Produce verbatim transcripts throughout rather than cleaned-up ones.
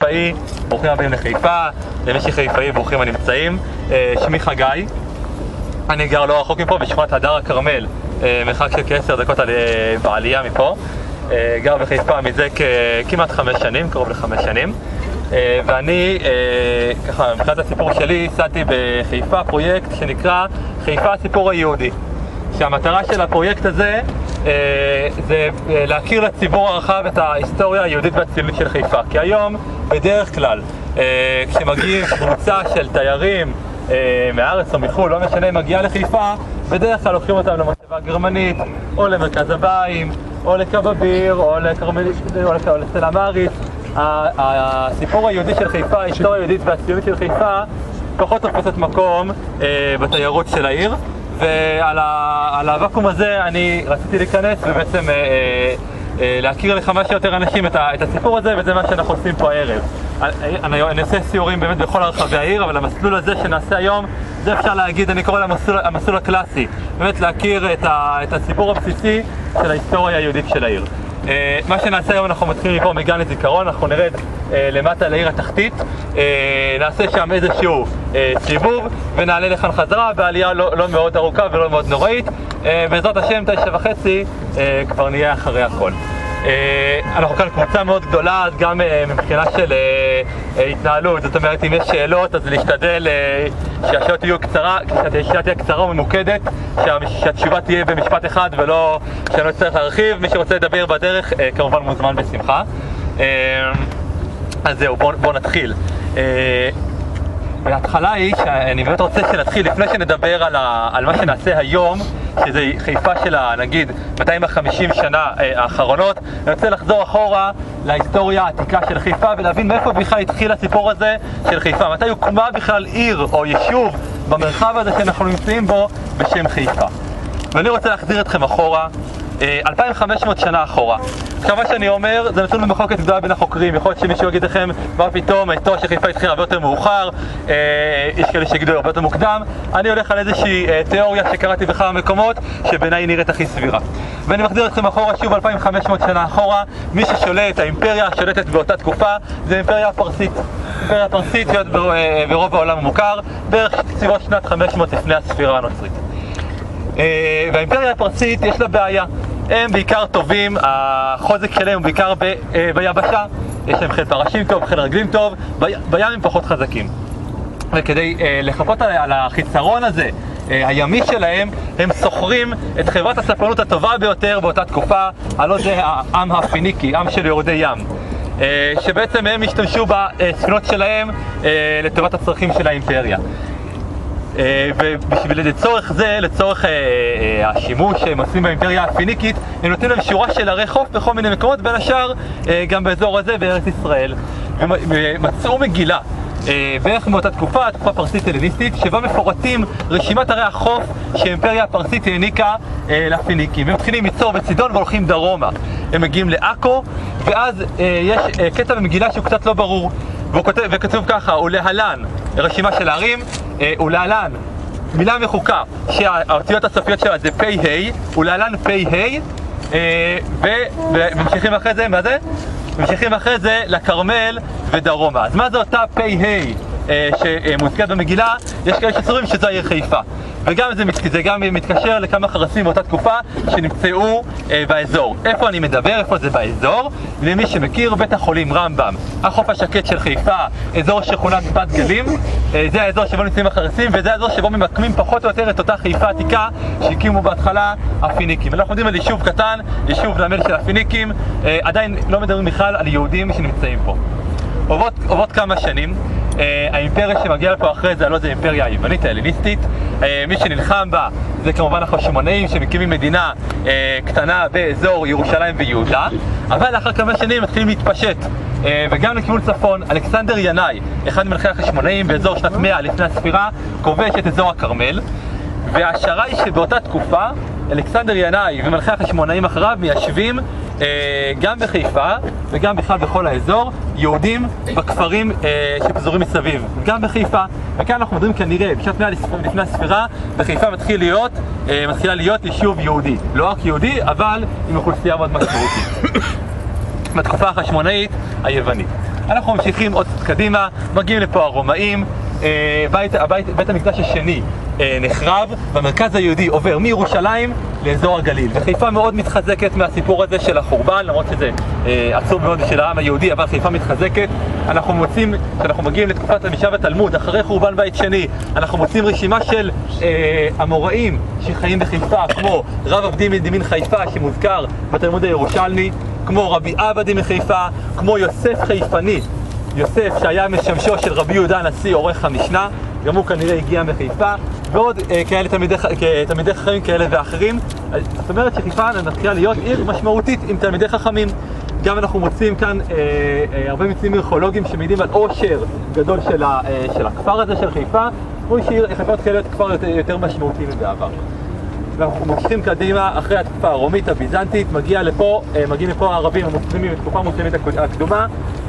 חיפאי, ברוכים הבאים לחיפה, למי שחיפאי ברוכים הנמצאים. שמי חגי, אני גר לא רחוק מפה בשכונת הדר הכרמל, מרחק של כעשר דקות בעלייה מפה. גר בחיפה מזה כמעט חמש שנים, קרוב לחמש שנים. ואני, ככה, מבחינת הסיפור שלי, ייסדתי בחיפה פרויקט שנקרא חיפה הסיפור היהודי. שהמטרה של הפרויקט הזה זה להכיר לציבור הרחב את ההיסטוריה היהודית והציונית של חיפה. כי היום, בדרך כלל, כשמגיעים קבוצה של תיירים מהארץ או מחו"ל, לא משנה, מגיעה לחיפה, בדרך כלל לוקחים אותם למושבה גרמנית, או למרכז הבאים, או לקבביר, או לסלמריס. הסיפור היהודי של חיפה, ההיסטוריה היהודית והציונית של חיפה, פחות תופסת מקום בתיירות של העיר. ועל הוואקום הזה אני רציתי להיכנס ובעצם אה, אה, להכיר לכמה שיותר אנשים את, ה, את הסיפור הזה, וזה מה שאנחנו עושים פה הערב. אני, אני אעשה סיורים באמת בכל הרחבי העיר, אבל המסלול הזה שנעשה היום, זה אפשר להגיד, אני קורא למסלול המסלול הקלאסי, באמת להכיר את, ה, את הסיפור הבסיסי של ההיסטוריה היהודית של העיר. Uh, מה שנעשה היום, אנחנו מתחילים מפה מגן לזיכרון, אנחנו נרד uh, למטה לעיר התחתית, uh, נעשה שם איזשהו uh, סיבוב ונעלה לכאן חזרה בעלייה לא, לא מאוד ארוכה ולא מאוד נוראית. uh, בעזרת השם תשע וחצי uh, כבר נהיה אחרי הכל. Uh, אנחנו כאן קבוצה מאוד גדולה, אז גם uh, מבחינה של uh, uh, התנהלות, זאת אומרת אם יש שאלות אז להשתדל uh, שהשאלות תהיו קצרה, שהשאלה תהיה קצרה וממוקדת, שהתשובה תהיה במשפט אחד ולא שאני לא אצטרך להרחיב. מי שרוצה לדבר בדרך uh, כמובן מוזמן בשמחה. uh, אז זהו, בואו בוא נתחיל. uh, וההתחלה היא שאני באמת רוצה שנתחיל לפני שנדבר על, ה, על מה שנעשה היום, שזה חיפה של נגיד מאתיים וחמישים שנה האחרונות. אני רוצה לחזור אחורה להיסטוריה העתיקה של חיפה ולהבין מאיפה בכלל התחיל הסיפור הזה של חיפה, מתי הוקמה בכלל עיר או יישוב במרחב הזה שאנחנו נמצאים בו בשם חיפה. ואני רוצה להחזיר אתכם אחורה אלפיים וחמש מאות שנה אחורה. עכשיו מה שאני אומר זה נתון במחלוקת גדולה בין החוקרים. יכול להיות שמישהו יגיד לכם מה פתאום ההיסטוריה של חיפה התחילה הרבה יותר מאוחר, אה, יש כאלה שיגידו הרבה יותר מוקדם. אני הולך על איזושהי אה, תיאוריה שקראתי בכמה מקומות שבעיניי נראית הכי סבירה, ואני מחזיר אתכם אחורה שוב אלפיים וחמש מאות שנה אחורה. מי ששולט, האימפריה השולטת באותה תקופה זה האימפריה הפרסית. האימפריה הפרסית להיות ברוב העולם המוכר בערך סביבות שנת חמש מאות לפני הספירה הנוצרית. והאימפריה הפרסית יש לה בעיה, הם בעיקר טובים, החוזק שלהם הוא בעיקר ב, ביבשה, יש להם חיל פרשים טוב, חיל רגלים טוב, בים הם פחות חזקים. וכדי לחפות על החיסרון הזה הימי שלהם, הם סוחרים את חברת הספנות הטובה ביותר באותה תקופה, הלא זה העם הפיניקי, עם של יורדי ים, שבעצם הם השתמשו בספינות שלהם לטובת הצרכים של האימפריה. ובשביל לצורך זה, לצורך השימוש שהם עושים באימפריה הפיניקית, הם נותנים להם שורה של ערי חוף בכל מיני מקומות, בין השאר גם באזור הזה בארץ ישראל. ומצאו מגילה בערך מאותה תקופה, התקופה פרסית הלניסטית, שבה מפורטים רשימת ערי החוף שהאימפריה הפרסית העניקה לפיניקים. הם מתחילים מצור וצידון והולכים דרומה. הם מגיעים לעכו, ואז יש קטע במגילה שהוא קצת לא ברור, וכתוב ככה: ולהלן רשימה של הערים, ולהלן מילה מחוקה שהאותיות הסופיות שלה זה פי היי, ולהלן פי היי, וממשיכים אחרי זה, מה זה? ממשיכים אחרי זה לכרמל ודרומה. אז מה זה אותה פי היי שמוזכרת במגילה? יש כאלה שסוברים שזו העיר חיפה, וגם זה, זה גם מתקשר לכמה חרסים באותה תקופה שנמצאו אה, באזור. איפה אני מדבר? איפה זה באזור? למי שמכיר, בית החולים רמב"ם, החוף השקט של חיפה, אזור שכונת בת גלים, אה, זה האזור שבו נמצאים החרסים, וזה האזור שבו ממקמים פחות או יותר את אותה חיפה עתיקה שהקימו בהתחלה הפיניקים. אנחנו יודעים על יישוב קטן, יישוב למל של הפיניקים, אה, עדיין לא מדברים בכלל על יהודים שנמצאים פה. עוברות, עוברות כמה שנים, uh, האימפריה שמגיעה לפה אחרי זה, הלא זה האימפריה היוונית ההלניסטית. uh, מי שנלחם בה זה כמובן החשמונאים שמקימים מדינה uh, קטנה באזור ירושלים ויהודה, אבל לאחר כמה שנים מתחילים להתפשט uh, וגם לכיוון צפון. אלכסנדר ינאי, אחד ממלכי החשמונאים באזור שנת מאה לפני הספירה, כובש את אזור הכרמל, וההשערה היא שבאותה תקופה אלכסנדר ינאי ומלכי החשמונאים אחריו מיישבים אה, גם בחיפה וגם בכלל בכל האזור יהודים בכפרים אה, שפזורים מסביב, גם בחיפה. וכאן אנחנו מדברים כנראה בשנת מאה לפני הספירה, בחיפה מתחיל להיות, אה, מתחילה להיות יישוב יהודי, לא רק יהודי אבל עם אוכלוסייה מאוד משמעותית בתקופה החשמונאית היוונית. אנחנו ממשיכים עוד קדימה, מגיעים לפה הרומאים, בית, הבית, בית המקדש השני נחרב, והמרכז היהודי עובר מירושלים לאזור הגליל. וחיפה מאוד מתחזקת מהסיפור הזה של החורבן, למרות שזה עצוב מאוד של העם היהודי, אבל חיפה מתחזקת. אנחנו מוצאים, כשאנחנו מגיעים לתקופת המשנה בתלמוד, אחרי חורבן בית שני, אנחנו מוצאים רשימה של אמוראים שחיים בחיפה, כמו רב עבדי מדימין חיפה שמוזכר בתלמוד הירושלמי, כמו רבי עבדי מחיפה, כמו יוסף חיפני, יוסף שהיה משמשו של רבי יהודה הנשיא עורך המשנה, גם הוא כנראה הגיע מחיפה, ועוד אה, כאלה תלמידי, תלמידי חכמים כאלה ואחרים. זאת אומרת שחיפה מתחילה להיות עיר משמעותית עם תלמידי חכמים. גם אנחנו מוצאים כאן אה, אה, הרבה מצאים ארכיאולוגיים שמעידים על עושר גדול של, ה, אה, של הכפר הזה של חיפה, כמו שחיפה מתחילה להיות כפר יותר, יותר משמעותי מבעבר. ואנחנו ממשיכים קדימה אחרי התקופה הרומית הביזנטית, מגיע לפה, מגיעים לפה הערבים המוסלמים בתקופה המוסלמית הקדומה,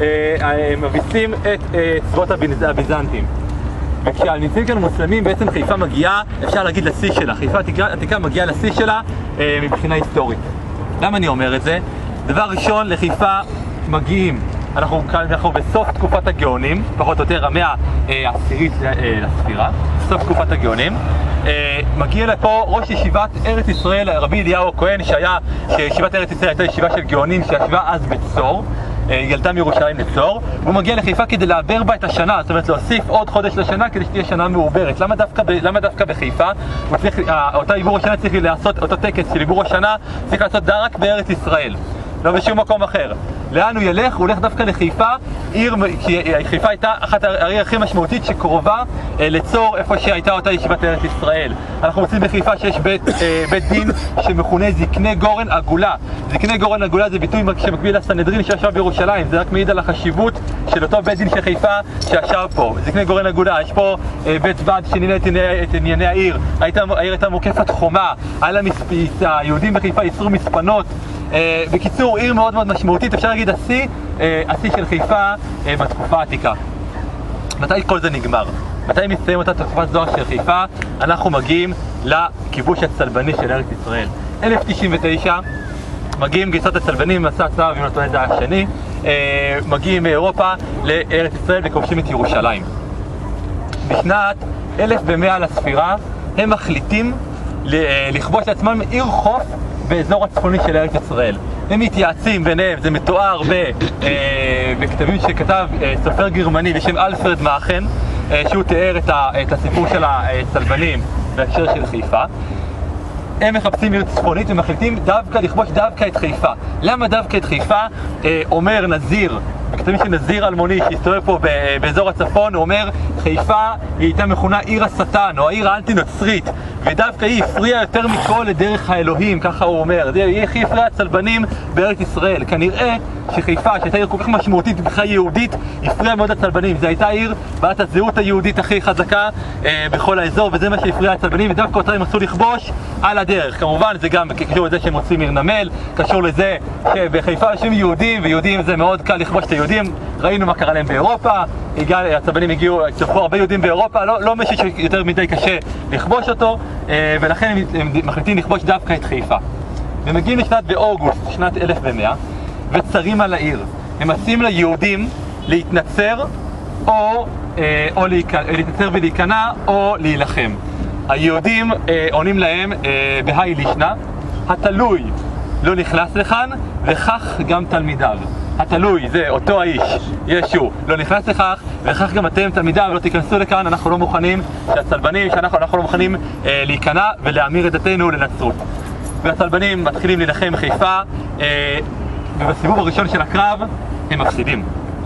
מביסים את צבאות הביזנטים. וכשנמצאים כאן מוסלמים, בעצם חיפה מגיעה, אפשר להגיד לשיא שלה, חיפה העתיקה מגיעה לשיא שלה מבחינה היסטורית. למה אני אומר את זה? דבר ראשון, לחיפה מגיעים, אנחנו, אנחנו בסוף תקופת הגאונים, פחות או יותר המאה העשירית לספירה, סוף תקופת הגאונים. מגיע לפה ראש ישיבת ארץ ישראל, רבי אליהו הכהן, שהיה, שישיבת ארץ ישראל הייתה ישיבה של גאונים שישבה אז בצור, ילדה מירושלים לצור, והוא מגיע לחיפה כדי לעבר בה את השנה, זאת אומרת להוסיף עוד חודש לשנה כדי שתהיה שנה מעוברת. למה דווקא, למה דווקא בחיפה? צריך, אותה עיבור השנה צריך לעשות, אותו טקס של עיבור השנה צריך לעשות רק בארץ ישראל, לא בשום מקום אחר. לאן הוא ילך? הוא הולך דווקא לחיפה, עיר, כי חיפה הייתה אחת העיר הכי משמעותית שקרובה אה, לצור, איפה שהייתה אותה ישיבת ארץ ישראל. אנחנו מוצאים בחיפה שיש בית, אה, בית דין שמכונה זקני גורן עגולה. זקני גורן עגולה זה ביטוי שמקביל לסנהדרין שישב בירושלים, זה רק מעיד על החשיבות של אותו בית דין של חיפה שישב פה. זקני גורן עגולה, יש פה אה, בית ועד שנינה את, את ענייני העיר, הייתה, העיר הייתה מוקפת חומה, היה לה מספיס, היהודים בחיפה יצרו מספנות. Uh, בקיצור, עיר מאוד מאוד משמעותית, אפשר להגיד השיא, uh, השיא של חיפה uh, בתקופה העתיקה. מתי כל זה נגמר? מתי מסתיים אותה תקופת זוהר של חיפה? אנחנו מגיעים לכיבוש הצלבני של ארץ ישראל. אלף תשעים ותשע, מגיעים גיסות הצלבנים במסע צלב, אם לא טועה זה השני, uh, מגיעים מאירופה לארץ ישראל וכובשים את ירושלים. בשנת אלף ומאה לספירה, הם מחליטים לכבוש לעצמם עיר חוף באזור הצפוני של ארץ ישראל. הם מתייעצים ביניהם, זה מתואר בכתבים שכתב סופר גרמני בשם אלפרד מאכן, שהוא תיאר את הסיפור של הצלבנים בהקשר של חיפה. הם מחפשים עיר צפונית ומחליטים דווקא לכבוש דווקא את חיפה. למה דווקא את חיפה? אומר נזיר, בכתבים של נזיר אלמוני שהסתובב פה באזור הצפון, הוא אומר חיפה היא הייתה מכונה עיר השטן או העיר האנטי-נוצרית, ודווקא היא הפריעה יותר מכל לדרך האלוהים, ככה הוא אומר. היא הכי הפריעה הצלבנים בארץ ישראל. כנראה שחיפה, שהייתה עיר כל כך משמעותית מבחינה יהודית, הפריעה מאוד הצלבנים. זו הייתה עיר בעלת הזהות היהודית הכי חזקה אה, בכל האזור, וזה מה שהפריע הצלבנים, ודווקא אותה הם רצו לכבוש על הדרך. כמובן זה גם קשור לזה שהם מוצאים עיר נמל, קשור לזה שבחיפה יושבים יהודים, ויהודים זה מאוד קל לכבוש את היהודים. ראינו מה קרה להם באירופה, הגיע, הצלבנים הגיעו, צפו הרבה יהודים באירופה, לא, לא משהו שיותר מדי קשה לכבוש אותו, ולכן הם, הם מחליטים לכבוש דווקא את חיפה. הם מגיעים לשנת באוגוסט, שנת אלף ומאה, וצרים על העיר. הם מציעים ליהודים להתנצר, או, או להתנצר ולהיכנע, או להילחם. היהודים עונים להם בהאי לישנה, התלוי לא נכנס לכאן, וכך גם תלמידיו. התלוי זה אותו האיש, ישו, לא נכנס לכך, וכך גם אתם תלמידיו לא תיכנסו לכאן. אנחנו לא מוכנים שהצלבנים, שאנחנו אנחנו לא מוכנים אה, להיכנע ולהמיר את דתנו לנצרות. והצלבנים מתחילים להילחם בחיפה, אה, ובסיבוב הראשון של הקרב הם מפסידים.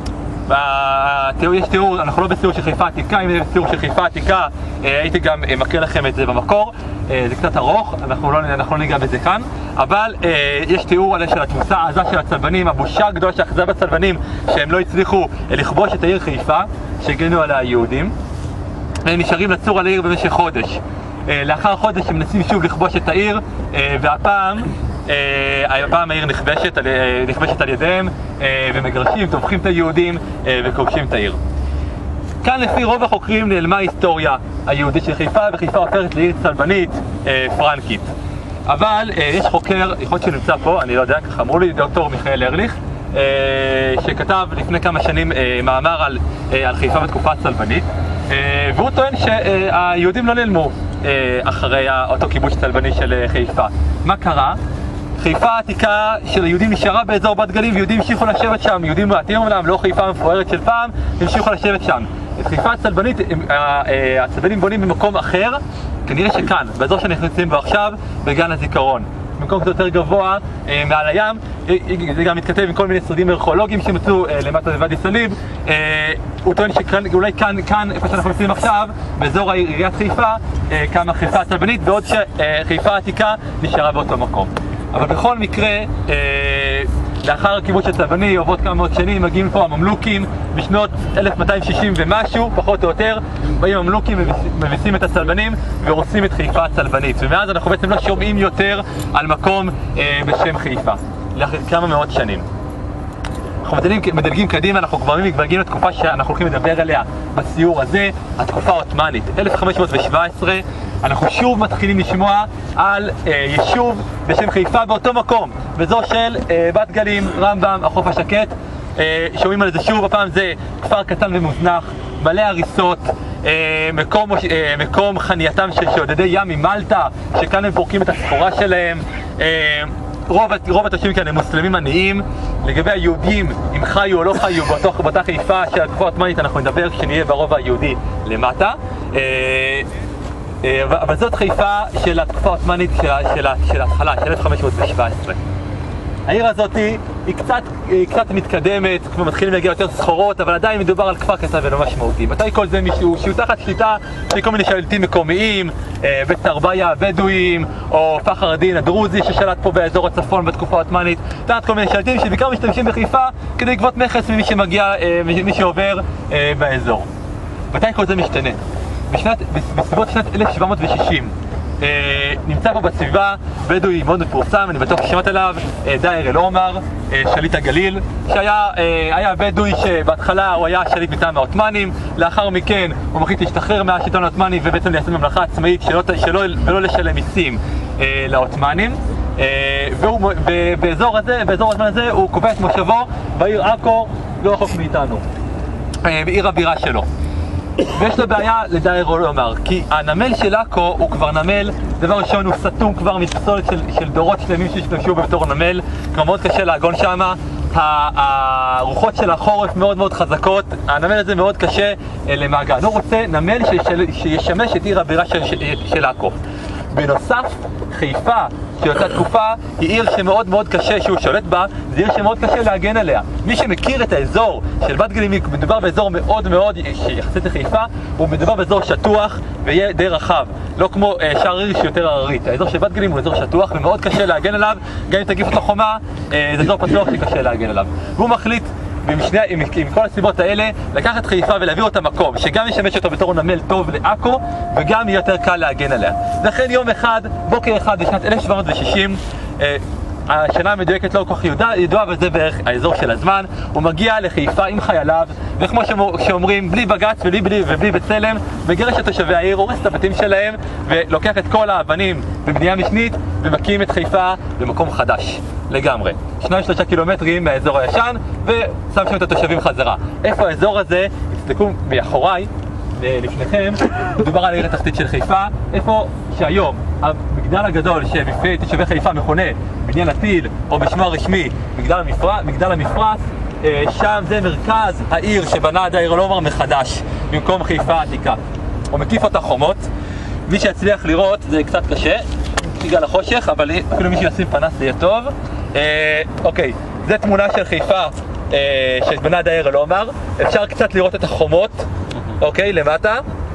יש תיאור, אנחנו לא בסיור של חיפה עתיקה, אם זה בסיור של חיפה עתיקה הייתי גם מקריא לכם את זה במקור, זה קצת ארוך, אנחנו לא, אנחנו לא ניגע בזה כאן, אבל יש תיאור עליה של התבוסה העזה של הצלבנים, הבושה הגדולה שאחזה בצלבנים שהם לא הצליחו לכבוש את העיר חיפה שהגנו עליה היהודים, והם נשארים לצור על העיר במשך חודש. לאחר חודש הם מנסים שוב לכבוש את העיר, והפעם הפעם העיר נכבשת, נכבשת על ידיהם, ומגרשים, טובחים את היהודים וכובשים את העיר. כאן לפי רוב החוקרים נעלמה ההיסטוריה היהודית של חיפה, וחיפה הופכת לעיר צלבנית פרנקית. אבל יש חוקר, יכול להיות שנמצא פה, אני לא יודע, ככה אמרו לי, דוקטור מיכאל ארליך, שכתב לפני כמה שנים מאמר על, על חיפה בתקופה הצלבנית, והוא טוען שהיהודים לא נעלמו אחרי אותו כיבוש צלבני של חיפה. מה קרה? חיפה העתיקה של היהודים נשארה באזור בת גלים, ויהודים המשיכו לשבת שם. יהודים מעטים אומנם, לא חיפה המפוארת של פעם, המשיכו לשבת שם. את חיפה הצלבנית, הצלבנים בונים במקום אחר, כנראה שכאן, באזור שאנחנו נמצאים בו עכשיו, בגן הזיכרון. במקום קצת יותר גבוה מעל הים, זה גם מתכתב עם כל מיני שרידים ארכיאולוגיים שמצאו למטה בוואדי סאליב. הוא טוען שאולי כאן, כאן, איפה שאנחנו נמצאים עכשיו, באזור עיריית חיפה, קמה חיפה הצלבנית, בעוד שחיפה העתיקה נשארה באותו מקום. אבל בכל מקרה, לאחר הכיבוש הצלבני, עוברות כמה מאות שנים, מגיעים פה הממלוכים בשנות אלף מאתיים שישים ומשהו, פחות או יותר, באים הממלוכים, מביסים את הצלבנים ורוצים את חיפה הצלבנית. ומאז אנחנו בעצם לא שומעים יותר על מקום אה, בשם חיפה, לאחר כמה מאות שנים. אנחנו מדלגים, מדלגים קדימה, אנחנו כבר מגיעים לתקופה שאנחנו הולכים לדבר עליה בסיור הזה, התקופה העות'מאנית, אלף חמש מאות שבע עשרה. אנחנו שוב מתחילים לשמוע על אה, יישוב בשם חיפה באותו מקום, באזור של אה, בת גלים, רמב"ם, החוף השקט. אה, שומעים על זה שוב, הפעם זה כפר קטן ומוזנח, מלא הריסות, אה, מקום, אה, מקום חנייתם של שודדי ים ממלטה, שכאן הם פורקים את הסחורה שלהם. אה, רוב, רוב התושבים כאן הם מוסלמים עניים. לגבי היהודים, אם חיו או לא חיו באותו, באותה חיפה של התקופה העות'מאנית, אנחנו נדבר כשנהיה ברובע היהודי למטה. אה, אבל זאת חיפה של התקופה העות'מאנית של ההתחלה, של אלף חמש מאות שבע עשרה. העיר הזאת היא קצת, היא קצת מתקדמת, כמו מתחילים להגיע יותר סחורות, אבל עדיין מדובר על כפר קטן ולא משמעותי. מתי כל זה מישהו שהוא תחת שליטה של כל מיני שליטים מקומיים, בית תרביה הבדואים, או פחר הדין הדרוזי ששלט פה באזור הצפון בתקופה העות'מאנית, תחת כל מיני שליטים שבעיקר משתמשים בחיפה כדי לגבות מכס ממי שמגיע, ממי שעובר באזור. מתי כל זה משתנה? בשנת, בסביבות שנת אלף שבע מאות ושישים אה, נמצא פה בסביבה בדואי מאוד מפורסם, אני בטוח ששמעת עליו, אה, דאיר אל עומר, אה, שליט הגליל, שהיה אה, היה בדואי שבהתחלה הוא היה שליט מטעם העות'מאנים, לאחר מכן הוא מחליט להשתחרר מהשלטון העות'מאני ובעצם לייסד ממלכה עצמאית שלא, שלא, ולא לשלם מיסים אה, לעות'מאנים. אה, והוא, ובאזור הזה, באזור הזמן הזה הוא קובע את מושבו בעיר עכו, לא רחוק מאיתנו, אה, בעיר הבירה שלו. ויש לו בעיה לדאיר אל עומר, כי הנמל של עכו הוא כבר נמל, דבר ראשון הוא סתום כבר מפסולת של, של דורות שלמים שהשתמשו בתור נמל, כבר מאוד קשה להגון שם, הרוחות של החורף מאוד מאוד חזקות, הנמל הזה מאוד קשה למעגן. הוא רוצה נמל שישמש את עיר הבירה של, של עכו. בנוסף, חיפה, של אותה תקופה, היא עיר שמאוד מאוד קשה שהוא שולט בה, זה עיר שמאוד קשה להגן עליה. מי שמכיר את האזור של בת גלים, מדובר באזור מאוד מאוד שיחסית לחיפה, הוא מדובר באזור שטוח ויהיה די רחב, לא כמו אה, שער עיר שיותר הררית. האזור של בת גלים הוא אזור שטוח ומאוד קשה להגן עליו, גם אם תגיף אותו חומה, אה, זה אזור פתוח שקשה להגן עליו. והוא מחליט עם, שני, עם, עם כל הסיבות האלה, לקחת חיפה ולהביא אותה מקום, שגם ישמש אותו בתור נמל טוב לעכו, וגם יהיה יותר קל להגן עליה. לכן יום אחד, בוקר אחד בשנת אלף שבע מאות ושישים, אה, השנה המדויקת לא כל כך ידועה, אבל זה בערך האזור של הזמן, הוא מגיע לחיפה עם חייליו, וכמו שאומרים, בלי בג"ץ ובלי, בלי, ובלי בצלם, מגרש את תושבי העיר, הורס את הבתים שלהם, ולוקח את כל האבנים בבנייה משנית, ומקים את חיפה במקום חדש. לגמרי. שניים שלושה קילומטרים מהאזור הישן, ושם שם את התושבים חזרה. איפה האזור הזה? תסתכלו מאחוריי, לפניכם, מדובר על העיר התחתית של חיפה, איפה שהיום המגדל הגדול שבפני תושבי חיפה מכונה בניין הטיל, או בשמו הרשמי מגדל המפרץ, מגדל המפרץ, שם זה מרכז העיר שבנה דאיר אל עומר מחדש, במקום חיפה העתיקה. הוא מקיף אותה חומות, מי שיצליח לראות זה קצת קשה, בגלל החושך, אבל אפילו מי שישים פנס זה יהיה טוב. אה, אוקיי, זו תמונה של חיפה אה, שבנה דאיר אל עומר, אפשר קצת לראות את החומות, אוקיי, למטה.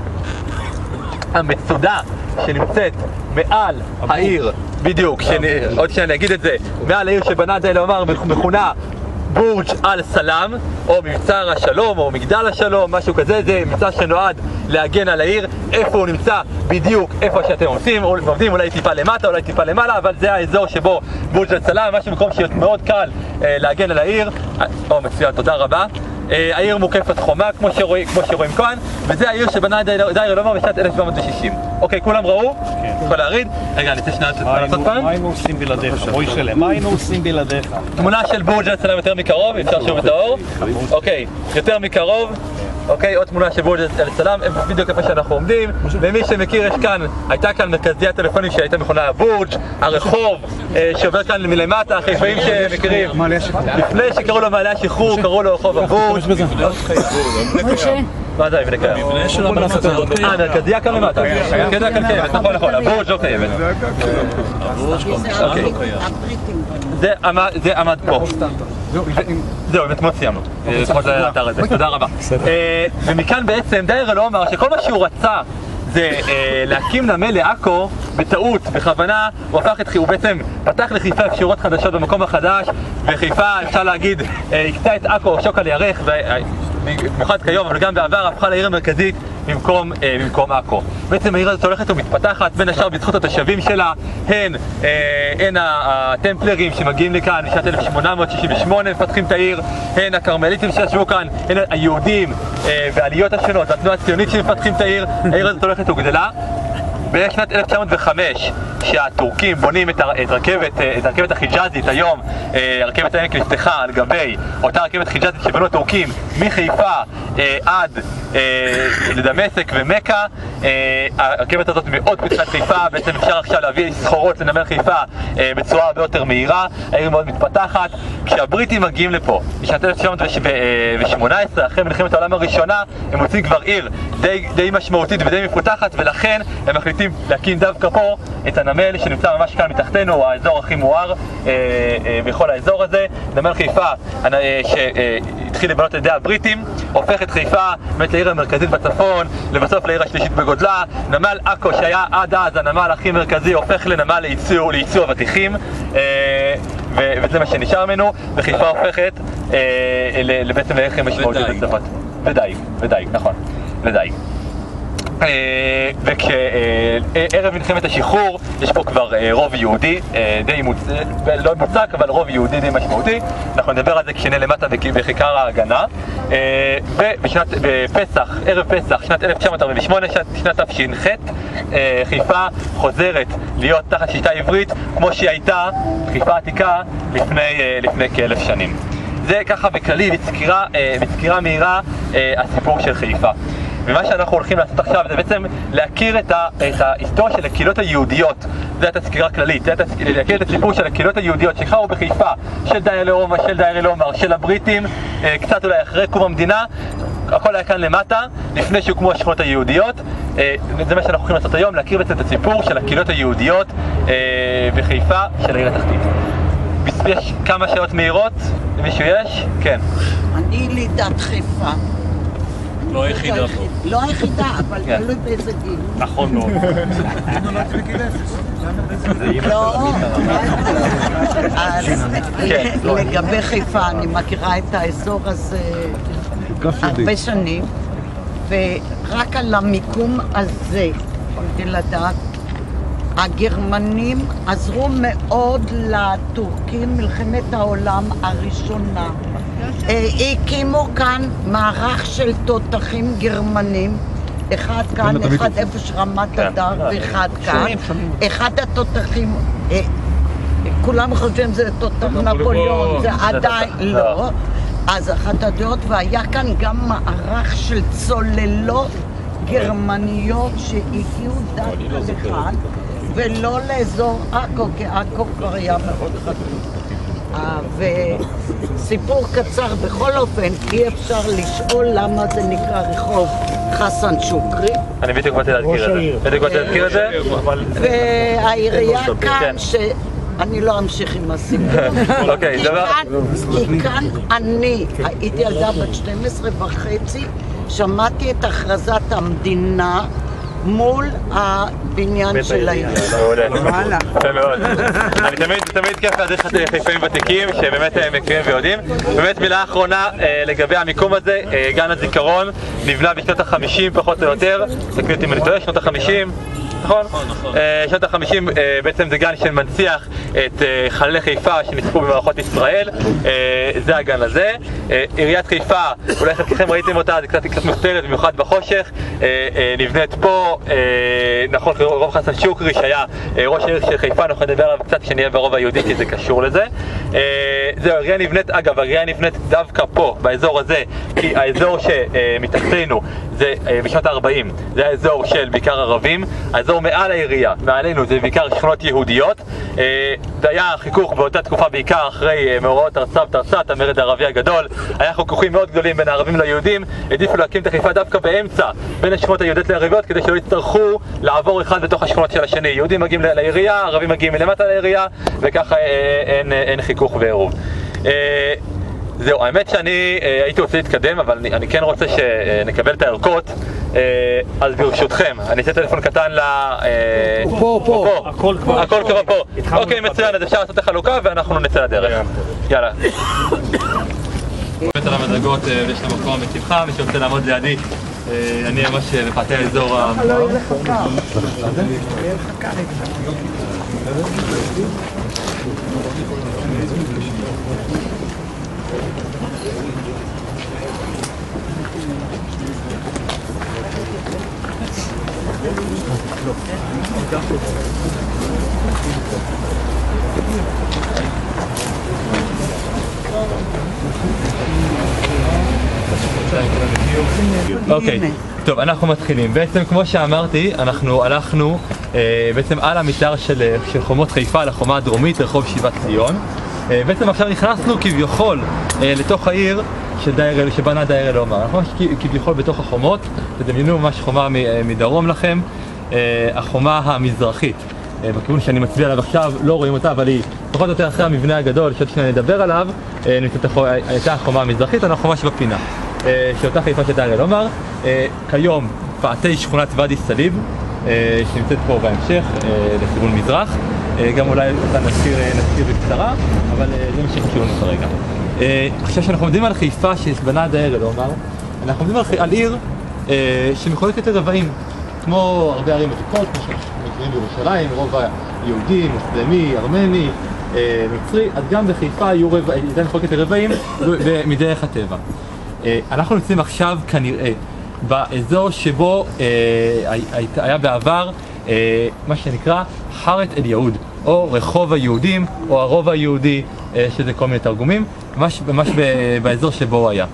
המצודה שנמצאת מעל העיר, בדיוק, שאני, עוד שניה אני אגיד את זה, מעל העיר שבנה דאיר אל עומר מכונה בורג' אל סלאם, או מבצר השלום, או מגדל השלום, משהו כזה. זה מבצר שנועד להגן על העיר. איפה הוא נמצא? בדיוק איפה שאתם עושים, עובדים, אולי טיפה למטה, אולי טיפה למעלה, אבל זה האזור שבו בורג' אל סלאם, משהו מקום שיהיה מאוד קל אה, להגן על העיר. או, מצוין, תודה רבה. העיר מוקפת חומה, כמו שרואים, כמו שרואים כאן, וזה העיר שבנה דייר אלומר בשנת אלף שבע מאות ושישים. אוקיי, כולם ראו? כן. יכול להריד? רגע, אני רוצה שנייה לעשות פעם? מה היינו עושים בלעדיך? בואי שלם, מה היינו עושים בלעדיך? תמונה של בורג' אל-סלאם יותר מקרוב, אפשר שוב את האור. אוקיי, יותר מקרוב. אוקיי, עוד תמונה של בורג' אל-סלאם, בדיוק איפה שאנחנו עומדים. ומי שמכיר, יש כאן, הייתה כאן מרכזיית טלפונים שהייתה מכונה הבורג', הרחוב שעובר כאן מלמטה, החיפאים שמכירים. לפני שקראו לו מעלה השחרור, קראו לו רחוב הבורג'. מה זה המבנה קיים? המבנה של המרכזייה. אה, המרכזייה כאן למטה. כן, כאן קיימת, נכון, נכון, הבורג' לא קיימת. זה עמד פה. זהו, באמת מאוד סיימנו. לפחות לאתר הזה, תודה רבה. ומכאן בעצם דייר אלומר שכל מה שהוא רצה זה להקים נמל לעכו בטעות, בכוונה, הוא הפך את חיפה, הוא בעצם פתח לחיפה אפשרויות חדשות במקום החדש, וחיפה, אפשר להגיד, הקצה את עכו שוק על ירך, במיוחד כיום, אבל גם בעבר הפכה לעיר המרכזית במקום, במקום עכו. בעצם העיר הזאת הולכת ומתפתחת, בין השאר בזכות התושבים שלה, הן, הן הטמפלרים שמגיעים לכאן בשנת אלף שמונה מאות שישים ושמונה, מפתחים את העיר, הן הכרמליטים שישבו כאן, הן היהודים והעליות השונות, והתנועה הציונית שמפתחים את העיר, העיר הזאת הולכת וגדלה. בשנת אלף תשע מאות וחמש, שהטורקים בונים את הרכבת, את הרכבת החיג'אזית היום, הרכבת העמק נפתחה על גבי אותה רכבת חיג'אזית שבנו הטורקים מחיפה עד לדמשק ומכה. הרכבת הזאת מאוד פתחה את חיפה, בעצם אפשר עכשיו להביא סחורות לנמל חיפה בצורה הרבה יותר מהירה, העיר מאוד מתפתחת. כשהבריטים מגיעים לפה בשנת אלף תשע מאות ושמונה עשרה, אחרי מלחמת העולם הראשונה, הם מוצאים כבר עיר די, די משמעותית ודי מפותחת, ולכן הם מחליטים להקים דווקא פה את הנמל שנמצא ממש כאן מתחתנו, האזור הכי מואר אה, אה, בכל האזור הזה. נמל חיפה אה, שהתחיל לבנות על ידי הבריטים, הופך את חיפה באמת לעיר המרכזית בצפון, לבסוף לעיר השלישית בגודלה. נמל עכו שהיה עד אז הנמל הכי מרכזי הופך לנמל לייצוא, לייצוא אבטיחים, אה, ו- וזה מה שנשאר ממנו, וחיפה הופכת אה, לבעצם לעיר הכי משמעותית בצפון. ודייג, ודייג, נכון, ודייג. וכשערב מלחמת השחרור יש פה כבר רוב יהודי די מוצק, לא מוצק אבל רוב יהודי די משמעותי. אנחנו נדבר על זה כשנהיה למטה בכיכר ההגנה. ובשנת פסח, ערב פסח, שנת אלף תשע מאות ארבעים ושמונה, שנת תש"ח, חיפה חוזרת להיות תחת שליטה עברית כמו שהיא הייתה חיפה עתיקה לפני, לפני כאלף שנים. זה ככה בכללי, בסקירה, בסקירה מהירה, הסיפור של חיפה. ומה שאנחנו הולכים לעשות עכשיו זה בעצם להכיר את, ה, את ההיסטוריה של הקהילות היהודיות. זו הייתה סקירה כללית, זה הייתה להכיר את הסיפור של הקהילות היהודיות שחרו בחיפה, של דייר אלומר, של דייר אלומר, של הבריטים, קצת אולי אחרי קום המדינה. הכל היה כאן למטה, לפני שהוקמו השכונות היהודיות. זה מה שאנחנו הולכים לעשות היום, להכיר בעצם את הסיפור של הקהילות היהודיות בחיפה של העיר התחתית. יש כמה שאלות מהירות? למישהו יש? כן. אני לידת חיפה. לא היחידה פה. לא היחידה, אבל תלוי באיזה גיל. נכון מאוד. לא, אז לגבי חיפה, אני מכירה את האזור הזה הרבה שנים, ורק על המיקום הזה, כדי לדעת, הגרמנים עזרו מאוד לטורקים מלחמת העולם הראשונה. הקימו כאן מערך של תותחים גרמנים, אחד כאן, אחד איפה שרמת הדר ואחד כאן. אחד התותחים, כולם חושבים שזה תותח נפוליאון, זה עדיין לא. אז אחת הדעות, והיה כאן גם מערך של צוללות גרמניות שהגיעו דווקא לכאן ולא לאזור עכו, כי עכו כבר היה מאוד חשוב. וסיפור קצר, בכל אופן אי אפשר לשאול למה זה נקרא רחוב חסן שוקרי. אני בדיוק באתי להזכיר את זה. בדיוק באתי להזכיר את זה. והעירייה כאן, שאני לא אמשיך עם הסיפור, כי כאן אני הייתי ילדה בת שתים עשרה וחצי, שמעתי את הכרזת המדינה מול הבניין של העיר. מעולה. יפה מאוד. אני תמיד, תמיד כיף להדריך חיפאים ותיקים שבאמת מכירים ויודעים. באמת מילה אחרונה לגבי המיקום הזה, גן הזיכרון נבנה בשנות החמישים פחות או יותר, תקנו אותי אם אני טועה, שנות החמישים. נכון? נכון. שנות ה-חמישים בעצם זה גן שמנציח את חללי חיפה שנספו במערכות ישראל, זה הגן הזה. עיריית חיפה, אולי חלקכם ראיתם אותה, זה קצת קצת מוסתרת, במיוחד בחושך, נבנית פה, נכון, רוב חסן שוקרי שהיה ראש העיר של חיפה, אנחנו נדבר עליו קצת כשנהיה ברוב היהודי כי זה קשור לזה. זהו, העירייה נבנית, אגב, העירייה נבנית דווקא פה, באזור הזה, כי האזור שמתחתנו זה בשנות ה-ארבעים, זה האזור של בעיקר ערבים, האזור מעל העירייה, מעלינו זה בעיקר שכונות יהודיות. זה היה חיכוך באותה תקופה בעיקר אחרי מאורעות תרצ"ב תרצ"ט, המרד הערבי הגדול, היה חיכוכים מאוד גדולים בין הערבים ליהודים, העדיפו להקים את החיפה דווקא באמצע, בין השכונות היהודיות לערביות, כדי שלא יצטרכו לעבור אחד בתוך השכונות של השני. יהודים מגיעים לעירייה, ערבים מגיעים מלמטה לעירייה, וככה אין, אין חיכוך ועירוב. זהו, האמת שאני הייתי רוצה להתקדם, אבל אני, אני כן רוצה שנקבל את הערכות, אז ברשותכם, אני אעשה טלפון קטן ל... הוא פה, הוא פה. הכל כבר הכל כבר פה. אוקיי, מצוין, אז אפשר לעשות את החלוקה ואנחנו נצא לדרך. יאללה. באמת על המדרגות ויש לנו מקום מצדך, מי שרוצה לעמוד לידי, אני ממש בפאתי האזור ה... לא יהיה לך קר. יהיה לך קר. אוקיי, טוב, אנחנו מתחילים. בעצם כמו שאמרתי, אנחנו הלכנו אה, בעצם על המתאר של, של חומות חיפה, לחומה הדרומית, רחוב שיבת ציון. אה, בעצם עכשיו נכנסנו כביכול אה, לתוך העיר שדייר, שבנה דייר אלומר. אנחנו ממש כביכול בתוך החומות, תדמיינו ממש חומה מדרום לכם, אה, החומה המזרחית. אה, בכיוון שאני מצביע עליו עכשיו, לא רואים אותה, אבל היא פחות או יותר אחרי המבנה הגדול שעוד שניה נדבר עליו, אה, הייתה החומה המזרחית, אנחנו ממש בפינה. שאותה חיפה של דייר אלומר, כיום פעתי שכונת ואדי סאליב, שנמצאת פה בהמשך, לכיוון מזרח, גם אולי אותה נזכיר בקצרה, אבל זה מה שחשוב לנו כרגע. עכשיו שאנחנו עומדים על חיפה שבנה דייר אלומר, אנחנו עומדים על עיר שמחולקת לרבעים, כמו הרבה ערים עתיקות, כמו שמכירים בירושלים, רוב היהודי, מוסלמי, ארמני, מצרי, אז גם בחיפה הייתה מחולקת לרבעים מדרך הטבע. אנחנו נמצאים עכשיו כנראה באזור שבו היה בעבר מה שנקרא חארת אל יהוד, או רחוב היהודים, או הרוב היהודי, שזה כל מיני תרגומים, ממש, ממש באזור שבו הוא היה.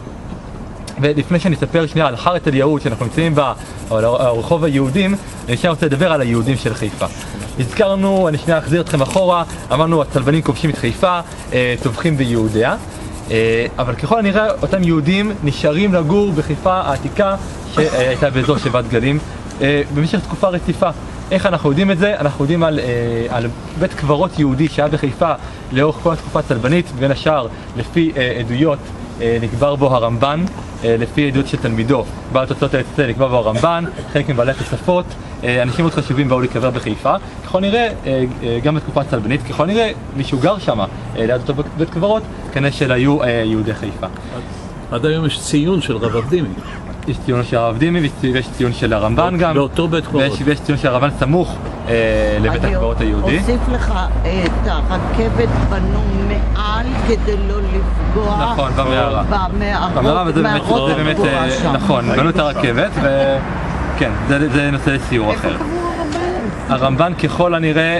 ולפני שאני אספר שנייה על חארת אל יהוד שאנחנו נמצאים בה, או על רחוב היהודים, אני שנייה רוצה לדבר על היהודים של חיפה. הזכרנו, אני שנייה אחזיר אתכם אחורה, אמרנו הצלבנים כובשים את חיפה, טובחים ביהודיה. אבל ככל הנראה אותם יהודים נשארים לגור בחיפה העתיקה שהייתה באזור שבעת גלים במשך תקופה רציפה. איך אנחנו יודעים את זה? אנחנו יודעים על, על בית קברות יהודי שהיה בחיפה לאורך כל התקופה הצלבנית, בין השאר לפי עדויות נקבר בו הרמב"ן, לפי עדויות של תלמידו בעל תוצאות האצטל נקבר בו הרמב"ן, חלק מבעלי התוספות, אנשים מאוד חשובים באו להיקבר בחיפה, ככל נראה גם בתקופה הצלבנית, ככל נראה מישהו גר שם ליד אותו בית קברות, כנראה של היו יהודי חיפה. עד היום יש ציון של רב אבדימי. יש ציון של הרב דימי ויש ציון של הרמב"ן גם, באותו בית קברות. ויש ציון של הרמב"ן סמוך לבית הקברות היהודי. אוסיף לך את הרכבת בנו מעל כדי לא לפגוע נכון, במערה. במערה, וזה באמת, נכון, בנו את הרכבת וכן, זה נושא לסיור אחר. איפה קבור הרמב"ן? הרמב"ן ככל הנראה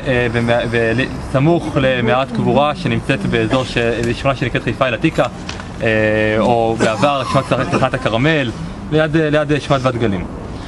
סמוך למערת קבורה שנמצאת באזור שכונה שנקראת חיפה אל עתיקה, או בעבר שכונת תחנת הכרמל, ליד שכונת בת גלים.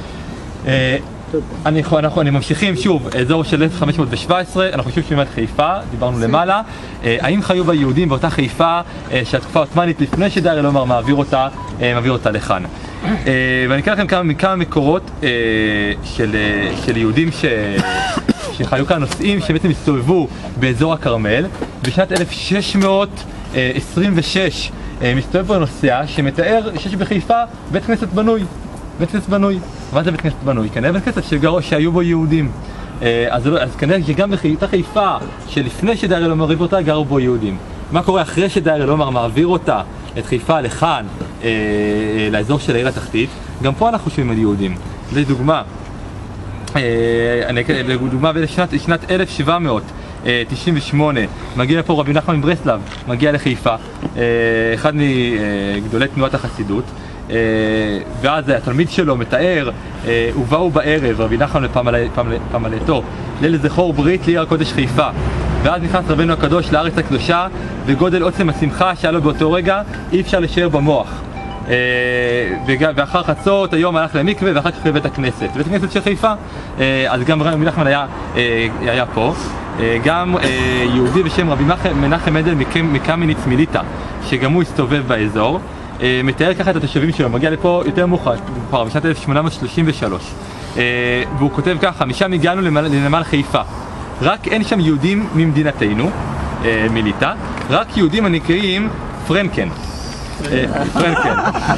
אנחנו ממשיכים שוב, אזור של אלף חמש מאות שבע עשרה, אנחנו שוב שומעים את חיפה, דיברנו למעלה. האם חיו ביהודים באותה חיפה שהתקופה העות'מאנית לפני שדייר אלומר מעביר אותה, מעביר אותה לכאן? ואני אקרא לכם כמה מכמה מקורות של יהודים שחיו כאן, נוסעים שבעצם הסתובבו באזור הכרמל. בשנת אלף שש מאות עשרים ושש מסתובב פה נוסע שמתאר שיש בחיפה בית כנסת בנוי. בית כנסת בנוי. מה זה בית כנסת בנוי? כנראה בית כנסת שגרו, שהיו בו יהודים. אז, אז כנראה שגם באותה חיפה שלפני שדייר אלומר מעביר אותה גרו בו יהודים. מה קורה אחרי שדייר אלומר מעביר אותה, את חיפה לכאן, אה, לאזור של העיר התחתית? גם פה אנחנו שומעים על יהודים. לדוגמה, לדוגמה בשנת אלף שבע מאות תשעים ושמונה מגיע לפה רבי נחמן מברסלב, מגיע לחיפה, אחד מגדולי תנועת החסידות, ואז התלמיד שלו מתאר, ובאו בערב רבי נחמן לפמלאתו ליל זכור ברית לעיר הקודש חיפה, ואז נכנס רבנו הקדוש לארץ הקדושה, וגודל עוצם השמחה שהיה לו באותו רגע אי אפשר לשאר במוח. ואחר חצות היום הלך למקווה ואחר כך לבית הכנסת, בית הכנסת של חיפה. אז גם רבי נחמן היה, היה פה. גם יהודי בשם רבי מנחם מנדל מקמיניץ מליטא, שגם הוא הסתובב באזור, מתאר ככה את התושבים שלו, מגיע לפה יותר מאוחר, בשנת אלף שמונה מאות שלושים ושלוש, והוא כותב ככה: משם הגענו לנמל חיפה, רק אין שם יהודים ממדינתנו, מליטא, רק יהודים הנקראים פרנקן. פרנקן.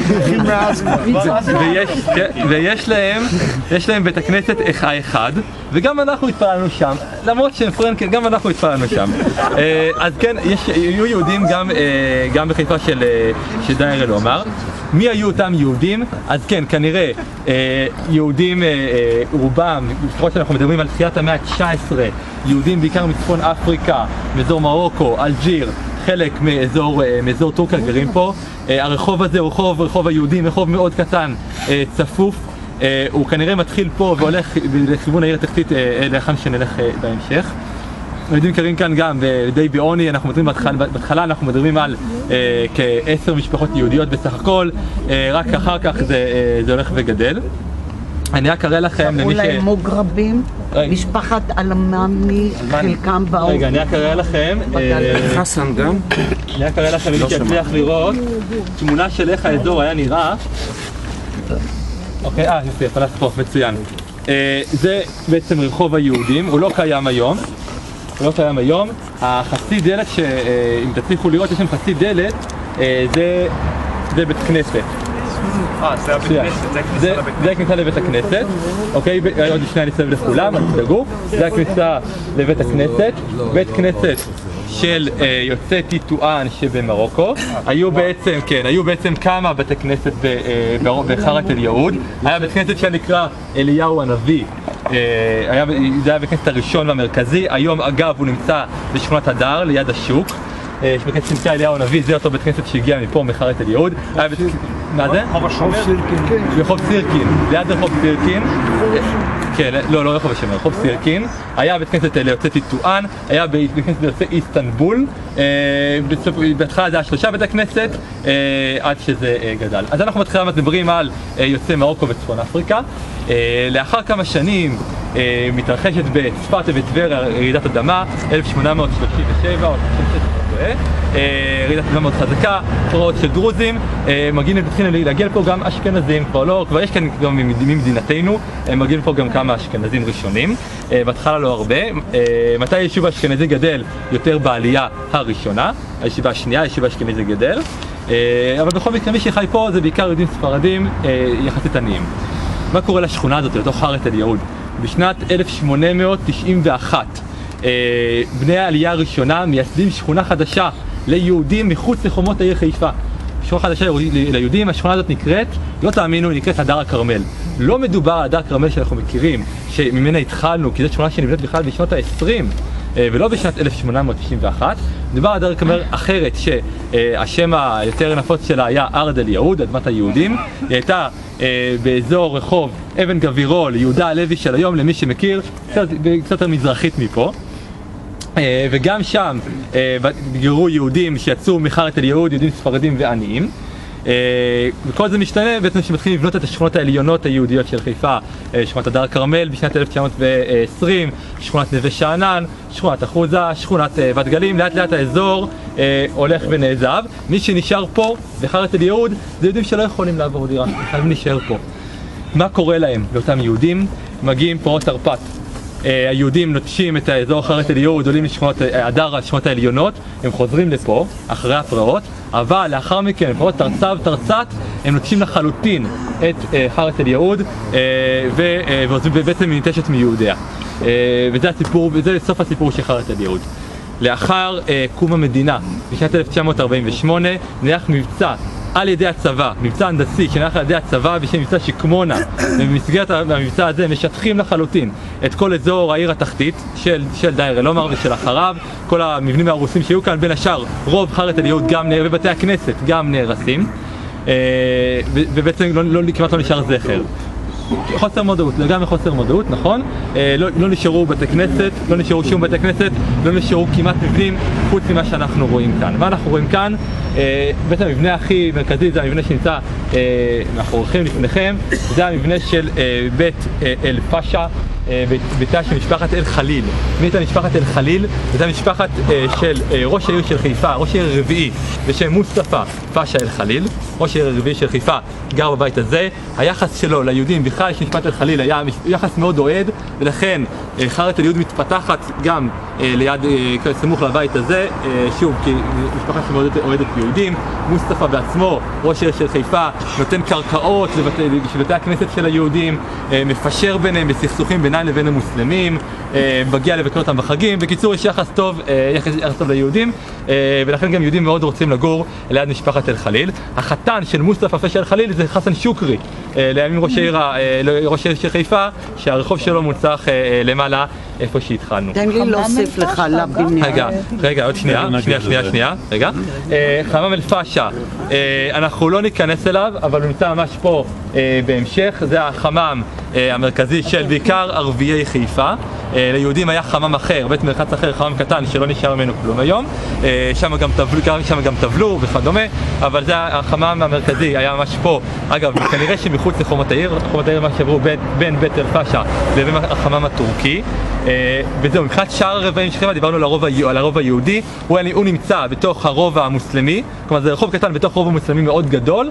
ויש להם, יש להם בית הכנסת האחד, וגם אנחנו התפללנו שם, למרות שהם פרנקן, גם אנחנו התפללנו שם. אז כן, היו יהודים גם בחיפה של דייר אלעמר. מי היו אותם יהודים? אז כן, כנראה יהודים רובם, לפחות שאנחנו מדברים על תחילת המאה ה-תשע עשרה, יהודים בעיקר מצפון אפריקה, מאזור מרוקו, אלג'יר, חלק מאזור, מאזור טורקיה גרים פה. הרחוב הזה הוא רחוב, רחוב היהודים, רחוב מאוד קטן, צפוף. הוא כנראה מתחיל פה והולך לכיוון העיר התחתית לאחר שנלך בהמשך. יהודים קרים כאן גם די בעוני, אנחנו מדברים בהתחלה, בהתחלה אנחנו מדברים על כעשר משפחות יהודיות בסך הכל, רק אחר כך זה, זה הולך וגדל. אני רק אראה לכם למי ש... קראו להם מוגרבים, משפחת אלממי, חלקם באו. רגע, אני רק אראה לכם... חסן גם? אני רק אראה לכם למי שיצליח לראות תמונה של איך האזור היה נראה. אוקיי, אה, יופי, פלס פה, מצוין. זה בעצם רחוב היהודים, הוא לא קיים היום. הוא לא קיים היום. החצי דלת, שאם תצליחו לראות, יש שם חצי דלת, זה בית כנסת. אה, זה הבית כנסת, זה הכניסה לבית הכנסת. זה הכניסה לבית הכנסת, אוקיי, עוד שנייה נסתכל לכולם, אל תדאגו. זה הכניסה לבית הכנסת, בית כנסת של יוצאי טיטואן שבמרוקו. היו בעצם, כן, היו בעצם כמה בתי כנסת בחרת אל יהוד. היה בית כנסת שנקרא אליהו הנביא, זה היה בית כנסת הראשון והמרכזי. היום אגב הוא נמצא בשכונת הדר ליד השוק. יש בית כנסת שנקרא אליהו הנביא, זה אותו בית כנסת שהגיע מפה מחרת אל יהוד. מה זה? רחוב סירקין. רחוב סירקין, ליד רחוב סירקין. כן, לא, לא רחוב השם, רחוב סירקין. היה בית כנסת ליוצאי טיטואן, היה בית כנסת ליוצאי איסטנבול. בהתחלה זה היה שלושה בית הכנסת, עד שזה גדל. אז אנחנו מתחילה מדברים על יוצאי מרוקו וצפון אפריקה. לאחר כמה שנים מתרחשת בצפת ובטבריה רעידת אדמה, אלף שמונה מאות שלושים ושבע או שלושים ושש, רעידת אדמה מאוד חזקה, פרעות של דרוזים, מגיעים מתחילים להגיע לפה גם אשכנזים, כבר לא, כבר יש כאן גם ממדינתנו, מגיעים לפה גם כמה אשכנזים ראשונים, בהתחלה לא הרבה. מתי היישוב האשכנזי גדל? יותר בעלייה הראשונה, הישיבה השנייה, הישיבה האשכנזי גדל, אבל בכל מקרה מי שחי פה זה בעיקר יהודים ספרדים יחסית עניים. מה קורה לשכונה הזאת, לתוך חרת אל יהוד? בשנת אלף שמונה מאות תשעים ואחת, בני העלייה הראשונה מייסדים שכונה חדשה ליהודים מחוץ לחומות העיר חיפה. שכונה חדשה ליהודים, השכונה הזאת נקראת, לא תאמינו, היא נקראת הדר הכרמל. לא מדובר על הדר הכרמל שאנחנו מכירים, שממנה התחלנו, כי זו שכונה שנבנית בכלל בשנות ה-עשרים, ולא בשנת אלף שמונה מאות תשעים ואחת. מדובר על הדר הכרמל אחרת, שהשם היותר נפוץ שלה היה ארד אל יהוד, אדמת היהודים. היא הייתה באזור רחוב אבן גבירול, יהודה הלוי של היום, למי שמכיר, קצת יותר מזרחית מפה. וגם שם גרו יהודים שיצאו מחרת אל יהוד, יהודים ספרדים ועניים. וכל זה משתנה בעצם שמתחילים לבנות את השכונות העליונות היהודיות של חיפה, שכונת הדר כרמל בשנת אלף תשע מאות ועשרים, שכונת נווה שאנן, שכונת אחוזה, שכונת בת גלים. לאט לאט האזור הולך ונעזב. מי שנשאר פה בחרת אל יהוד זה יהודים שלא יכולים לעבור דירה, חייבים להישאר פה. מה קורה להם לאותם יהודים? מגיעים פרעות תרפ"ט. היהודים נוטשים את האזור חרת אל יהוד, עולים לשכונות הדר, השכונות העליונות, הם חוזרים לפה אחרי הפרעות, אבל לאחר מכן, פרעות תרצ"ב תרצ"ט, הם נוטשים לחלוטין את חרת אל יהוד ובעצם ניטשת מיהודיה. וזה הסיפור, וזה סוף הסיפור של חרת אל יהוד. לאחר קום המדינה, בשנת אלף תשע מאות ארבעים ושמונה, נערך מבצע על ידי הצבא, מבצע הנדסי שנערך על ידי הצבא בשם מבצע שקמונה. ובמסגרת המבצע הזה משטחים לחלוטין את כל אזור העיר התחתית של, של דייר אל-עומר ושל אחריו, כל המבנים ההרוסים שהיו כאן, בין השאר רוב חארת אל-יהוד גם נהרסים, ובתי הכנסת גם נהרסים, ובעצם לא, לא, כמעט לא נשאר זכר. חוסר מודעות, גם מחוסר מודעות, נכון? אה, לא, לא נשארו בתי כנסת, לא נשארו שום בתי כנסת, לא נשארו כמעט מבנים חוץ ממה שאנחנו רואים כאן. מה אנחנו רואים כאן? אה, בעצם המבנה הכי מרכזי זה המבנה שנמצא אה, מאחוריכם, לפניכם, זה המבנה של אה, בית אה, אל-פאשה, אה, ביתה של משפחת אל-חליל. מי הייתה משפחת אל-חליל? הייתה משפחת אה, של אה, ראש העיר של חיפה, ראש העיר הרביעי בשם מוסטפא פאשה אל-חליל, ראש העיר הרביעי של חיפה גר בבית הזה. היחס שלו ליהודים בכלל של משפחת אל-חליל היה יחס מאוד אוהד, ולכן חארת אל-יהוד מתפתחת גם ליד, סמוך לבית הזה, שוב, כי משפחה שמאוד אוהדת יהודים. מוסטפא בעצמו, ראש העיר של חיפה, נותן קרקעות לבתי הכנסת של היהודים, מפשר ביניהם בסכסוכים בינם לבין המוסלמים, מגיע לבקר אותם בחגים. בקיצור, יש יחס טוב, יחס טוב ליהודים, ולכן גם יהודים מאוד רוצים לגור ליד משפחת אל-חליל. החתן של מוסטפא פאשה אל-חליל זה חסן שוקרי, לימים ראש העיר, ראש העיר של חיפה, שהרחוב שלו מונצח למעלה איפה שהתחלנו. תן לי להוסיף לך לבניין. רגע, רגע, עוד שנייה, שנייה, שנייה, שנייה, רגע. חמם אל-פאשה, אנחנו לא ניכנס אליו, אבל הוא נמצא ממש פה בהמשך. זה החמם המרכזי של בעיקר ערביי חיפה. ליהודים היה חמם אחר, בית מרחץ אחר, חמם קטן שלא נשאר ממנו כלום היום. שם גם טבלו, שם גם טבלו וכדומה, אבל זה החמם המרכזי, היה ממש פה. אגב, כנראה שמחוץ לחומות העיר, חומות העיר מה שעברו בין, בין בית אל-פאשה לבין החמם הטורקי. וזהו, מבחינת שאר הרבעים של חיפה, דיברנו על הרוב, על הרוב היהודי, הוא, הוא נמצא בתוך הרוב המוסלמי, כלומר זה רחוב קטן בתוך רוב המוסלמי מאוד גדול,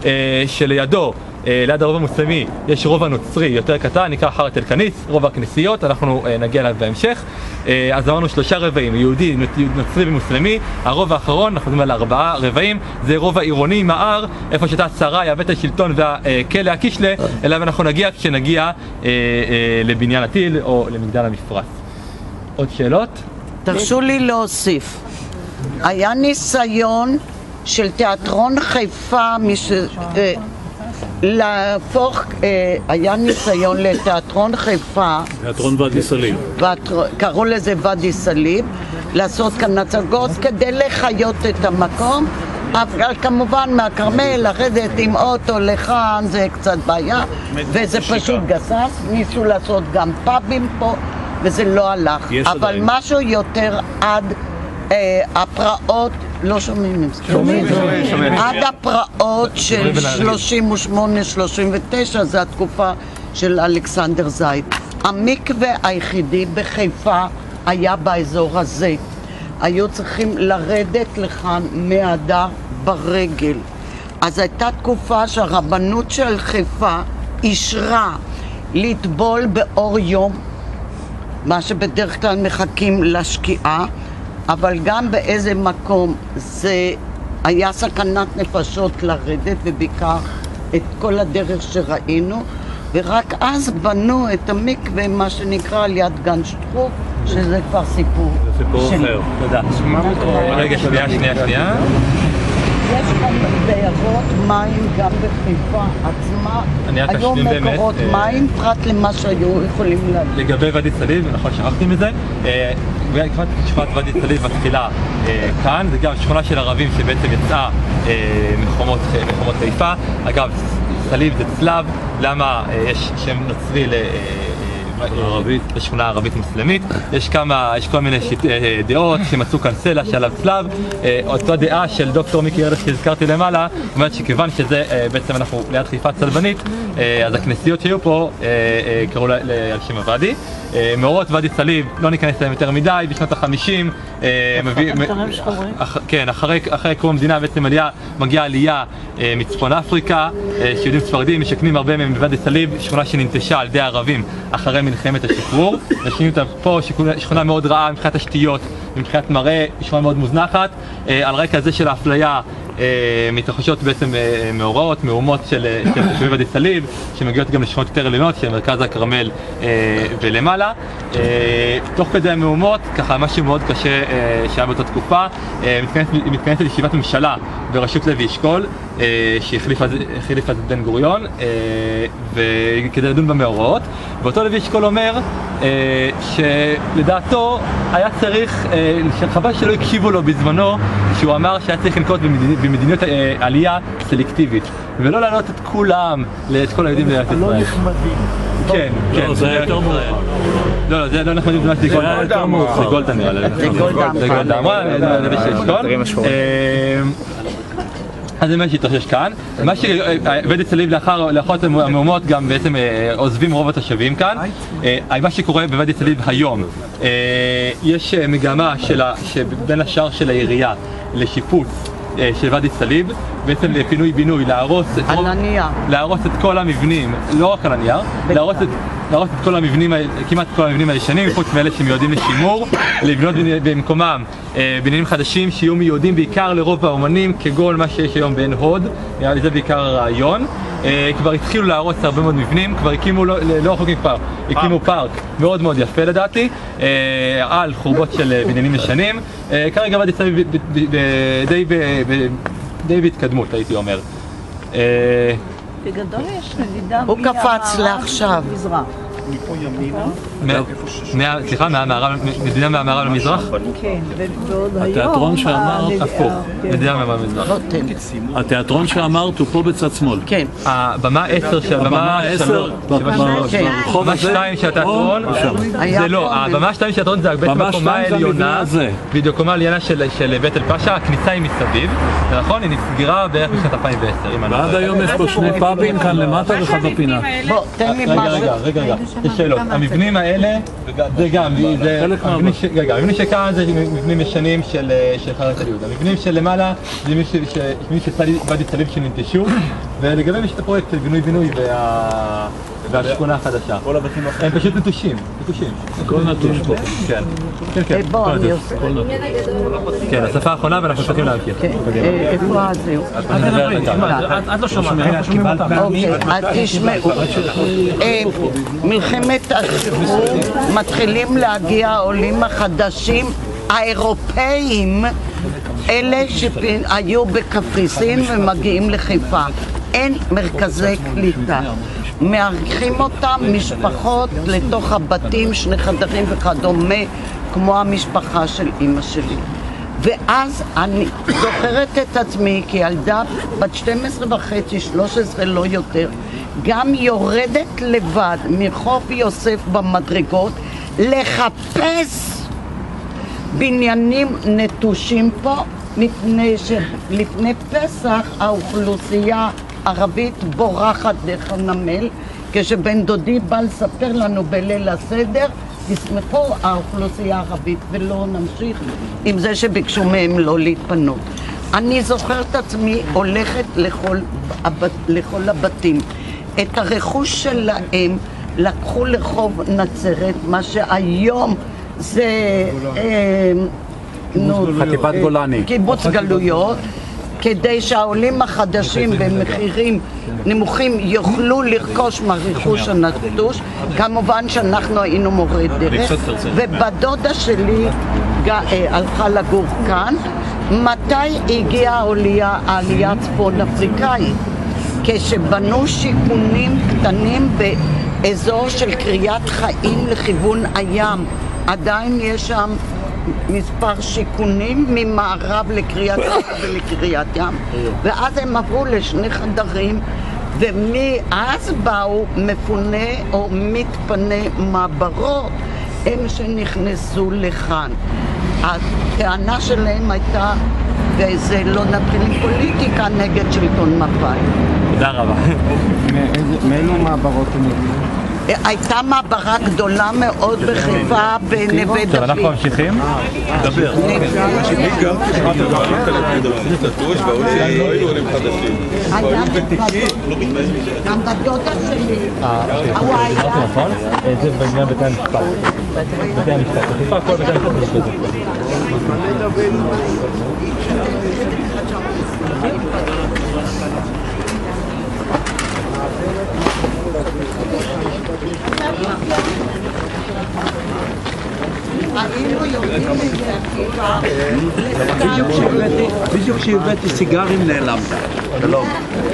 שלידו, ליד הרוב המוסלמי יש רוב הנוצרי יותר קטן, נקרא חארת אל-כניס, רוב הכנסיות, אנחנו נגיע אליו בהמשך. אז אמרנו שלושה רבעים, יהודי, נוצרי ומוסלמי. הרוב האחרון, אנחנו מדברים על ארבעה רבעים, זה רוב העירוני, מער, איפה שהייתה שרה, בית השלטון והכלא הקישלה, אליו אנחנו נגיע כשנגיע לבניין הטיל או למגדל המפרץ. עוד שאלות? תרשו לי להוסיף. היה ניסיון של תיאטרון חיפה, מש... להפוך, היה ניסיון לתיאטרון חיפה, תיאטרון ואדי סאליב, קראו לזה ואדי סאליב, לעשות כאן הצגות כדי לחיות את המקום, אבל כמובן מהכרמל לרדת עם אוטו לכאן זה קצת בעיה, וזה פשוט גסס. ניסו לעשות גם פאבים פה וזה לא הלך, אבל עדיין משהו יותר עד אה, הפרעות, לא שומעים, שומעים, שומעים. עד הפרעות של שלושים ושמונה שלושים ותשע, זו התקופה של אלכסנדר זייד. המקווה היחידי בחיפה היה באזור הזה. היו צריכים לרדת לכאן מהדר ברגל. אז הייתה תקופה שהרבנות של חיפה אישרה לטבול באור יום, מה שבדרך כלל מחכים לשקיעה, אבל גם באיזה מקום זה היה סכנת נפשות לרדת, ובעיקר את כל הדרך שראינו, ורק אז בנו את המקווה, מה שנקרא על יד גן שטרוק, שזה כבר סיפור שלי. תודה. רגע, שנייה, שנייה, שנייה. יש כאן בארות מים גם בחיפה עצמה, היו מקורות מים פרט למה שהיו יכולים להגיד. לגבי ואדי סאליב, נכון שכחתי מזה, שכונת ואדי סאליב מתחילה כאן, זה גם שכונה של ערבים שבעצם יצאה מחומות חיפה. אגב, סאליב זה צלב, למה יש שם נוצרי ל... ערבית, בשכונה ערבית מוסלמית. יש כמה, יש כל מיני דעות שמצאו כאן סלע שעליו צלב. אותה דעה של דוקטור מיקי ארדש שהזכרתי למעלה, אומרת שכיוון שזה בעצם אנחנו ליד חיפה צלבנית, אז הכנסיות שהיו פה קראו על שם הוואדי. מאורות ואדי סאליב, לא ניכנס להם יותר מדי, בשנות החמישים, כן, אחרי קום המדינה בעצם מגיעה עלייה מצפון אפריקה, שיהודים ספרדים משכנים הרבה מהם בוואדי סאליב, שכונה שננטשה על ידי הערבים אחרי מלחמת השחרור. ושינו אותה פה, שכונה מאוד רעה מבחינת תשתיות, מבחינת מראה, שכונה מאוד מוזנחת. על רקע הזה של האפליה מתרחשות בעצם מאורעות, מהומות של תושבי ואדי סאליב, שמגיעות גם לשכונות יותר עליונות, של מרכז הכרמל ולמעלה. תוך כדי המהומות, ככה משהו מאוד קשה שהיה באותה תקופה, מתכנסת ישיבת ממשלה בראשות לוי אשכול, שהחליפה את בן גוריון, וכדי לדון במאורעות. ואותו לוי אשכול אומר שלדעתו היה צריך, חבל שלא הקשיבו לו בזמנו, שהוא אמר שהיה צריך לנקוט במדיניות עלייה סלקטיבית, ולא להעלות את כולם, את כל היהודים לארץ ישראל. לא נחמדים. כן, כן. לא, זה היה יותר מאוחר. לא, לא, זה לא נחמדים, זה היה יותר מאוחר. זה גולדה נראה לי. זה גולדה. זה גולדה אמרה, לוי אשכול. אז זה מה שהתרחש כאן. מה שוואדי סאליב לאחר המהומות גם בעצם עוזבים רוב התושבים כאן. מה שקורה בוואדי סאליב היום, יש מגמה בין השאר של העירייה לשיפוץ של ואדי סאליב, בעצם לפינוי בינוי, להרוס את כל המבנים, לא רק על הנייר, להרוס את כל המבנים, כמעט כל המבנים הישנים, חוץ מאלה שמיועדים לשימור, לבנות במקומם בניינים חדשים שיהיו מיועדים בעיקר לרוב האומנים, כגון מה שיש היום בעין הוד, זה בעיקר הרעיון. כבר התחילו להרוס הרבה מאוד מבנים, כבר הקימו, לא רחוקים כבר, הקימו פארק מאוד מאוד יפה לדעתי, על חורבות של בניינים ישנים. כרגע ואדי סאליב די בהתקדמות, הייתי אומר. בגדול יש נדידה הוא קפץ לעכשיו. מפה ימינה? סליחה, מדינה מהמערב למזרח? כן, ועוד היום... התיאטרון שאמרת, הפוך, מדינה מהמערב למזרח. התיאטרון שאמרת הוא פה בצד שמאל. כן. הבמה עשר של הבמה עשר, הבמה שתיים של התיאטרון, זה לא, הבמה שתיים של התיאטרון זה בעצם הקומה העליונה, בדיוק קומה העליונה של בית אל פאשה, הכניסה היא מסביב, נכון? היא נסגרה בערך בשנת אלפיים ועשר. ועד היום יש פה שני פאבים כאן למטה ואחד בפינה. בוא, תן לי רגע, משהו. רגע, רגע, רגע, יש שאלות. המבנים האלה, זה גם, המבנים שכאן זה מבנים ישנים של חרת הליהוד. המבנים של למעלה זה מבנים של ואדי סאליב שננטשו, ולגביהם יש את הפרויקט של בינוי-בינוי והשכונה החדשה. הם פשוט נטושים, נטושים. הכל נטוש פה. כן, כן, כן. בוא, אני עושה. כן, השפה האחרונה ואנחנו צריכים להמשיך. איפה הזהו? את לא שומעת, אוקיי, אז תשמעו. מלחמת השחרור מתחילים להגיע העולים החדשים, האירופאים, אלה שהיו בקפריסין ומגיעים לחיפה. אין מרכזי קליטה. מארחים אותם משפחות לתוך הבתים, שני חדרים וכדומה, כמו המשפחה של אמא שלי. ואז אני זוכרת את עצמי כילדה בת שתים עשרה וחצי, שלוש עשרה לא יותר, גם יורדת לבד מחוף יוסף במדרגות לחפש בניינים נטושים פה, מפני שלפני פסח האוכלוסייה הערבית בורחת דרך הנמל. כשבן דודי בא לספר לנו בליל הסדר, תשמחו האוכלוסייה הערבית, ולא נמשיך עם זה שביקשו מהם לא להתפנות. אני זוכרת את עצמי הולכת לכל, לכל הבתים. את הרכוש שלהם לקחו לחוב נצרת, מה שהיום זה חטיבת גולני, קיבוץ גלויות, כדי שהעולים החדשים במחירים נמוכים יוכלו לרכוש מהרכוש הנטוש. כמובן שאנחנו היינו מורי דרך, ובדודה שלי הלכה לגור כאן. מתי הגיעה העלייה, העלייה הצפון אפריקאית? כשבנו שיכונים קטנים באזור של קריית חיים לכיוון הים. עדיין יש שם מספר שיכונים ממערב לקריית חיים ולקריית ים, ואז הם עברו לשני חדרים, ומאז באו מפונה או מתפנה מעברות, הם שנכנסו לכאן. הטענה שלהם הייתה, וזה לא נתחיל עם פוליטיקה, נגד שלטון מפא"י. תודה רבה. מאילו מעברות הם הגיעו? הייתה מעברה גדולה מאוד בחיפה בנווה דוד. טוב, אנחנו ממשיכים. דבר. גם בדודה שלי. הוואי. זה בעניין בתי המשפט. בתי המשפט. בחיפה כל בתי המשפט יש בזה. בדיוק כשהבאתי סיגרים נעלמת. שלום.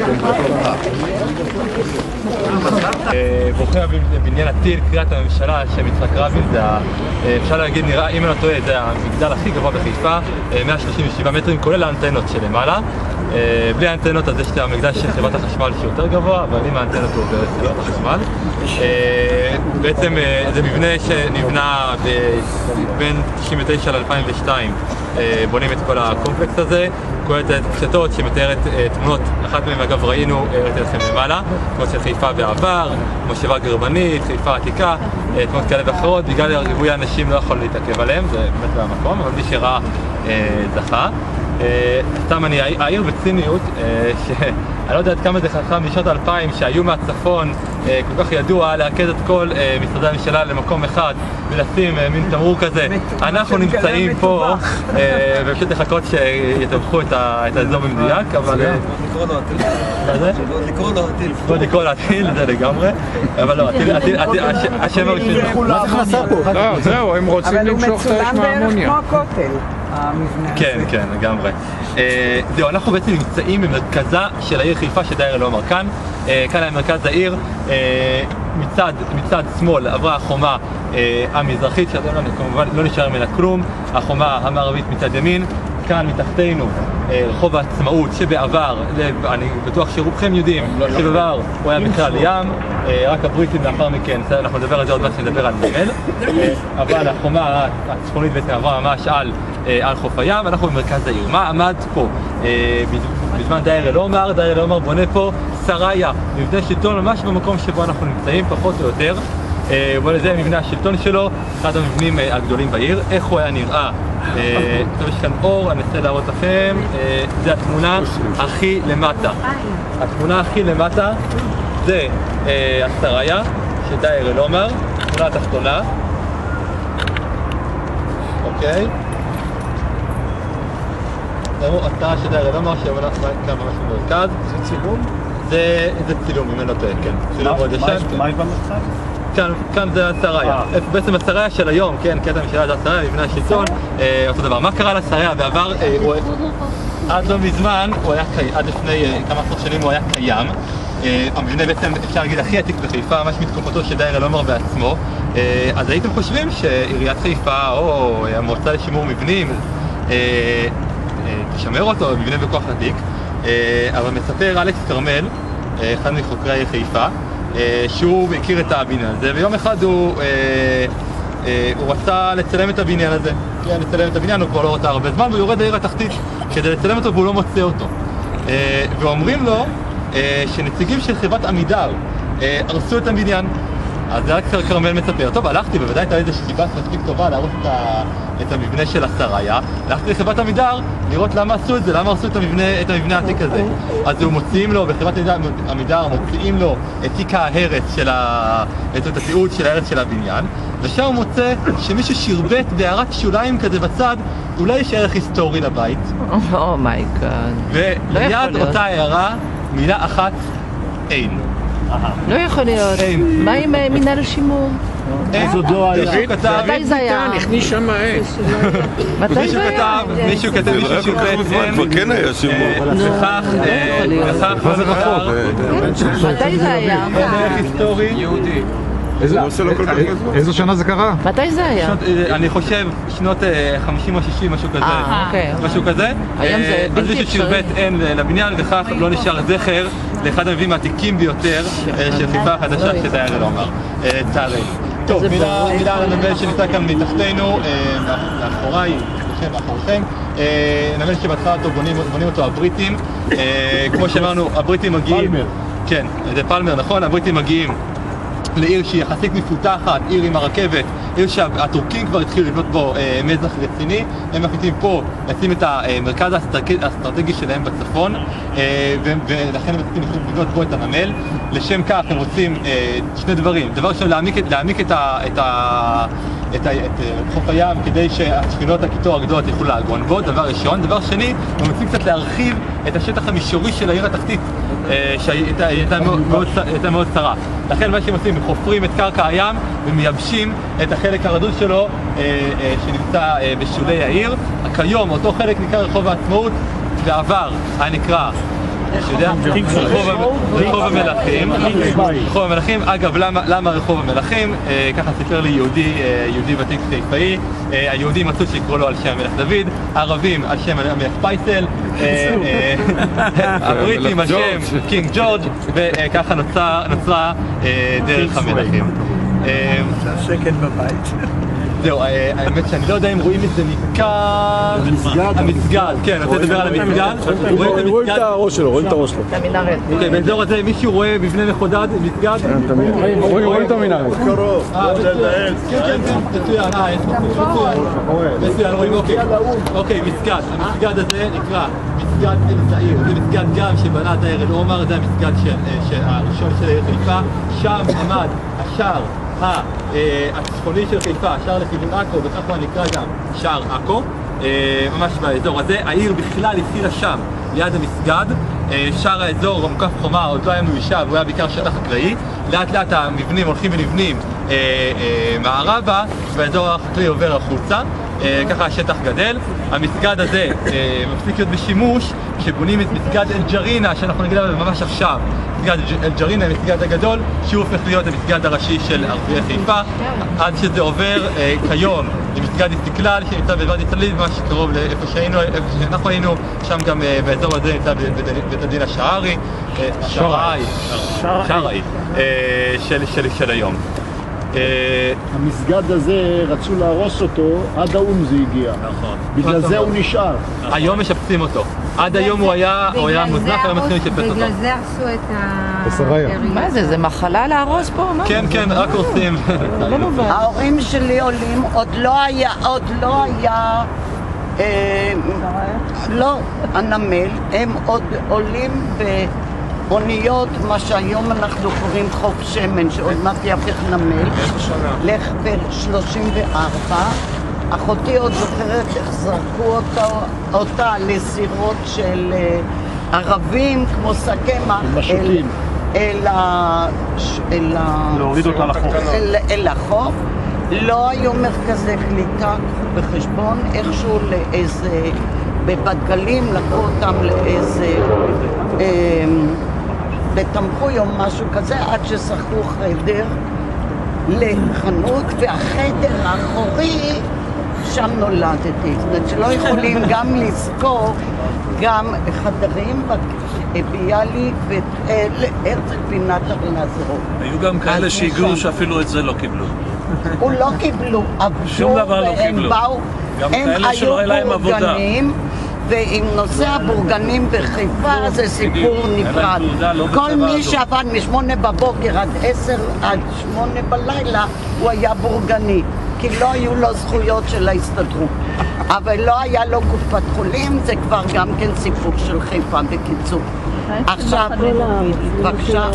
ברוכים הבאים לבניין הטיל, קריית הממשלה של יצחק רבין. זה, אפשר להגיד, נראה, אם אני לא טועה, זה המגדל הכי גבוה בחיפה, מאה שלושים ושבעה מטרים, כולל האנטנות שלמעלה. בלי האנטנות אז יש את המגדל של חברת החשמל שיותר גבוה, אבל עם האנטנות הוא עובר את חברת החשמל. בעצם זה מבנה שנבנה בין תשעים ותשע ל-אלפיים ושתיים, בונים את כל הקומפלקס הזה, כוללת קשתות שמתארת תמונות, אחת מהן אגב ראינו, הראיתי לכם למעלה, תמונות של חיפה בעבר, מושבה גרמנית, חיפה עתיקה, תמונות כאלה ואחרות. בגלל ריבוי האנשים לא יכול להתעכב עליהם, זה באמת לא המקום, אבל מי שראה זכה. סתם אני אעיר בציניות, שאני לא יודע עד כמה זה חכם משנות האלפיים שהיו מהצפון כל כך ידוע להרכז את כל משרדי הממשלה למקום אחד ולשים מין תמרור כזה. אנחנו נמצאים פה ופשוט לחכות שיתווכו את האזור במדויק, אבל... לקרוא לו הטיל. מה זה? לקרוא לו הטיל. לא לקרוא לו הטיל, זה לגמרי, אבל לא, השם הראשון... מה זה נכנסה פה? לא, זהו, הם רוצים למשוך את האש מהאמוניה. אבל הוא מצולם בערך כמו הכותל, המבנה הזה. כן, כן, לגמרי. זהו, אנחנו בעצם נמצאים במרכזה של העיר חיפה שדייר אלומר כאן. כאן היה מרכז העיר, מצד, מצד שמאל עברה החומה המזרחית, שכמובן לא נשאר ממנה כלום, החומה המערבית מצד ימין, כאן מתחתנו רחוב העצמאות שבעבר, אני בטוח שרובכם יודעים שבעבר הוא היה בכלל ים, רק הבריטים לאחר מכן, אנחנו נדבר על זה עוד מעט שנדבר על נמל, אבל החומה הצפונית בעצם עברה ממש על, על חוף הים, ואנחנו במרכז העיר. מה עמד פה? בזמן דייר אלומר, דייר אלומר בונה פה סריה, מבנה שלטון ממש במקום שבו אנחנו נמצאים, פחות או יותר. וזה מבנה השלטון שלו, אחד המבנים הגדולים בעיר. איך הוא היה נראה? טוב, יש כאן אור, אני רוצה להראות לכם. זה התמונה הכי למטה. התמונה הכי למטה זה הסריה של דייר אלומר, התמונה התחתונה. אוקיי. זהו, הסריה של דייר אלומר שעולה כאן ממש במרכז. זה צילום? זה צילום, אם אני לא טועה, כן. צילום מאוד ישן. מה יש במרכז? כאן, כאן זה הסריה, בעצם הסריה של היום, כן, קטע משלה זה הסריה, מבנה השלטון, אותו דבר. מה קרה לסריה? בעבר, עד לא מזמן, הוא היה קיים, עד לפני כמה עשרות שנים הוא היה קיים. המבנה בעצם, אפשר להגיד, הכי עתיק בחיפה, ממש מתקופתו של דייר אלומר בעצמו. אז הייתם חושבים שעיריית חיפה, או המועצה לשימור מבנים, תשמר אותו, מבנה בכוח עתיק. אבל מספר אלכס כרמל, אחד מחוקרי חיפה, שהוא הכיר את הבניין הזה, ויום אחד הוא, הוא רצה לצלם את הבניין הזה. כן, לצלם את הבניין, הוא כבר לא רוצה הרבה זמן, והוא יורד לעיר התחתית כדי לצלם אותו והוא לא מוצא אותו. ואומרים לו שנציגים של חברת עמידר הרסו את הבניין. אז אלכס כרמל מספר, טוב, הלכתי, בוודאי הייתה איזו סיבה מספיק טובה להרוס את, את המבנה של הסריה. הלכתי לחברת עמידר לראות למה עשו את זה, למה הרסו את המבנה, את המבנה העתיק הזה. אז הוא מוציאים לו, בחברת עמידר מוציאים לו את תיק ההרס של ה... את התיעוד של ההרס של הבניין, ושם הוא מוצא שמישהו שרבט בהערת שוליים כזה בצד, אולי יש ערך היסטורי לבית. אומייגאד. וליד אותה הערה, מילה אחת, אין. לא יכול להיות. מה עם מינהל השימור? איזו דוע, מישהו כתב... מתי זה היה? נכניס שם העץ. מתי זה היה? מישהו כתב, מישהו שרבט אין. כבר כן היה שימור. וכך, וכך, מה זה רחוק? מתי זה היה? אין ערך היסטורי. יהודי. איזו שנה זה קרה? מתי זה היה? אני חושב שנות חמישים או שישים, משהו כזה. אוקיי. משהו כזה. היום זה בלתי אז מישהו שרבט אין לבניין, וכך לא נשאר זכר לאחד המבנים העתיקים ביותר של חיפה החדשה שדייר אלומר. לצערנו. טוב, מילה על הנמל שנמצא כאן מתחתנו, מאחוריי, לכם, מאחוריכם. נמל שבהתחלה אותו בונים אותו הבריטים. כמו שאמרנו, הבריטים מגיעים... פלמר. כן, זה פלמר, נכון? הבריטים מגיעים לעיר שהיא יחסית מפותחת, עיר עם הרכבת, עיר שהטורקים כבר התחילו לבנות בו אה, מזח רציני. הם מחליטים פה לשים את המרכז האסטרטגי, האסטרטגי שלהם בצפון, אה, ולכן הם רוצים לבנות פה את הנמל. לשם כך הם רוצים אה, שני דברים. דבר ראשון, להעמיק, להעמיק את, ה, את, ה, את, ה, את חוף הים כדי שהשכונות הקיטור הגדולות יוכלו לעגון בו, דבר ראשון. דבר שני, הם רוצים קצת להרחיב את השטח המישורי של העיר התחתית, שהייתה מאוד צרה. לכן מה שהם עושים, הם חופרים את קרקע הים ומייבשים את החלק הרדוד שלו שנמצא בשולי העיר. כיום אותו חלק נקרא רחוב העצמאות, בעבר היה נקרא רחוב המלכים. רחוב המלכים, אגב, למה רחוב המלכים? ככה סיפר לי יהודי, יהודי ותיק חיפאי. היהודים מצאו שיקראו לו על שם המלך דוד, הערבים על שם המלך פייסל, הבריטים על שם קינג ג'ורג', וככה נוצרה דרך המלכים. שקט בבית. זהו, האמת שאני לא יודע אם רואים את זה מכאן. המסגד, כן, אני רוצה לדבר על המסגד. רואים את הראש שלו, רואים את הראש שלו. אוקיי, באזור הזה מישהו רואה מבנה מחודד, מסגד? רואים את המנהרת. קרוב, כן, כן, כן, מצוין, אה, יש מצוין. מצוין, רואים, אוקיי. אוקיי, מסגד. המסגד הזה נקרא מסגד אל זעיר. זה מסגד גם שבנה דאר אל עומר, זה המסגד הראשון של העיר חיפה. שם עמד השער הצפוני של חיפה, שער לכיוון עכו, וכך הוא נקרא גם שער עכו, ממש באזור הזה. העיר בכלל התחילה שם, ליד המסגד. שער האזור המוקף חומה עוד לא היה מיושב, הוא היה בעיקר שטח חקלאי. לאט לאט המבנים הולכים ונבנים מערבה, והאזור החקלאי עובר החוצה. ככה השטח גדל. המסגד הזה מפסיק להיות בשימוש כשבונים את מסגד אל-ג'רינה, שאנחנו נגיד עליו ממש עכשיו. מסגד אל-ג'רינה, המסגד הגדול, שהוא הופך להיות המסגד הראשי של ערביי חיפה, עד שזה עובר כיום למסגד איסטיקלל שנמצא בוואדי סאליב, ממש קרוב לאיפה שהיינו, איפה שאנחנו היינו, שם גם באזור הזה נמצא בית הדין השערי, שערי, שערי, של היום. המסגד הזה רצו להרוס אותו, עד האום זה הגיע. נכון. בגלל זה הוא נשאר. היום משפצים אותו. עד היום הוא היה מוזנח, היום מתחילים לשפץ אותו. בגלל זה עשו את ה... מה זה? זה מחלה להרוס פה? כן, כן, רק עושים. ההורים שלי עולים, עוד לא היה, עוד לא היה, לא, הנמל, הם עוד עולים באוניות, מה שהיום אנחנו קוראים חוף שמן, שעוד מעט יהפך נמל, לך ב-שלושים וארבע. אחותי עוד זוכרת איך זרקו אותה, אותה לסירות של ערבים כמו סכמה אל, אל, אל, להוריד אותה לחוף. אל, אל החוף. לא היו מרכזי קליטה בחשבון, איכשהו לאיזה, בבת גלים לקחו אותם לאיזה אה, בתמחוי או משהו כזה, עד ששכרו חדר לחנות, והחדר האחורי שם נולדתי. זאת אומרת שלא יכולים גם לזכור גם חדרים ביאליק והרצל פינת ארלוזורוב. היו גם כאלה שהגיעו שאפילו את זה לא קיבלו. הוא לא קיבלו, שום דבר לא קיבלו. גם כאלה שלא היה להם עבודה. ועם נושא הבורגנים בחיפה זה סיפור נפרד. כל מי שעבד משמונה בבוקר עד עשר עד שמונה בלילה הוא היה בורגני, כי לא היו לו זכויות של ההסתדרות. אבל לא היה לו קופת חולים, זה כבר גם כן סיפור של חיפה בקיצור. עכשיו, בבקשה,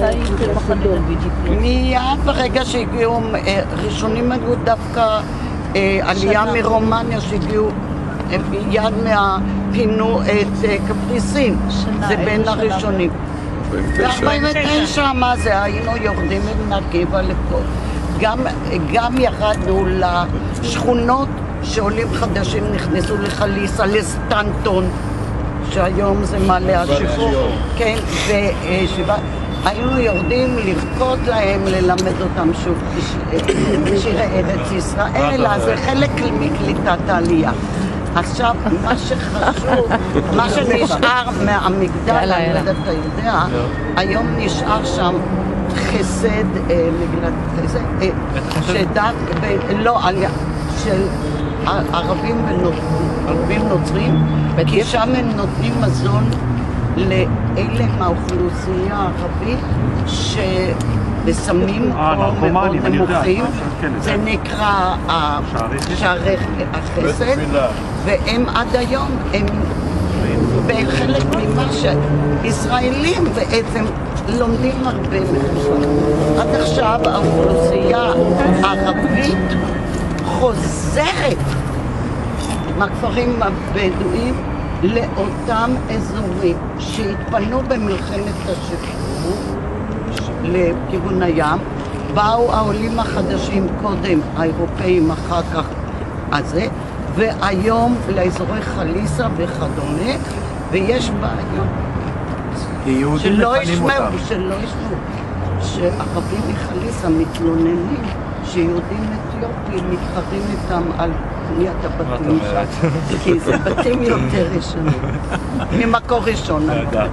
מיד ברגע שהגיעו, ראשונים היו דווקא עלייה מרומניה שהגיעו מיד מה... פינו את קפריסין, זה בין הראשונים. ב-ארבעים ותשע, מה זה? היינו יורדים עם נגיבה לפה. גם, גם ירדנו לשכונות שעולים חדשים נכנסו לחליסה, לסטנטון, שהיום זה מעלה השחרור. כן, ושבעה. היינו יורדים לרקוד להם, ללמד אותם שוב שירי ארץ ישראל, אז זה חלק מקליטת העלייה. עכשיו, מה שחשוב, מה שנשאר מהמגדל, אני לא יודעת, אתה יודע, היום נשאר שם חסד, מגילת חסד, שדת, לא, של ערבים וערבים נוצרים, כי שם הם נותנים מזון לאלה מהאוכלוסייה הערבית בסמים פה מאוד נמוכים, זה נקרא שערי החסד, והם עד היום, הם בחלק ממה שישראלים בעצם לומדים הרבה מהם. עד עכשיו האוכלוסייה הערבית חוזרת מהכפרים הבדואים לאותם אזורים שהתפנו במלחמת השחרור לכיוון הים. באו העולים החדשים קודם, האירופאים אחר כך הזה, והיום לאזורי חליסה וכדומה, ויש בעיה שלא ישמעו, שלא ישמעו, שערבים מחליסה מתלוננים שיהודים אתיופים מתחרים איתם על קניית הבתים שם, כי זה בתים יותר ראשונים, ממקור ראשון.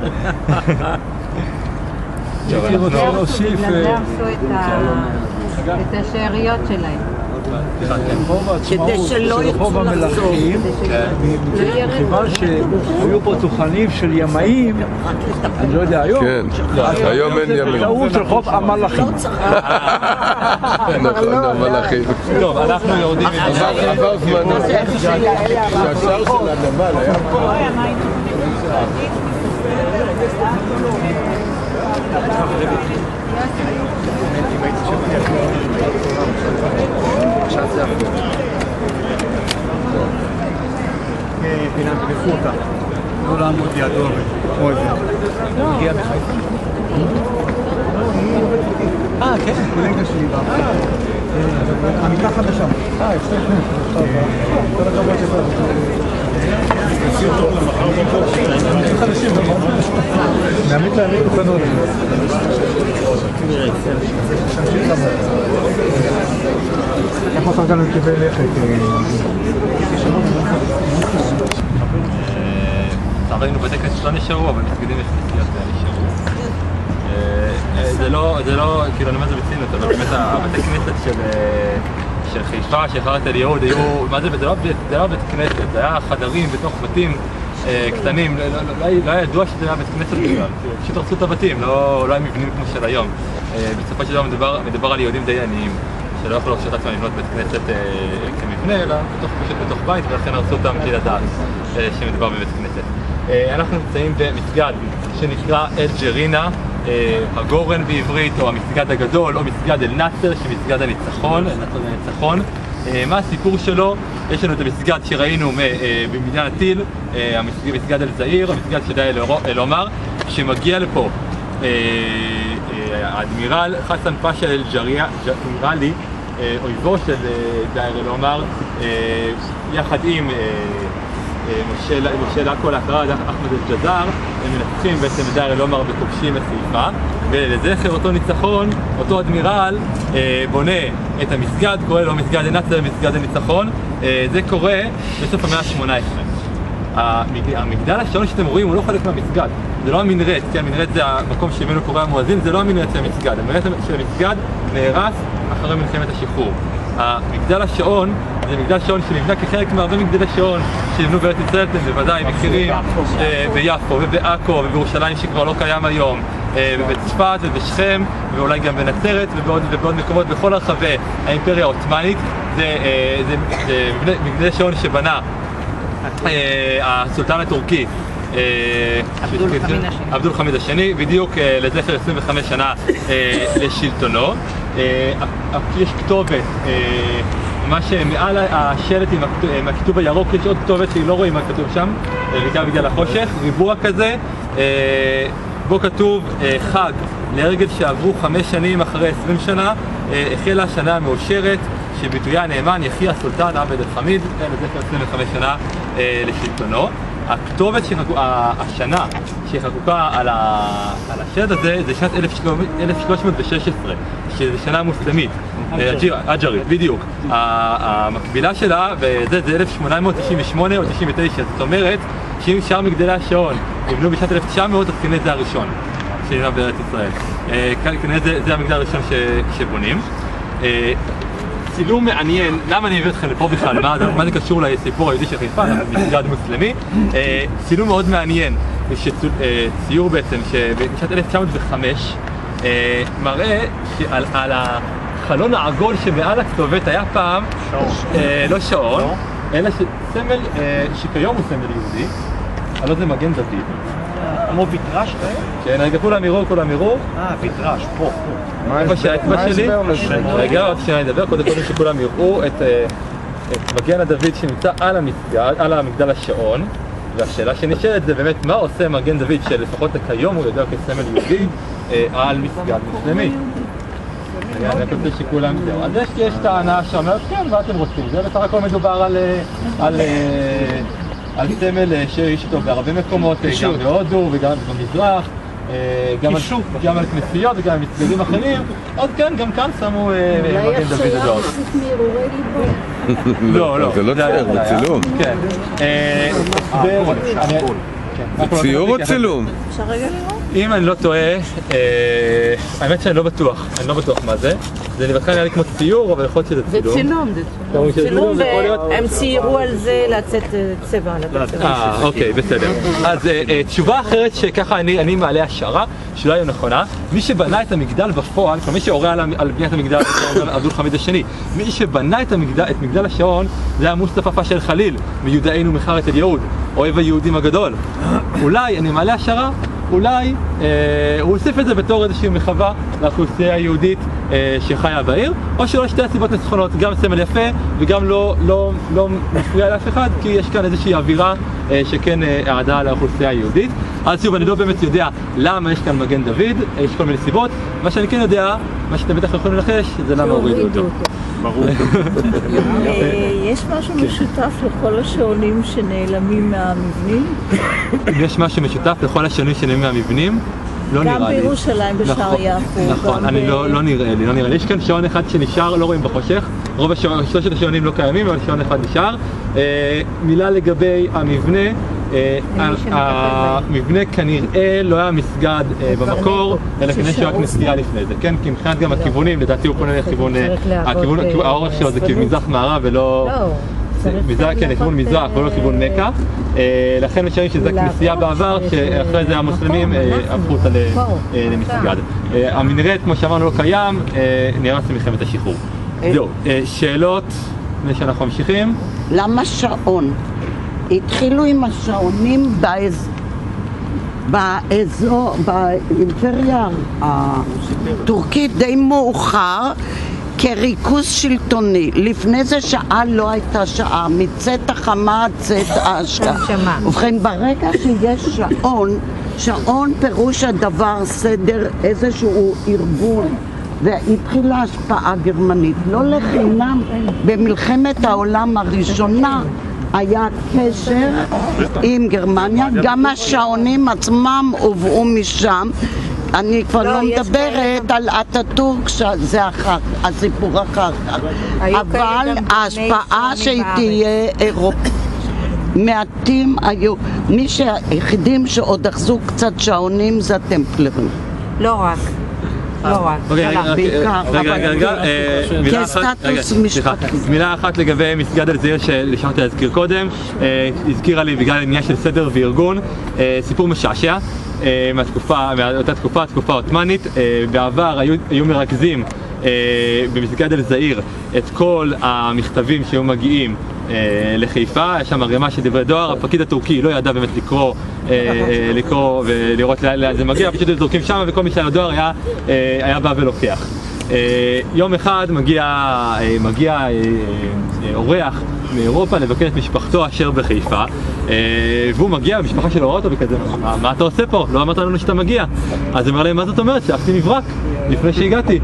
הייתי רוצה להוסיף את השאריות שלהם. כדי שלא ירצו לחזור. מכיוון שהיו פה טוחנים של ימאים, אני לא יודע היום, היום אין ימים. טעות של חוף המלאכים. נכון, המלאכים. טוב, אנחנו יורדים מזה. עבר זמנו. שהשאר של הנמל היה פה. עכשיו זה הפוך. פינקו אותה. לא לעמוד ידו כמו זה. הגיע בחיפה. אה, כן. קולגה שלי בא. עמיתה חדשה. אה, יפה. כל הכבוד שבא. נשיא אותו למחר בבוקר. עמיתים חדשים, נכון? מעמית לעמית תוכנות. איך מחר גם נקבל לכת? לצערנו בטקס לא נשארו, אבל מסגדים הכנסיות נשארו. זה לא, זה לא, כאילו אני אומר זה בציניות, אבל באמת הבתי כנסת של חיפה, של חרת אליהוד, היו, מה זה, זה לא בית כנסת, זה היה חדרים בתוך בתים קטנים, לא היה ידוע שזה היה בית כנסת בכלל, פשוט הרסו את הבתים, לא היה מבנים כמו של היום. בסופו של דבר מדובר על יהודים די עניים, שלא יכולו להרשות לעצמם לבנות בית כנסת כמבנה, אלא פשוט בתוך בית, ולכן הרסו אותם בלי לדעת שמדובר בבית כנסת. אנחנו נמצאים במסגד שנקרא אל-ג'רינה, הגורן בעברית, או המסגד הגדול, או מסגד אל-נאצר, שמסגד הניצחון, הניצחון. מה הסיפור שלו? יש לנו את המסגד שראינו במדינת הטיל, המסגד אל-זעיר, המסגד שדי אל-עומר, שמגיע לפה האדמירל חסן פאשה אל-ג'ריאלי, אויבו של דאר אל-עומר, יחד עם משה לעכו לאחריו, אחמד אל-ג'זאר, הם מנצחים בעצם את דאר אל-עומר וכובשים את חיפה, ולזכר אותו ניצחון, אותו אדמירל בונה את המסגד, קורא לו מסגד אל-נאצר, מסגד הניצחון. זה קורה בסוף המאה ה-שמונה עשרה. המגדל השעון שאתם רואים הוא לא חלק מהמסגד, זה לא המנהרת, כי המנהרת זה המקום שממנו קורא המואזין, זה לא המנהרת של המסגד. המנהרת של המסגד נהרס אחרי מלחמת השחרור. המגדל השעון זה מגדל שעון שנבנה כחלק מהרבה מגדלי שעון שנבנו בארץ ישראל, אתם בוודאי מכירים, ביפו ובעכו ובירושלים שכבר לא קיים היום, ובצפת ובשכם ואולי גם בנצרת ובעוד, ובעוד מקומות בכל רחבי האימפריה העות'מאנית. זה, זה, זה מגדלי שעון שבנה הסולטן הטורקי עבדול חמיד השני, בדיוק לזכר עשרים וחמש שנה לשלטונו. יש כתובת, מה שמעל השלט עם הכיתוב הירוק, יש עוד כתובת שהיא לא רואים מה כתוב שם, בעיקר בגלל החושך, ריבוע כזה, בו כתוב חג לרגל שעברו חמש שנים אחרי עשרים שנה, החלה השנה המאושרת שביטויה הנאמן יחי הסולטן עבד אל-חמיד, לזכר עשרים וחמש שנה לשלטונו. הכתובת, השנה שחקוקה על השלט הזה זה שנת אלף שלוש מאות ושש עשרה, שזו שנה מוסלמית, אג'רית, בדיוק. המקבילה שלה, וזה זה אלף שמונה מאות תשעים ושמונה או תשעים ותשע, זאת אומרת שאם שאר מגדלי השעון נבנו בשנת אלף תשע מאות, אז כנראה זה הראשון שנבנה בארץ ישראל. כנראה זה המגדל הראשון שבונים. צילום מעניין, למה אני מביא אתכם לפה בכלל, מה, מה זה קשור לסיפור היהודי של חיפה, מסגד מוסלמי. צילום מאוד מעניין, ציור בעצם שבשנת אלף תשע מאות וחמש מראה שעל החלון העגול שמעל הכתובת היה פעם לא שעון, אלא סמל שכיום הוא סמל יהודי, הלא זה מגן דוד. כמו ויטראז' כאלה? כן, רגע, כולם יראו, כולם יראו. אה, ויטראז', פה, פה. איפה שהאצבע שלי? רגע, עוד שניה נדבר, קודם כל שכולם יראו את מגן הדוד שנמצא על המסגד, על המגדל השעון. והשאלה שנשאלת זה באמת מה עושה מגן דוד שלפחות כיום הוא יודע כסמל יהודי על מסגד מוסלמי. אני רק רוצה שכולם זהו. אז יש טענה שאומרת, כן, מה אתם רוצים? זה בסך הכל מדובר על סמל שיש אותו בהרבה מקומות, גם בהודו וגם במזרח, גם על כנסיות וגם על מסגדים אחרים. עוד כן, גם כאן שמו מגן דוד הדור. לא, לא. זה לא ציור, זה צילום. כן. זה ציור או צילום? אפשר רגע לראות? אם אני לא טועה, האמת שאני לא בטוח, אני לא בטוח מה זה. זה נבחר נראה לי כמו ציור, אבל יכול להיות שזה זה צילום. צילום, זה צילום, והם ציירו על זה לצאת צבע על הצבע. אה, אוקיי, בסדר. אז תשובה אחרת שככה אני מעלה השערה, שלא הייתה נכונה, מי שבנה את המגדל בפועל, כלומר מי שהורה על בניית המגדל, עבדול חמיד השני, מי שבנה את מגדל השעון, זה היה מוסטפא פאשל חליל, מיודענו מחרת אל יהוד, אוהב היהודים הגדול. אולי, אני מעלה השערה, אולי אה, הוא הוסיף את זה בתור איזושהי מחווה לאוכלוסייה היהודית אה, שחיה בעיר, או שלא שתי הסיבות נכונות, גם סמל יפה וגם לא, לא, לא מפריע לאף אחד, כי יש כאן איזושהי אווירה אה, שכן אהדה אה, לאוכלוסייה היהודית. אז שוב, אני לא באמת יודע למה יש כאן מגן דוד, יש כל מיני סיבות. מה שאני כן יודע, מה שאתם בטח יכולים לנחש, זה למה הורידו אותו. ברור. יש משהו משותף לכל השעונים שנעלמים מהמבנים? יש משהו משותף לכל השעונים שנעלמים מהמבנים? לא נראה לי. גם בירושלים בשער יפו. נכון, אני לא נראה לי, לא נראה לי. יש כאן שעון אחד שנשאר, לא רואים בחושך. רוב שלושת השעונים לא קיימים, אבל שעון אחד נשאר. מילה לגבי המבנה. המבנה כנראה לא היה מסגד במקור, אלא כנראה שהוא היה כנסייה לפני זה, כן? כי מבחינת גם הכיוונים, לדעתי הוא פונה לכיוון, האורך שלו זה כאילו מזרח מערב ולא... כן, לכיוון מזרח ולא לכיוון מקה. לכן משארים שזה כנסייה בעבר, שאחרי זה המוסלמים הפכו אותה למסגד. המנהרת, כמו שאמרנו, לא קיים, נהרס במלחמת השחרור. זהו, שאלות לפני שאנחנו ממשיכים? למה שעון? התחילו עם השעונים באזור, באזור, באימפריה הטורקית די מאוחר כריכוז שלטוני. לפני זה שעה לא הייתה שעה, מצאת החמה עד צאת ההשקעה. ובכן, ברגע שיש שעון, שעון פירוש הדבר סדר איזשהו ארגון, והתחילה השפעה גרמנית. לא לחינם במלחמת העולם הראשונה היה קשר עם גרמניה, גם השעונים עצמם הובאו משם. אני כבר לא מדברת על אטאטורק, שזה הסיפור אחר כך, אבל ההשפעה שהיא תהיה אירופית. מעטים היו, מי שהיחידים שעוד אחזו קצת שעונים זה הטמפלרים. לא רק. לא רק. בעיקר, רגע, רגע, רגע, כסטטוס משפטי. מילה אחת לגבי מסגד אל-זעיר שלשמתי להזכיר קודם, הזכירה לי בגלל עניין של סדר וארגון, סיפור משעשע מאותה תקופה, תקופה עות'מאנית. בעבר היו מרכזים במסגד אל-זעיר את כל המכתבים שהיו מגיעים לחיפה, יש שם ערימה של דברי דואר, הפקיד הטורקי לא ידע באמת לקרוא, לקרוא ולראות לאן זה מגיע, פשוט זורקים שם וכל מי שהיה לדואר היה, היה בא ולוקח. יום אחד מגיע, מגיע אורח מאירופה לבקר את משפחתו אשר בחיפה, והוא מגיע, המשפחה שלו רואה אותו וכזה, מה, מה אתה עושה פה? לא אמרת לנו שאתה מגיע. אז הוא אומר להם, מה זאת אומרת? שלחתי מברק לפני שהגעתי.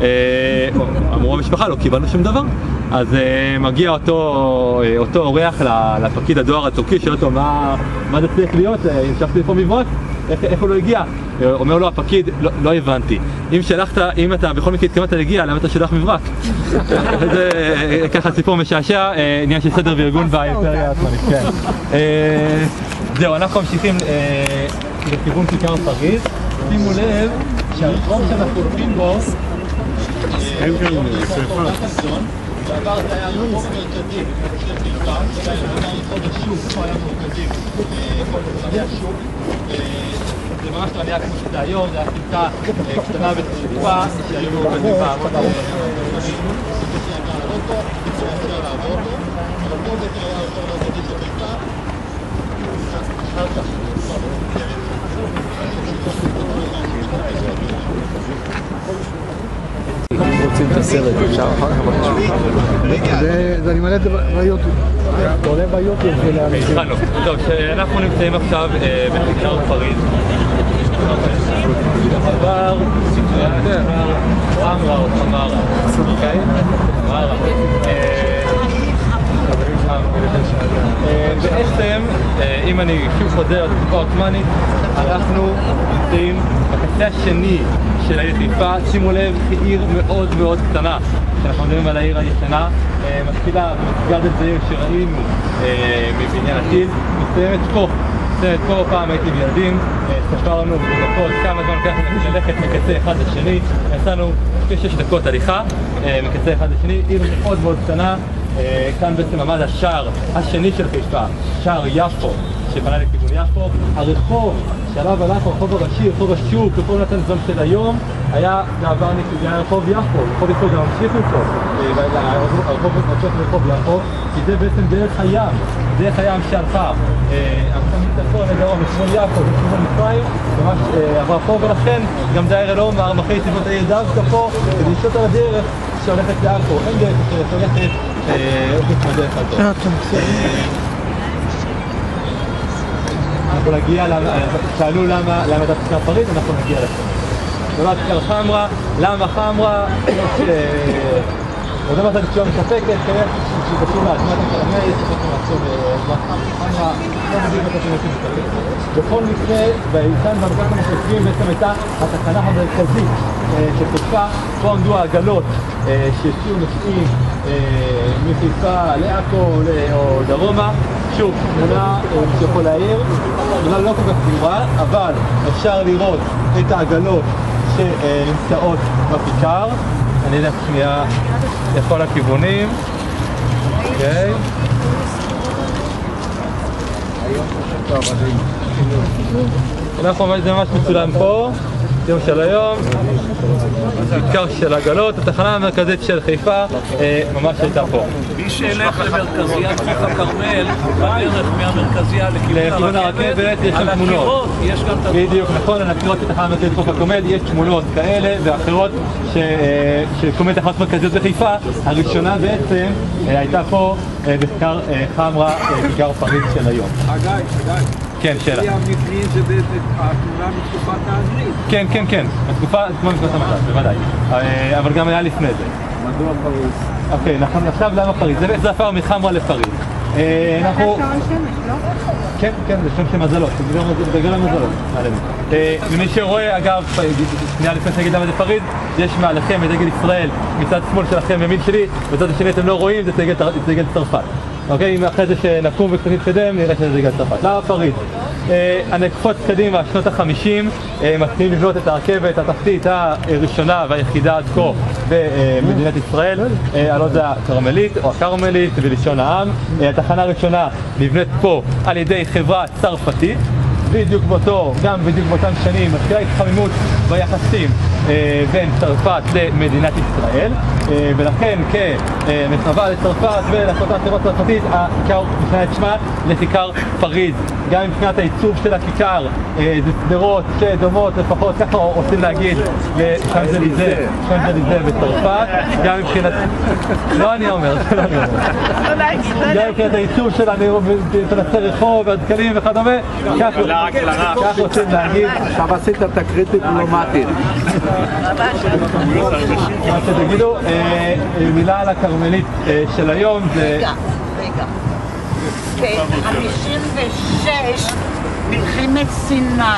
אמרו המשפחה, לא קיבלנו שום דבר. אז מגיע אותו, אותו אורח לפקיד הדואר הטורקי, שואל אותו, מה, מה זה צריך להיות? המשכתי לפה מברק? איך, איך הוא לא הגיע? אומר לו הפקיד, לא, לא הבנתי. אם שלחת, אם אתה בכל מקרה התכוונת להגיע, למה אתה שלח מברק? זה ככה סיפור משעשע, עניין של סדר וארגון באימפריה העות'מאנית, כן. זהו, אנחנו ממשיכים לכיוון כיכר פריז. שימו לב שהרחוב שאנחנו הולכים בו, בעבר זה היה רחוב מרכזי של חיפה, זה היה רחוב השוק, פה היה מרכזי כל מוצרי השוק. ממש לא נהיה כמו שזה היום, זה היה חיטה קטנה וצפופה שהיו בנים בעמוד רוצים את הסרט, אפשר אחר כך בבקשה. זה אני מעלה את זה ביוטיוב. אתה עולה ביוטיוב ולהמשיך. התחלנו. טוב, אנחנו נמצאים עכשיו בכיכר פריז. עבר, חמרה או חמרה, אוקיי? חמרה. בעצם, אם אני שוב חוזר לתקופה העות'מאנית, אנחנו נמצאים בקצה השני של העיר חיפה. שימו לב, היא עיר מאוד מאוד קטנה. כשאנחנו מדברים על העיר הישנה, מתחילה במסגד הזעיר שראינו מבניין עתיד, מסתיימת פה. מסתיימת פה, פעם הייתי בילדים, ספרנו בדקות כמה זמן לוקח ללכת מקצה אחד לשני, יצאנו כשש דקות הליכה מקצה אחד לשני, עיר מאוד מאוד קטנה. כאן בעצם עמד השער השני של חיפה, שער יפו, שפנה לכיוון יפו. הרחוב שעליו הלך, הרחוב הראשי, רחוב השוק, רחוב נתן זמן של היום, היה בעבר נקרא רחוב יפו. רחוב יפו גם ממשיך איתו, הרחוב ממשיך לרחוב יפו, כי זה בעצם דרך הים, דרך הים שהלכה. הלכה מצפון לדרום, לכיוון יפו, לכיוון מצרים, ממש עברה פה, ולכן גם דייר אלום מערכי ישיבות העיר דווקא פה, כדי לשתות על הדרך שהולכת לעכו. אין דרך שהולכת אופק מדרך על פה. אנחנו נגיע, שאלו למה הייתה כיכר פריז, אנחנו נגיע לזה. נולד כיכר חמרה, למה חמרה? עוד אמרת תשובה מספקת, כנראה שקשור לאדמת הכרמל, שחקנו לעצור חמרה, לא מבין את התשובה שמספקת. בכל מקרה, כאן במקום אנחנו חושבים בעצם הייתה התחנה המרכזית של חיפה. פה עמדו העגלות שהסיעו נוסעים מחיפה לעכו או דרומה. שוב, תמונה שיכול להעיר, תמונה לא כל כך ברורה, אבל אפשר לראות את העגלות שנמצאות בכיכר. אני אלך שנייה לכל הכיוונים. אוקיי. אנחנו זה ממש מצולם פה, יום של היום, כיכר של עגלות, התחנה המרכזית של חיפה ממש הייתה פה. מי שילך למרכזיית חוף הכרמל, בדרך מהמרכזיה לכיוון הרכבת, יש שם תמונות. יש גם את בדיוק, נכון, על הקירות של תחנה המרכזית חוף הכרמל יש תמונות כאלה ואחרות של כל מיני תחנות מרכזיות בחיפה. הראשונה בעצם הייתה פה בכיכר חמרה, כיכר פריז של היום. חגי, חגי. כן, שאלה. המבני זה התמונה מתקופת האנגלית. כן, כן, כן. בתקופה, כמו מתקופת המחר, בוודאי. אבל גם היה לפני זה. מדוע פריז? אוקיי, עכשיו למה פריז? זה עבר מחמרה לפריז. אנחנו... כן, כן, זה שם של מזלות, זה בגלל המזלות. ומי שרואה, אגב, שנייה לפני שאני אגיד למה זה פריז, יש מעליכם את דגל ישראל מצד שמאל שלכם ומיל שלי, בצד השני אתם לא רואים, זה דגל צרפת. אוקיי, אם אחרי זה שנקום וקצת נתקדם, נראה שזה דגל צרפת. למה פריז? אני אקפוץ קדימה, שנות החמישים, מתחילים לבנות את הרכבת התחתית הראשונה והיחידה עד כה במדינת ישראל, הלא זה הכרמלית או הכרמלית בלשון העם. התחנה הראשונה נבנית פה על ידי חברה צרפתית. בדיוק באותו, גם בדיוק באותם שנים, מתחילה התחממות ביחסים בין צרפת למדינת ישראל, ולכן כמחווה לצרפת ולאחותה חברה צרפתית, הכיכר משנה את שמה לכיכר פריז. גם מבחינת העיצוב של הכיכר, זה סדרות שדומות לפחות, ככה רוצים להגיד, לשאנזליזה, שאנזליזה בצרפת. גם מבחינת... לא אני אומר, לא אני אומר. גם מבחינת העיצוב של פנסי רחוב והדקלים וכדומה, כך רוצים להגיד. עכשיו עשית תקרית דיפלומטית. מה שתגידו, מילה על הכרמלית של היום זה... רגע, רגע. ב-חמישים ושש מלחמת סיני,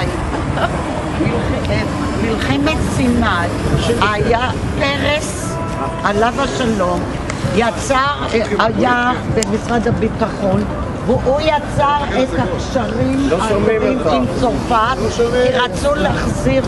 מלחמת סיני, היה פרס עליו השלום, יצר, היה במשרד הביטחון, והוא יצר את הקשרים הטובים עם צרפת, כי רצו להחזיר,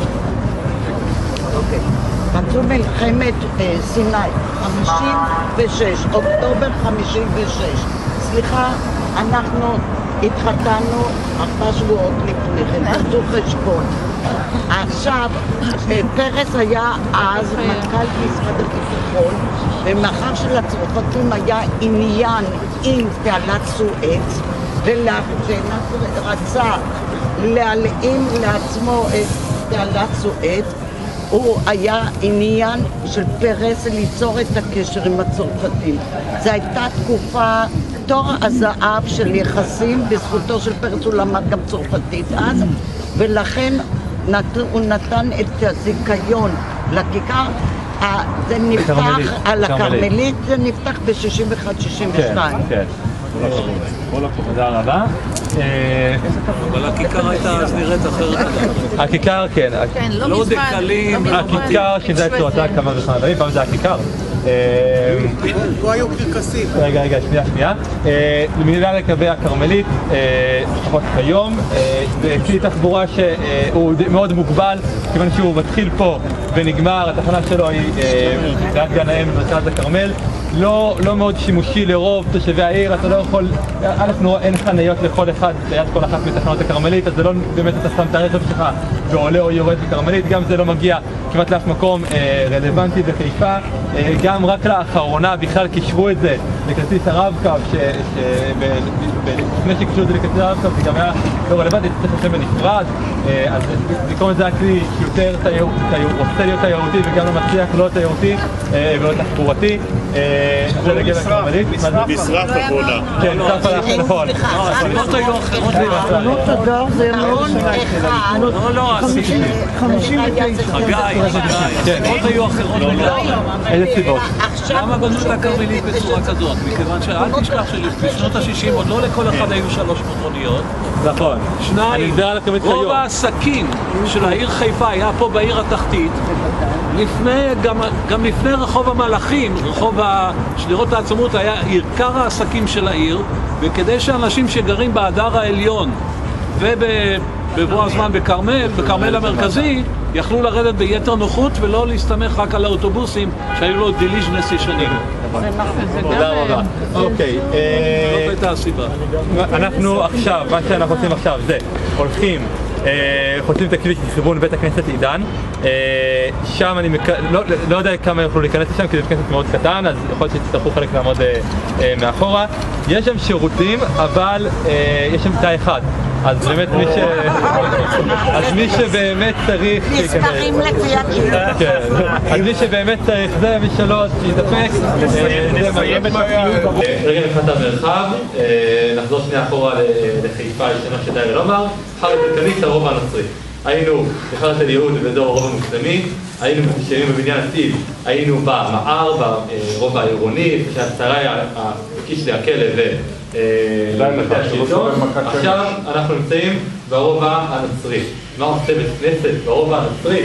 רצו מלחמת סיני, חמישים ושש, אוקטובר חמישים ושש. סליחה, אנחנו התחתנו ארבעה שבועות לפני כן, תעשו חשבון. עכשיו, פרס היה אז מנכ"ל משרד הביטחון, ומאחר שלצרפתים היה עניין עם תעלת סואץ, ונאצר רצה להלאים לעצמו את תעלת סואץ, הוא היה עניין של פרס ליצור את הקשר עם הצרפתים. זו הייתה תקופה, תור הזהב של יחסים, בזכותו של פרס הוא למד גם צרפתית אז, ולכן הוא נתן את הזיכיון לכיכר. זה נפתח על הכרמלית, זה נפתח ב-שישים ואחת שישים ושתיים. כן, כן. תודה רבה. אבל הכיכר הייתה אז נראית אחרת. הכיכר, כן. כן, לא מזמן. הכיכר שינתה את צורתה כמה וכמה דברים, פעם זה הכיכר. פה היו קרקסים. רגע, רגע, שנייה, שנייה. מילה לגבי הכרמלית, לפחות כיום, זה כלי תחבורה שהוא מאוד מוגבל, כיוון שהוא מתחיל פה ונגמר, התחנה שלו היא קריית גן האם במרכז הכרמל. לא, לא מאוד שימושי לרוב תושבי העיר, אתה לא יכול, א' אין חניות לכל אחד, ליד כל אחת מתחנות הכרמלית, אז זה לא באמת אתה שם את הרכב שלך ועולה או יורד בכרמלית, גם זה לא מגיע כמעט לאף מקום אה, רלוונטי בחיפה, אה, גם רק לאחרונה בכלל קישרו את זה לכרטיס הרב-קו, לפני שקישרו את זה לכרטיס הרב-קו זה גם היה לא רלוונטי, זה צריך לשם בנפרד, אה, אז לקרוא את זה היה כלי יותר תיור, תיור, רוצה להיות תיירותי וגם לא מצליח לא תיירותי אה, ולא תחבורתי. זה להגיע לכרמלית? משרף אחרונה. כן, משרף אחרונה, נכון. הסיבות היו אחרות. חנות הדואר זה המון אחד. לא, לא, חמישים ותשע. חגי, חגי. הסיבות היו אחרות לגמרי. איזה סיבות? למה בנו את הכרמלית בצורה כזאת? מכיוון שאל תשכח שבשנות ה-שישים עוד לא לכל אחד היו שלוש מכוניות. נכון. שניים, רוב העסקים של העיר חיפה היה פה בעיר התחתית. לפני, גם, גם לפני רחוב המלאכים, רחוב שדרות העצמות היה עיקר העסקים של העיר, וכדי שאנשים שגרים בהדר העליון ובבוא הזמן בכרמל, בכרמל המרכזי, יכלו לרדת ביתר נוחות ולא להסתמך רק על האוטובוסים שהיו לו דיליז'נס ישנים. תודה רבה. אוקיי. זאת הייתה הסיבה. אנחנו עכשיו, מה שאנחנו עושים עכשיו זה, הולכים חוצים את הכביש לכיוון בית הכנסת עידן. שם אני לא יודע כמה יוכלו להיכנס לשם כי זה בית כנסת מאוד קטן, אז יכול להיות שתצטרכו חלק לעמוד מאחורה. יש שם שירותים, אבל יש שם תא אחד, אז באמת מי ש... אז מי שבאמת צריך... נספרים לפי הכיוון. כן, אז מי שבאמת צריך זה, מי שלא, שיתאפק. נסיים את החיוב. רגע מבחינת המרחב, נחזור שנייה אחורה לחיפה, ישנה שדאי לומר. חג הכניסה הרובע הנוצרי. היינו בחרת אל יהוד באזור הרובע המוסלמי, היינו משיימים בבניין הטיב, היינו במער, ברובע העירוני, שהצהרה הקיש להכלא ובתי השלטון. עכשיו אנחנו נמצאים ברובע הנוצרי. מה עושה בית כנסת ברובע הנוצרי?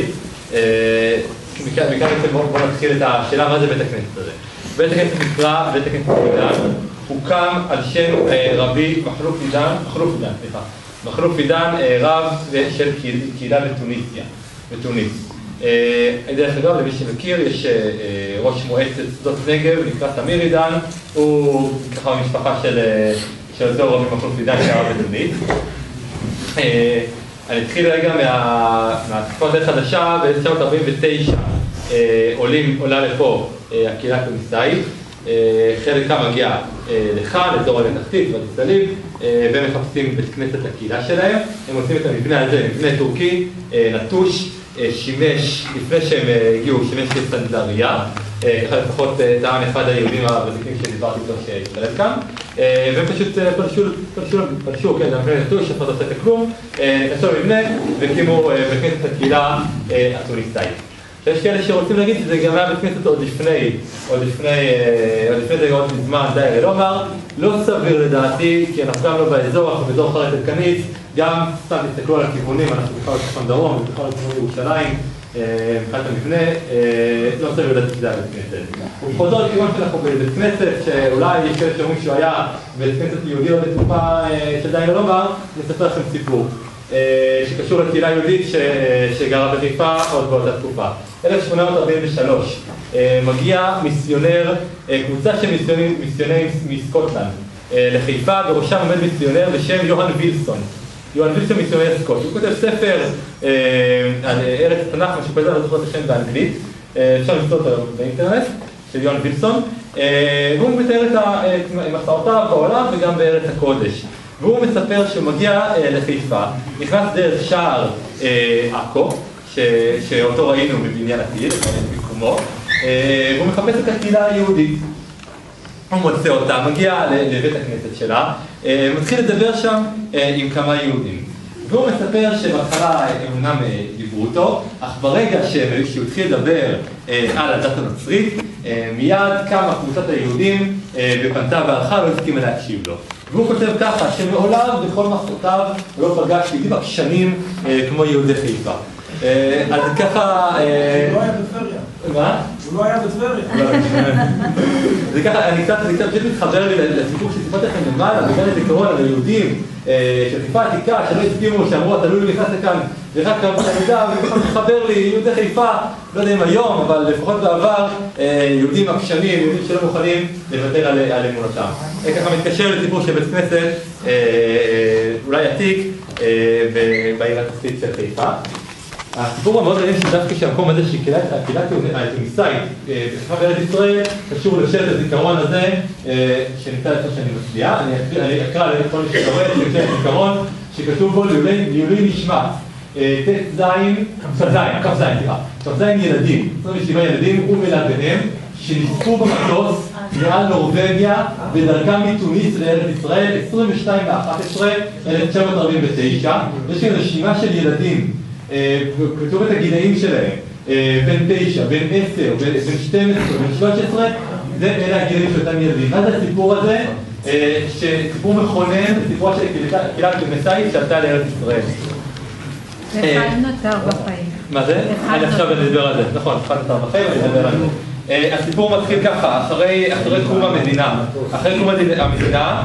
מכאן בואו נתחיל את השאלה מה זה בית הכנסת הזה. בית הכנסת נקרא בית הכנסת עידן, הוקם על שם רבי מחלוף עידן, מחלוף עידן, סליחה. מחלוף עידן, רב של קהילה בתוניסיה, בתוניס. דרך אגב, למי שמכיר, יש ראש מועצת שדות נגב, נקרא תמיר עידן, הוא ככה במשפחה של אותו רבי מחלוף עידן שהיה בתוניס. אני אתחיל רגע מהתקופה די חדשה, ב-אלף תשע מאות ארבעים ותשע עולה לפה הקהילה התוניסאית. חלקה מגיע לכאן, לאזור התחתית, בתל אביב, והם מחפשים בית כנסת לקהילה שלהם. הם עושים את המבנה הזה, מבנה טורקי, נטוש, שימש, לפני שהם הגיעו, שימש כסנדלריה, אחד לפחות טען אחד היהודים הוותיקים שדיברתי איתו שהתקלט כאן, והם פשוט פלשו, פלשו, פלשו, כן, זה מבנה נטוש, אף אחד לא עושה כלום, נכנסו למבנה והקימו בית כנסת לקהילה התוניסאית. יש כאלה שרוצים להגיד שזה גם היה בית כנסת עוד לפני, עוד לפני, עוד לפני זה עוד מזמן, די לומר, לא סביר לדעתי, כי אנחנו גם לא באזור, אנחנו באזור חרת אלקניץ, גם סתם תסתכלו על הכיוונים, אנחנו בכלל צפון דרום, בכלל צפון ירושלים, מבחינת המבנה, לא סביר לדעתי שזה היה בית כנסת. ובכל זאת, כיוון שאנחנו בבית כנסת, שאולי יש כאלה שאומרים שהוא היה בית כנסת יהודי או לתקופה של די לומר, נספר לכם סיפור. שקשור לקהילה יהודית שגרה בחיפה עוד באותה תקופה. אלף שמונה מאות ארבעים ושלוש מגיע מיסיונר, קבוצה של מיסיונרים מסקוטלנד, לחיפה, בראשם עומד מיסיונר בשם יוהאן וילסון. יוהאן וילסון מיסיונר סקוט. הוא כותב ספר על ארץ התנ"ך, משהו כזה, אני לא זוכר את השם באנגלית, אפשר למצוא אותו באינטרנט, של יוהאן וילסון, והוא מתאר את מסעותיו בעולם וגם בארץ הקודש. והוא מספר שהוא מגיע לחיפה, נכנס דרך שער עכו, שאותו ראינו בבניין עתיד, במקומו, והוא מחפש את הקהילה היהודית. הוא מוצא אותה, מגיע לבית הכנסת שלה, מתחיל לדבר שם עם כמה יהודים. והוא מספר שבהתחלה הם אומנם דיברו אותו, אך ברגע שהוא התחיל לדבר על הדת הנוצרית, מיד קמה קבוצת היהודים ופנתה והלכה, לא הסכימה להקשיב לו. והוא כותב ככה, שמעולם בכל מסעותיו לא פגש יהודים עקשנים כמו יהודי חיפה. אז ככה... הוא לא היה בטבריה. מה? הוא לא היה בטבריה. זה ככה, אני קצת מתחבר לי לסיפור שסיפרתי לכם למעלה, בגלל הזיכרון על היהודים של חיפה עתיקה, שלא הסכימו, שאמרו, אתה לא נכנס לכאן, ורק המידע, וככה מתחבר לי, יהודי חיפה, לא יודע אם היום, אבל לפחות בעבר, יהודים עקשנים, יהודים שלא מוכנים לוותר על אמונתם. ככה מתקשר לסיפור של בית כנסת, אולי עתיק, בעיר התחתית של חיפה. הסיפור המאוד מעניין שדווקא שהמקום הזה שקהילת התוניסאית בחיפה בארץ ישראל קשור לשלט הזיכרון הזה שנמצא לפני שאני מצביע. אני אקרא לכל מי שקורא שנמצא הזיכרון שכתוב בו לעילוי נשמת ט' זין, כ"ז, כ"ז, סליחה, כ"ז ילדים, עשרים ושבעה ילדים וילדיהם שנספו במטוס מעל נורווגיה בדרכם מתוניס לארץ ישראל עשרים ושתיים באחת עשרה אלף תשע מאות ארבעים ותשע. יש כאן רשימה של ילדים, כתוב את הגילאים שלהם, בין תשע, בין עשר, בין שתים עשרה, בין שלוש עשרה, זה אלה הגילאים של אותם ילדים. מה זה הסיפור הזה? שסיפור מכונן, סיפור של קהילה התוניסאית שעלתה לארץ ישראל. אחד נותר בחיים. מה זה? אני עכשיו אדבר על זה, נכון, אחד נותר בחיים, אני אדבר על זה. הסיפור מתחיל ככה, אחרי קום המדינה. אחרי קום המדינה,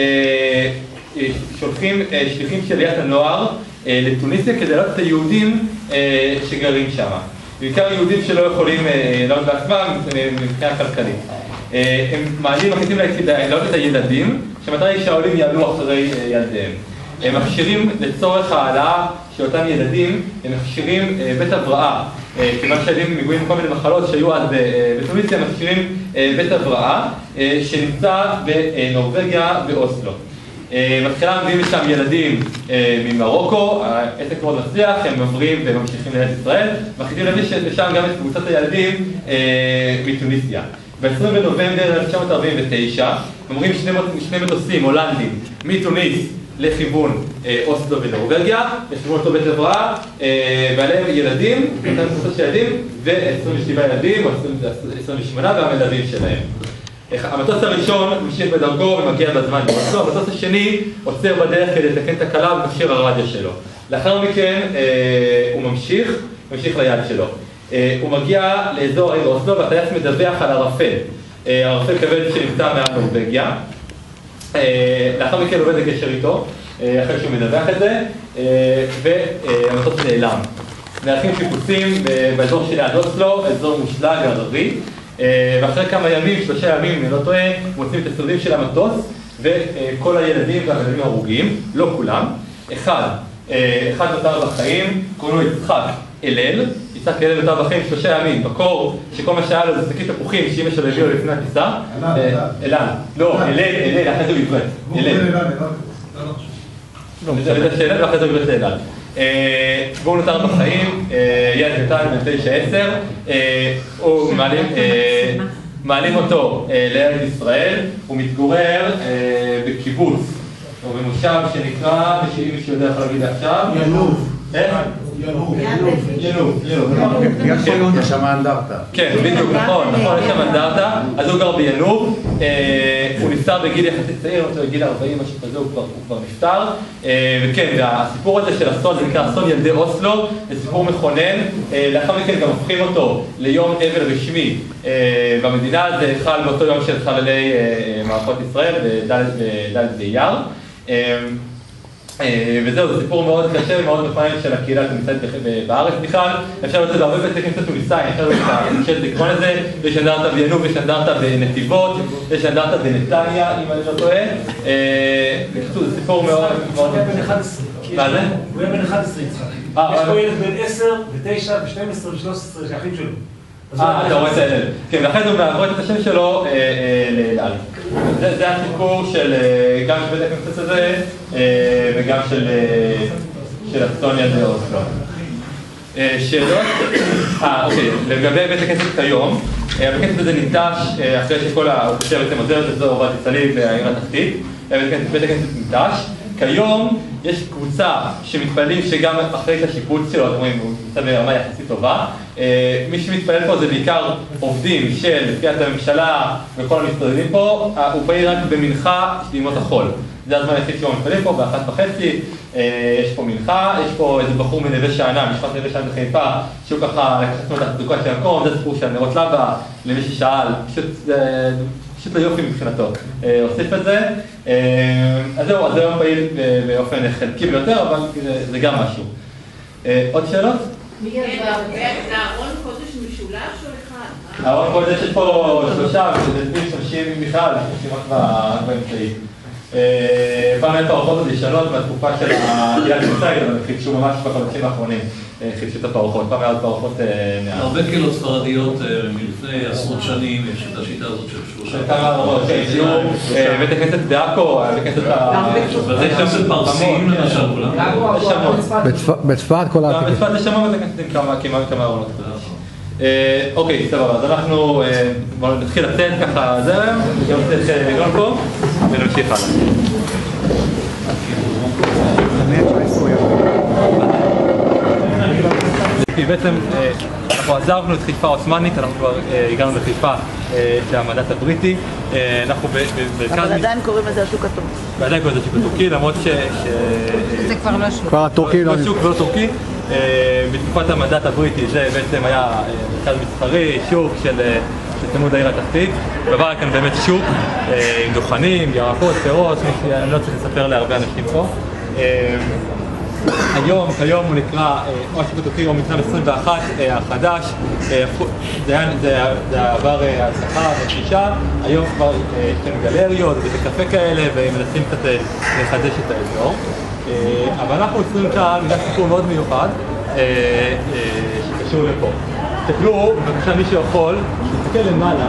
שולחים שליחים של עליית הנוער לתוניסיה כדי לראות את היהודים שגרים שם. בעיקר יהודים שלא יכולים לעלות בעצמם מבחינה כלכלית. הם מעלים, מחליטים לעלות את הילדים, שהמטרה היא שהעולים יעלו אחרי ילדיהם. הם מכשירים לצורך העלאה של אותם ילדים, הם מכשירים בית הבראה. כיוון שהילדים מגועים מכל מיני מחלות שהיו אז בתוניסיה, הם מכשירים בית הבראה שנמצא בנורווגיה באוסלו. מתחילה מביאים לשם ילדים ממרוקו, עסק מאוד מצליח, הם עוברים וממשיכים לארץ ישראל, מחליטים להביא לשם גם את קבוצת הילדים מתוניסיה. ב-עשרים בנובמבר אלף תשע מאות ארבעים ותשע, אומרים שני מטוסים הולנדים מתוניס לכיוון אוסלו ונורווגיה, לכיוון אותו בית הבראה, ועליהם ילדים, אותם קבוצות של ילדים, ו-עשרים ושבעה ילדים, או עשרים ושמונה, והמלווים שלהם. המטוס הראשון ממשיך בדרכו ומגיע בזמן למטוסו, המטוס השני עוצר בדרך כדי לתקן תקלה במכשיר הרדיו שלו. לאחר מכן הוא ממשיך, ממשיך ליד שלו. הוא מגיע לאזור העיר אוסלו והטייס מדווח על ערפל. ערפל כבד שנמצא מעל נורווגיה. לאחר מכן הוא עובד לגשר איתו, אחרי שהוא מדווח את זה, והמטוס נעלם. נערכים שיפוצים באזור של ליד אוסלו, אזור מושלג ערבי. ואחרי כמה ימים, שלושה ימים, אני לא טועה, מוצאים את השרידים של המטוס וכל הילדים והילדים הרוגים, לא כולם. אחד, אחד נותר בחיים, קוראים לו יצחק אלל, יצחק אלל נותר בחיים שלושה ימים, בקור שכל מה שהיה לו זה שקית תפוחים שאמא שלו הביאו לפני הטיסה. אלן, לא, אלל, אלל, אחרי זה הוא עברת. אלל. זה הייתה שאלה ואחרי זה הוא עברת לאלן. והוא נותר בחיים, ילד קטן בן תשע עשר, מעלים אותו לארץ ישראל, הוא מתגורר בקיבוץ, או במושב שנקרא, ושאם מישהו יודע יכול להגיד עכשיו, ינוב. ינוב, ינוב, ינוב. יש שם אנדרטה. כן, בדיוק, נכון, נכון, יש שם אנדרטה, אז הוא גר בינוב, הוא נפטר בגיל יחסית צעיר, בגיל ארבעים, משהו כזה, הוא כבר נפטר, וכן, והסיפור הזה של אסון, זה נקרא אסון ילדי אוסלו, זה סיפור מכונן, לאחר מכן גם הופכים אותו ליום אבל רשמי במדינה, זה חל באותו יום של חללי מערכות ישראל, בד' באייר. וזהו, זה סיפור מאוד קשה ומאוד מפעם של הקהילה שנמצאת בארץ בכלל. אפשר לראות את זה הרבה בתי כנסת טוניסאים, אפשר לראות את זה, לקרוא לזה, יש אנדרטה בינוב, יש אנדרטה בנתיבות, יש אנדרטה בנתניה, אם אני לא טועה. בקיצור, זה סיפור מאוד מאוד... הוא היה בן אחד עשרה. מה זה? הוא היה בן אחד עשרה יצחק. יש פה ילד בן עשר, ותשע, ושתים עשרה, ושלוש עשרה, שאחים שלו. אה, אתה רואה את האלה. כן, ואחרי זה הוא מעברת את השם שלו לאל. זה הסיפור של גם של בית הכנסת הזה וגם של אסטוניה ואוסלו. שאלות? אה, אוקיי, לגבי בית הכנסת כיום, בית הכנסת הזה ניטש אחרי שכל האוכלוסייה בעצם עוזרת לזו עובד יצלי בעיר התחתית. בית הכנסת ניטש. כיום יש קבוצה שמתפללים שגם אחרי את השיפוץ שלו, אתם רואים, הוא נמצא ברמה יחסית טובה. מי שמתפלל פה זה בעיקר עובדים של תפיית הממשלה וכל המסתובבים פה, הוא פעיל רק במנחה בימות החול. זה הזמן היחיד שהוא מתפלל פה, באחת וחצי, יש פה מנחה, יש פה איזה בחור מנווה שאנן, משפט נווה שאנן בחיפה, שהוא ככה לקחנו את התחזוקה של המקום, זה סיפור של נרות לבה, למי ששאל, פשוט... פשוט היופי מבחינתו, הוסיף את זה. אז זהו, אז היום פעיל באופן חלקי ביותר, אבל זה גם משהו. עוד שאלות? זה ארון קודש משולש או אחד? ארון קודש יש פה שלושה, וזה משתמשים בכלל, משתמשים רק באמצעי. פעם היה פרחות ישנות מהתקופה של הקהילה הקיבוצית, אבל חידשו ממש בחודשים האחרונים, חידשו את הפרחות, פעם היה עוד פרחות מעט. הרבה קהילות ספרדיות מלפני עשרות שנים, יש את השיטה הזאת של שלושה. כמה ארונות, בית הכנסת בעכו, בית הכנסת ה... בתי כנסת פרסים למשל כולם. בצפת כל העתיק. בצפת יש שם בתי כנסת עם כמה ארונות. אוקיי, סבבה, אז אנחנו נתחיל לצאת ככה זרם, גם נצא גם פה, ונמשיך הלאה. בעצם אנחנו עזרנו את חיפה העות'מאנית, אנחנו כבר הגענו לחיפה של המנדט הבריטי. אנחנו במרכז... אבל עדיין קוראים לזה השוק הטורקי. ועדיין קוראים לזה השוק הטורקי, למרות ש... זה כבר לא שוק. כבר הטורקי לא... לא שוק ולא טורקי. בתקופת המנדט הבריטי זה בעצם היה מרכז מסחרי, שוק של צמוד העיר התחתית. עבר כאן באמת שוק עם דוכנים, ירקות, פירות, אני לא צריך לספר להרבה אנשים פה. היום, כיום הוא נקרא או השוק הטורקי או מתחם עשרים ואחת החדש. זה עבר ההצלחה והפגישה, היום כבר יש לנו גלריות ובתי קפה כאלה ומנסים קצת לחדש את האזור. אבל אנחנו עושים כאן בגלל סיפור מאוד מיוחד שקשור לפה. תסתכלו, בבקשה מי שיכול, תסתכל למעלה,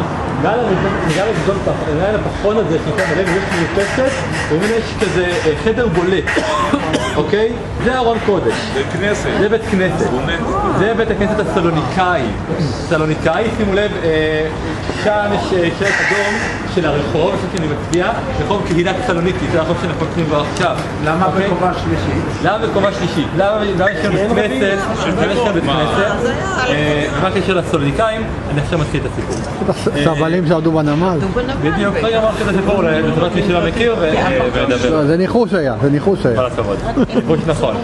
מעל הפחון הזה שנקרא בלב, יש מרפסת, ובאמת יש כזה חדר בולט, אוקיי? זה ארון קודש. זה כנסת. זה בית כנסת. זה בית הכנסת הסלוניקאי. סלוניקאי, שימו לב, שם יש שלט אדום של הרחוב, עכשיו שאני מצביע, רחוב קהילת סלוניקי, זה הרחוב שאנחנו קוראים בו עכשיו. למה בקומה שלישית? למה בקומה שלישית? למה יש כאן בית כנסת? למה יש כאן בית כנסת? ומה קשר לסלוניקאים? אני עכשיו מתחיל את הסיפור. סבלים שעבדו בנמל. בדיוק, רגע אמרתי את הסיפור, לטובת מי שלא מכיר ונדבר. זה ניחוש היה, זה ניחוש היה. כל הכבוד, ניחוש נכון.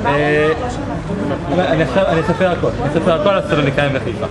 אני אספר הכל, אני אספר הכל על הסלוניקאים בחיפה.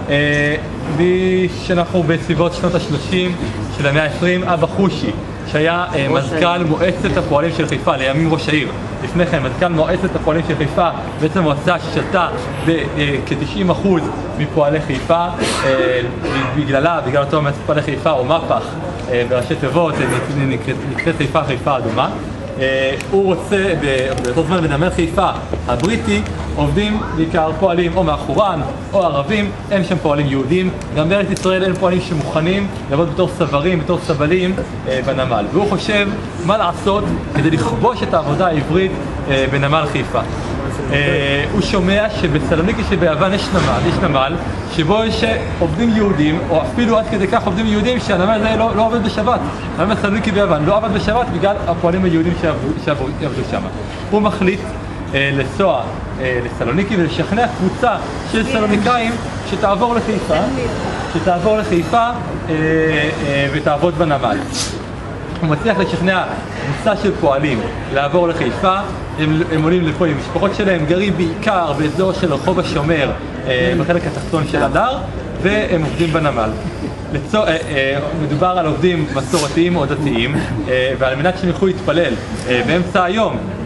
שאנחנו בסביבות שנות ה-שלושים של המאה ה-עשרים, אבא חושי, שהיה מזכ"ל מועצת הפועלים של חיפה, לימים ראש העיר. לפני כן, מזכ"ל מועצת הפועלים של חיפה, בעצם מועצה ששלטה בכ-תשעים אחוז מפועלי חיפה, בגללה, בגלל אותו מועצת פועלי חיפה, או מפח, בראשי תיבות, נקראת חיפה, חיפה אדומה. הוא רוצה, באותו זמן בנמל חיפה הבריטי, עובדים בעיקר פועלים או מאחורן או ערבים, אין שם פועלים יהודים. גם בארץ ישראל אין פועלים שמוכנים לעבוד בתור סברים, בתור סבלים בנמל. והוא חושב מה לעשות כדי לכבוש את העבודה העברית בנמל חיפה. הוא שומע שבסלוניקי שביוון יש נמל, יש נמל שבו יש עובדים יהודים, או אפילו עד כדי כך עובדים יהודים שהנמל הזה לא, לא עובד בשבת. הנמל סלוניקי ביוון לא עבד בשבת בגלל הפועלים היהודים שעבדו שם. הוא מחליט לנסוע לסלוניקי ולשכנע קבוצה של סלוניקאים שתעבור לחיפה, שתעבור לחיפה ותעבוד בנמל. הוא מצליח לשכנע קבוצה של פועלים לעבור לחיפה, הם, הם עולים לפה עם משפחות שלהם, גרים בעיקר באזור של רחוב השומר, בחלק התחתון של הדר, והם עובדים בנמל. לצור, אה, אה, מדובר על עובדים מסורתיים או דתיים, אה, ועל מנת שהם יוכלו להתפלל אה, באמצע היום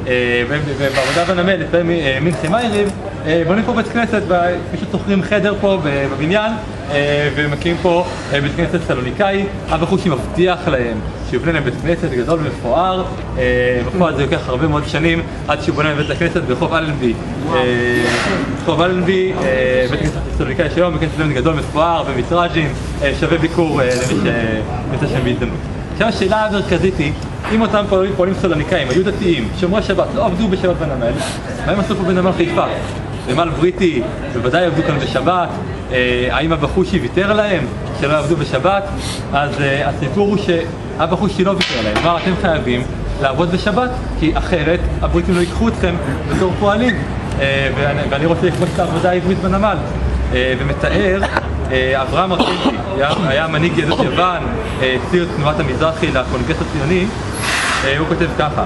ובעבודה בנמל, לפני מינכי מייריב, בונים פה בית כנסת, ופשוט שוכרים חדר פה בבניין, ומקימים פה בית כנסת סלוניקאי. אבא חושי מבטיח להם שיבנה להם בית כנסת גדול ומפואר. בפועל זה לוקח הרבה מאוד שנים עד שהוא בונה בית הכנסת ברחוב אלנבי. ברחוב אלנבי, בית כנסת סלוניקאי שלו, בית כנסת גדול מפואר ומיטראז'ים, שווה ביקור למי שנמצא שם בהזדמנות. עכשיו השאלה המרכזית היא, אם אותם פועלים סלוניקאים היו דתיים, שומרי שבת, לא עבדו בשבת בנמל, מה הם עשו פה בנמל חיפה? נמל בריטי, בוודאי עבדו כאן בשבת. האם אבא חושי ויתר להם שלא עבדו בשבת? אז הסיפור הוא שאבא חושי לא ויתר להם. אמר, אתם חייבים לעבוד בשבת, כי אחרת הבריטים לא ייקחו אתכם בתור פועלים, ואני רוצה לכבוש את העבודה העברית בנמל. ומתאר אברהם ארקנטי, היה מנהיג יהדות יוון, ציר תנועת המזרחי לקונגרס הציוני. הוא כותב ככה: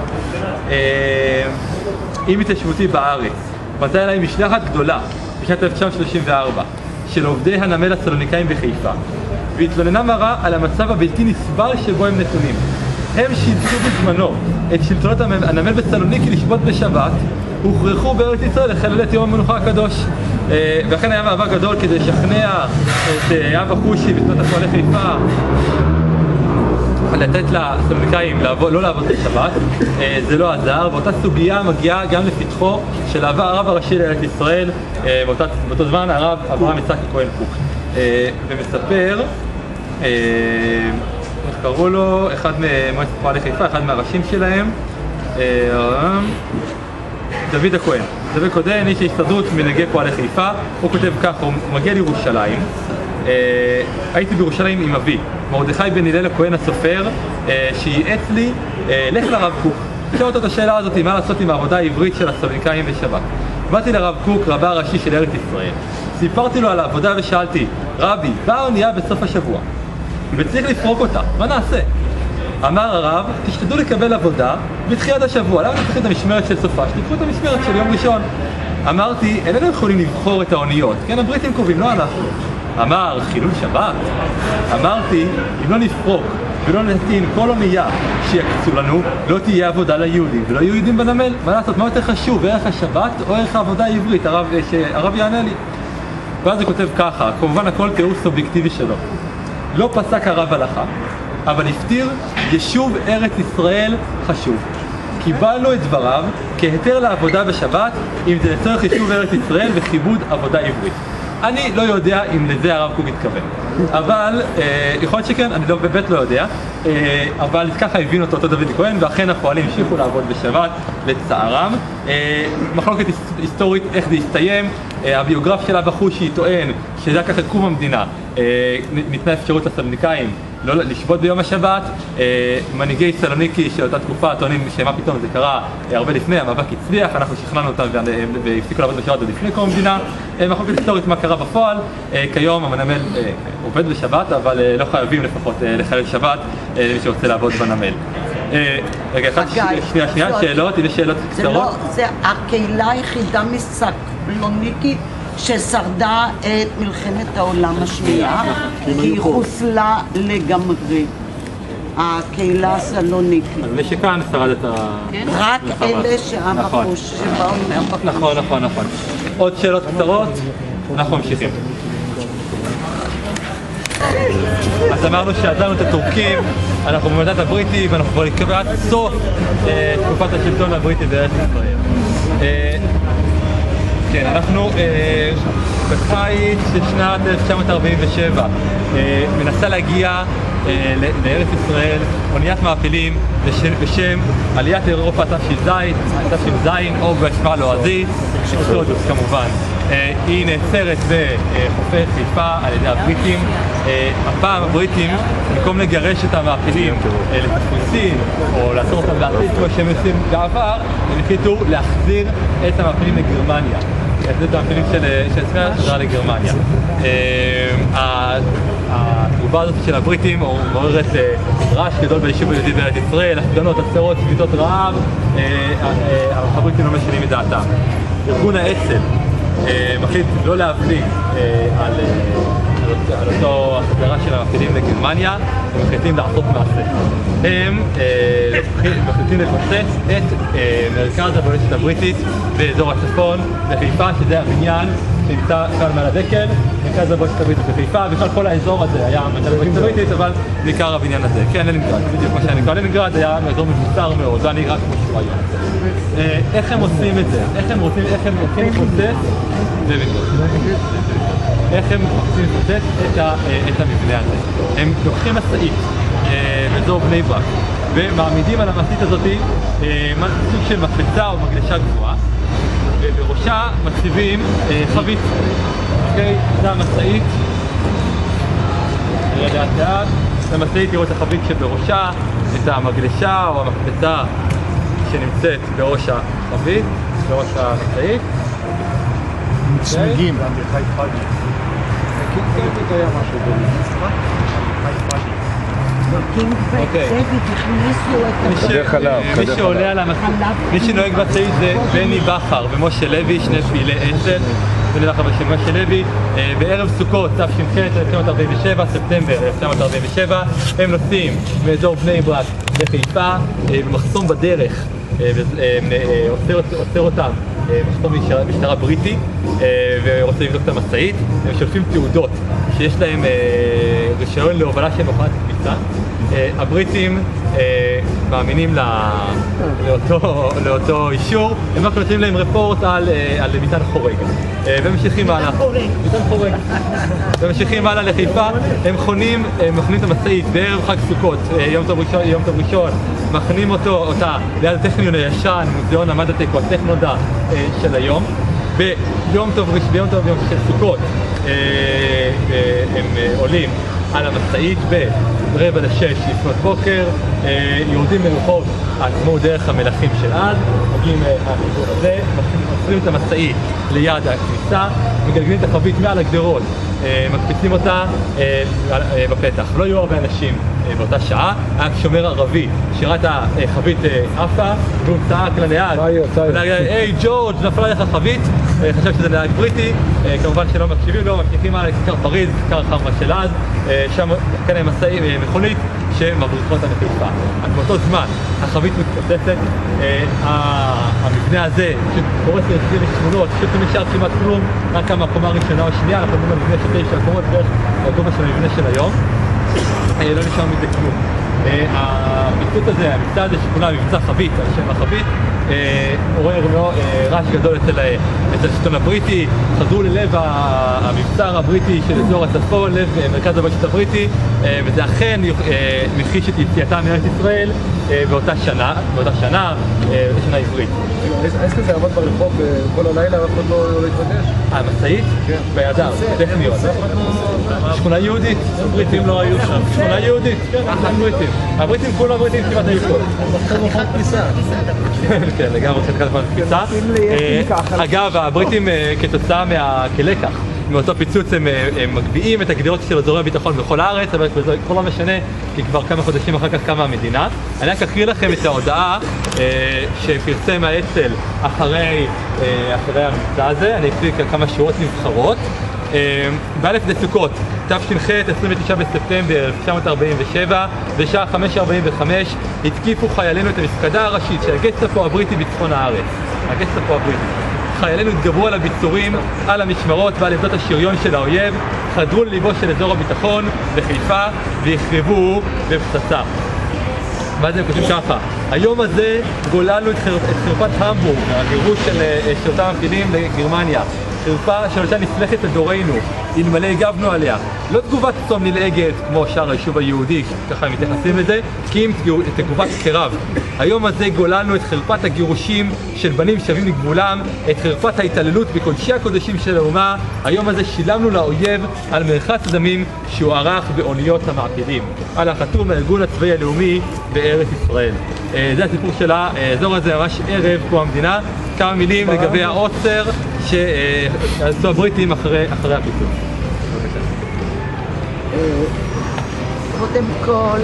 עם התיישבותי בארץ פנתה אליי משלחת גדולה בשנת אלף תשע מאות שלושים וארבע של עובדי הנמל הסלוניקאים בחיפה, והתלוננה מרה על המצב הבלתי נסבל שבו הם נתונים. הם שילטו בזמנו את שלטונות הנמל בסלוניקי לשבות בשבת, הוכרחו בארץ ישראל לחלל את יום המנוחה הקדוש. ואכן היה מאבק גדול כדי לשכנע את אבא חושי ותנועת הפועלי חיפה לתת לסלוניקאים לא לעבוד בשבת. זה לא עזר, ואותה סוגיה מגיעה גם לפתחו של הרב הראשי לארץ ישראל באותו זמן, הרב אברהם יצחק כהן קוק, ומספר, איך קראו לו, אחד ממועצת פועלי חיפה, אחד מהראשים שלהם, דוד הכהן. דוד הכהן, איש ההסתדרות מנהיגי פועלי חיפה. הוא כותב כך, הוא מגיע לירושלים. הייתי בירושלים עם אבי, מרדכי בן הלל הכהן הסופר, שייעץ לי, לך לרב קוק. שאל אותו את השאלה הזאת, מה לעשות עם העבודה העברית של הסלוניקאים בשבת. באתי לרב קוק, רבה הראשי של ארץ ישראל. סיפרתי לו על העבודה ושאלתי, רבי, באה האונייה בסוף השבוע וצריך לפרוק אותה, מה נעשה? אמר הרב, תשתדלו לקבל עבודה בתחילת השבוע. למה תקחו את המשמרת של סופה? שתקחו את המשמרת של יום ראשון. אמרתי, איננו יכולים לבחור את האוניות, כן, הבריטים קובעים, לא אנחנו. אמר, חילול שבת? אמרתי, אם לא נפרוק ולא נתין כל אונייה שיקצו לנו, לא תהיה עבודה ליהודים ולא יהיו יהודים בנמל. מה לעשות? מה יותר חשוב, ערך השבת או ערך העבודה העברית? הרב, שהרב יענה לי. ואז הוא כותב ככה, כמובן הכל תיאור סובייקטיבי שלו. לא פסק הרב הלכה, אבל הפתיר יישוב ארץ ישראל חשוב. קיבלנו את דבריו כהיתר לעבודה בשבת, אם זה לצורך יישוב ארץ ישראל וכיבוד עבודה עברית. אני לא יודע אם לזה הרב קוק התכוון, אבל אה, יכול להיות שכן, אני לא, באמת לא יודע, אה, אבל ככה הבין אותו אותו דוד כהן, ואכן הפועלים המשיכו לעבוד בשבת לצערם. אה, מחלוקת היסטורית איך זה הסתיים. אה, הביוגרף של אבא חושי טוען שזה ככה קום המדינה, אה, ניתנה אפשרות לסלוניקאים לא לשבות ביום השבת. אה, מנהיגי סלוניקי של אותה תקופה טוענים שמה פתאום זה קרה אה, הרבה לפני, המאבק הצליח, אנחנו שכנענו אותם והפסיקו לעבוד בשבת עוד לפני קום המדינה. אה, מחלוקת היסטורית מה קרה בפועל. אה, כיום המנמל אה, עובד בשבת, אבל אה, לא חייבים לפחות אה, לחלל שבת אה, למי שרוצה לעבוד בנמל. אה, רגע, אחד, שנייה, שנייה, שאלות, אם יש שאלות קצרות. זה הקהילה היחידה מסלוניקי ששרדה את מלחמת העולם השנייה, כי היא חוסלה לגמרי, הקהילה הסלוניקית. אז מי שכאן שרד את ה... רק אלה שאבא חושי, שבאו מאבא חושי. נכון, נכון, נכון. עוד שאלות קצרות? אנחנו ממשיכים. אז אמרנו שעזרנו את הטורקים, אנחנו במנדט הבריטי, ואנחנו כבר לקראת סוף תקופת השלטון הבריטי בארץ ישראל. כן, אנחנו בקיץ של שנת אלף תשע מאות ארבעים ושבע מנסה להגיע לארץ ישראל אוניית מעפילים בשם עליית אירופה תש"ז, או בשמה הלועזית, אקסודוס כמובן. היא נעצרת בחופי חיפה על ידי הבריטים. הפעם הבריטים, במקום לגרש את המעפילים לקפריסין או לעצור אותם בעתיד כמו שהם עושים בעבר, הם החליטו להחזיר את המעפילים לגרמניה. את המעפילים של עצמם חזרה לגרמניה. התגובה הזאת של הבריטים מעוררת רעש גדול ביישוב היהודי בארץ ישראל, הפגנות, עצרות, שביתות רעב. הבריטים לא משנים את דעתם. ארגון האצ"ל מחליט לא להבליג על על אותו הסדרה של המפעילים לגרמניה, הם מחליטים לעשות מעשה. הם מחליטים לפוצץ את מרכז הבולשת הבריטית באזור הצפון בחיפה, שזה הבניין שנמצא כאן מעל הדקל, מרכז הבולשת הבריטית בחיפה, בכלל כל האזור הזה היה מרכז הבולשת הבריטית, אבל בעיקר הבניין הזה. כן, לנינגרד, בדיוק מה שאני קורא לנינגרד, היה אזור מבוצר מאוד, זה נראה כמו שהוא היום. איך הם עושים את זה? איך הם רוצים, איך הם רוצים לפוצץ? איך הם רוצים לפוצץ את המבנה הזה? הם לוקחים משאית באזור בני ברק ומעמידים על המשאית הזאת סוג של מקפצה או מגלשה גבוהה, ובראשה מציבים חבית. אוקיי? זה המשאית. נראה לאט לאט. המשאית תראו את החבית שבראשה, את המגלשה או המקפצה שנמצאת בראש החבית, בראש המשאית. צמיגים. מי שעולה על המשאית, מי שנוהג במשאית זה בני בכר ומשה לוי, שני פעילי אצ"ל, בני בכר ומשה לוי. בערב סוכות תש"ח אלף תשע מאות ארבעים ושבע, ספטמבר אלף תשע מאות ארבעים ושבע, הם נוסעים מאזור בני ברק לחיפה במחסום בדרך, עוצר אותם מחסום משטרה בריטי ורוצה לבדוק את המשאית. הם שולפים תעודות שיש להם רישיון להובלה של מכונת כביסה. הבריטים מאמינים לאותו אישור, הם רק נותנים להם רפורט על מטען חורג וממשיכים הלאה. מטען חורג. וממשיכים הלאה לחיפה, הם חונים, מכנים את המשאית בערב חג סוכות, יום טוב ראשון, מכנים אותה ליד הטכניון הישן, מוזיאון המדעטק או הטכנודה של היום. ביום טוב ראשון של סוכות הם עולים על המשאית ברבע לשש לפנות בוקר, יורדים מרחוב העצמאות דרך המלכים של אז, מגיעים מהכיוון הזה, עוצרים את המשאית ליד הכניסה, מגלגלים את החבית מעל הגדרות, מקפיצים אותה בפתח. לא היו הרבה אנשים באותה שעה, היה שומר ערבי שראה את החבית עפה והוא צעק לנהג, היי ג'ורג', נפלה לך חבית, חשב שזה נהג בריטי, כמובן שלא מקשיבים לו, ממשיכים על כיכר פריז, כיכר חרמה של אז, שם כאן הם מכונית שמבריחות את החיפה. באותו זמן החבית מתפוצצת, המבנה הזה שקורס לרצים לשכונות, פשוט לא נשאר כמעט כלום, רק כמה הקומה הראשונה או השנייה, אנחנו מדברים על מבנה של תשע קומות בערך הגובה של המבנה של היום, לא נשאר מזה כלום. הפיצוץ הזה, המבצע הזה שכונה מבצע חבית, על שם החבית, עורר רעש גדול אצל השלטון הבריטי, חזרו ללב המבצר הבריטי של אזור הצפון, לב מרכז הבולשת הבריטי, וזה אכן מכחיש את יציאתם מארץ ישראל באותה שנה, באותה שנה, באותה שנה עברית. העסק הזה עמד ברחוב כל הלילה ואף אחד לא התרגש? המשאית? בידם, טכניון. שכונה יהודית, הבריטים לא היו שם. שכונה יהודית, הבריטים. הבריטים, כולם הבריטים כמעט היו פה. חתיכת כניסה. כן, לגמרי חתיכת כניסה. אגב, הבריטים כתוצאה כלקח מאותו פיצוץ הם מגביהים את הגדרות של אזורי הביטחון בכל הארץ, אבל זה כבר לא משנה, כי כבר כמה חודשים אחר כך קמה המדינה. אני רק אקריא לכם את ההודעה שפרסם האצ"ל אחרי המבצע הזה, אני אקריא כמה שורות נבחרות. באלף דסוכות, תש"ח, עשרים ותשעה בספטמבר אלף תשע מאות ארבעים ושבע, בשעה חמש ארבעים וחמש התקיפו חיילינו את המפקדה הראשית של הגסטאפו הבריטי בצפון הארץ. הגסטאפו הבריטי. חיילינו התגברו על הביצורים, על המשמרות ועל עמדות השריון של האויב, חדרו לליבו של אזור הביטחון בחיפה והחריבו בפצצה. ואז הם כותבים ככה: היום הזה גוללנו את חרפת המבורג, הגירוש של אותם המפעילים לגרמניה. חרפה שהייתה נפלחת לדורנו, אלמלא הגבנו עליה. לא תגובת צום נלעגת כמו שאר היישוב היהודי, ככה הם מתייחסים לזה, כי אם תגובת קרב. היום הזה גוללנו את חרפת הגירושים של בנים שווים לגבולם, את חרפת ההתעללות בקודשי הקודשים של האומה. היום הזה שילמנו לאויב על מרחץ דמים שהוא ערך באוניות המעפילים. על החתום הארגון הצבאי הלאומי בארץ ישראל. זה הסיפור של האזור הזה ממש ערב פה המדינה. כמה מילים לגבי העוצר שעשו הבריטים אחרי הפיצוץ. קודם כל,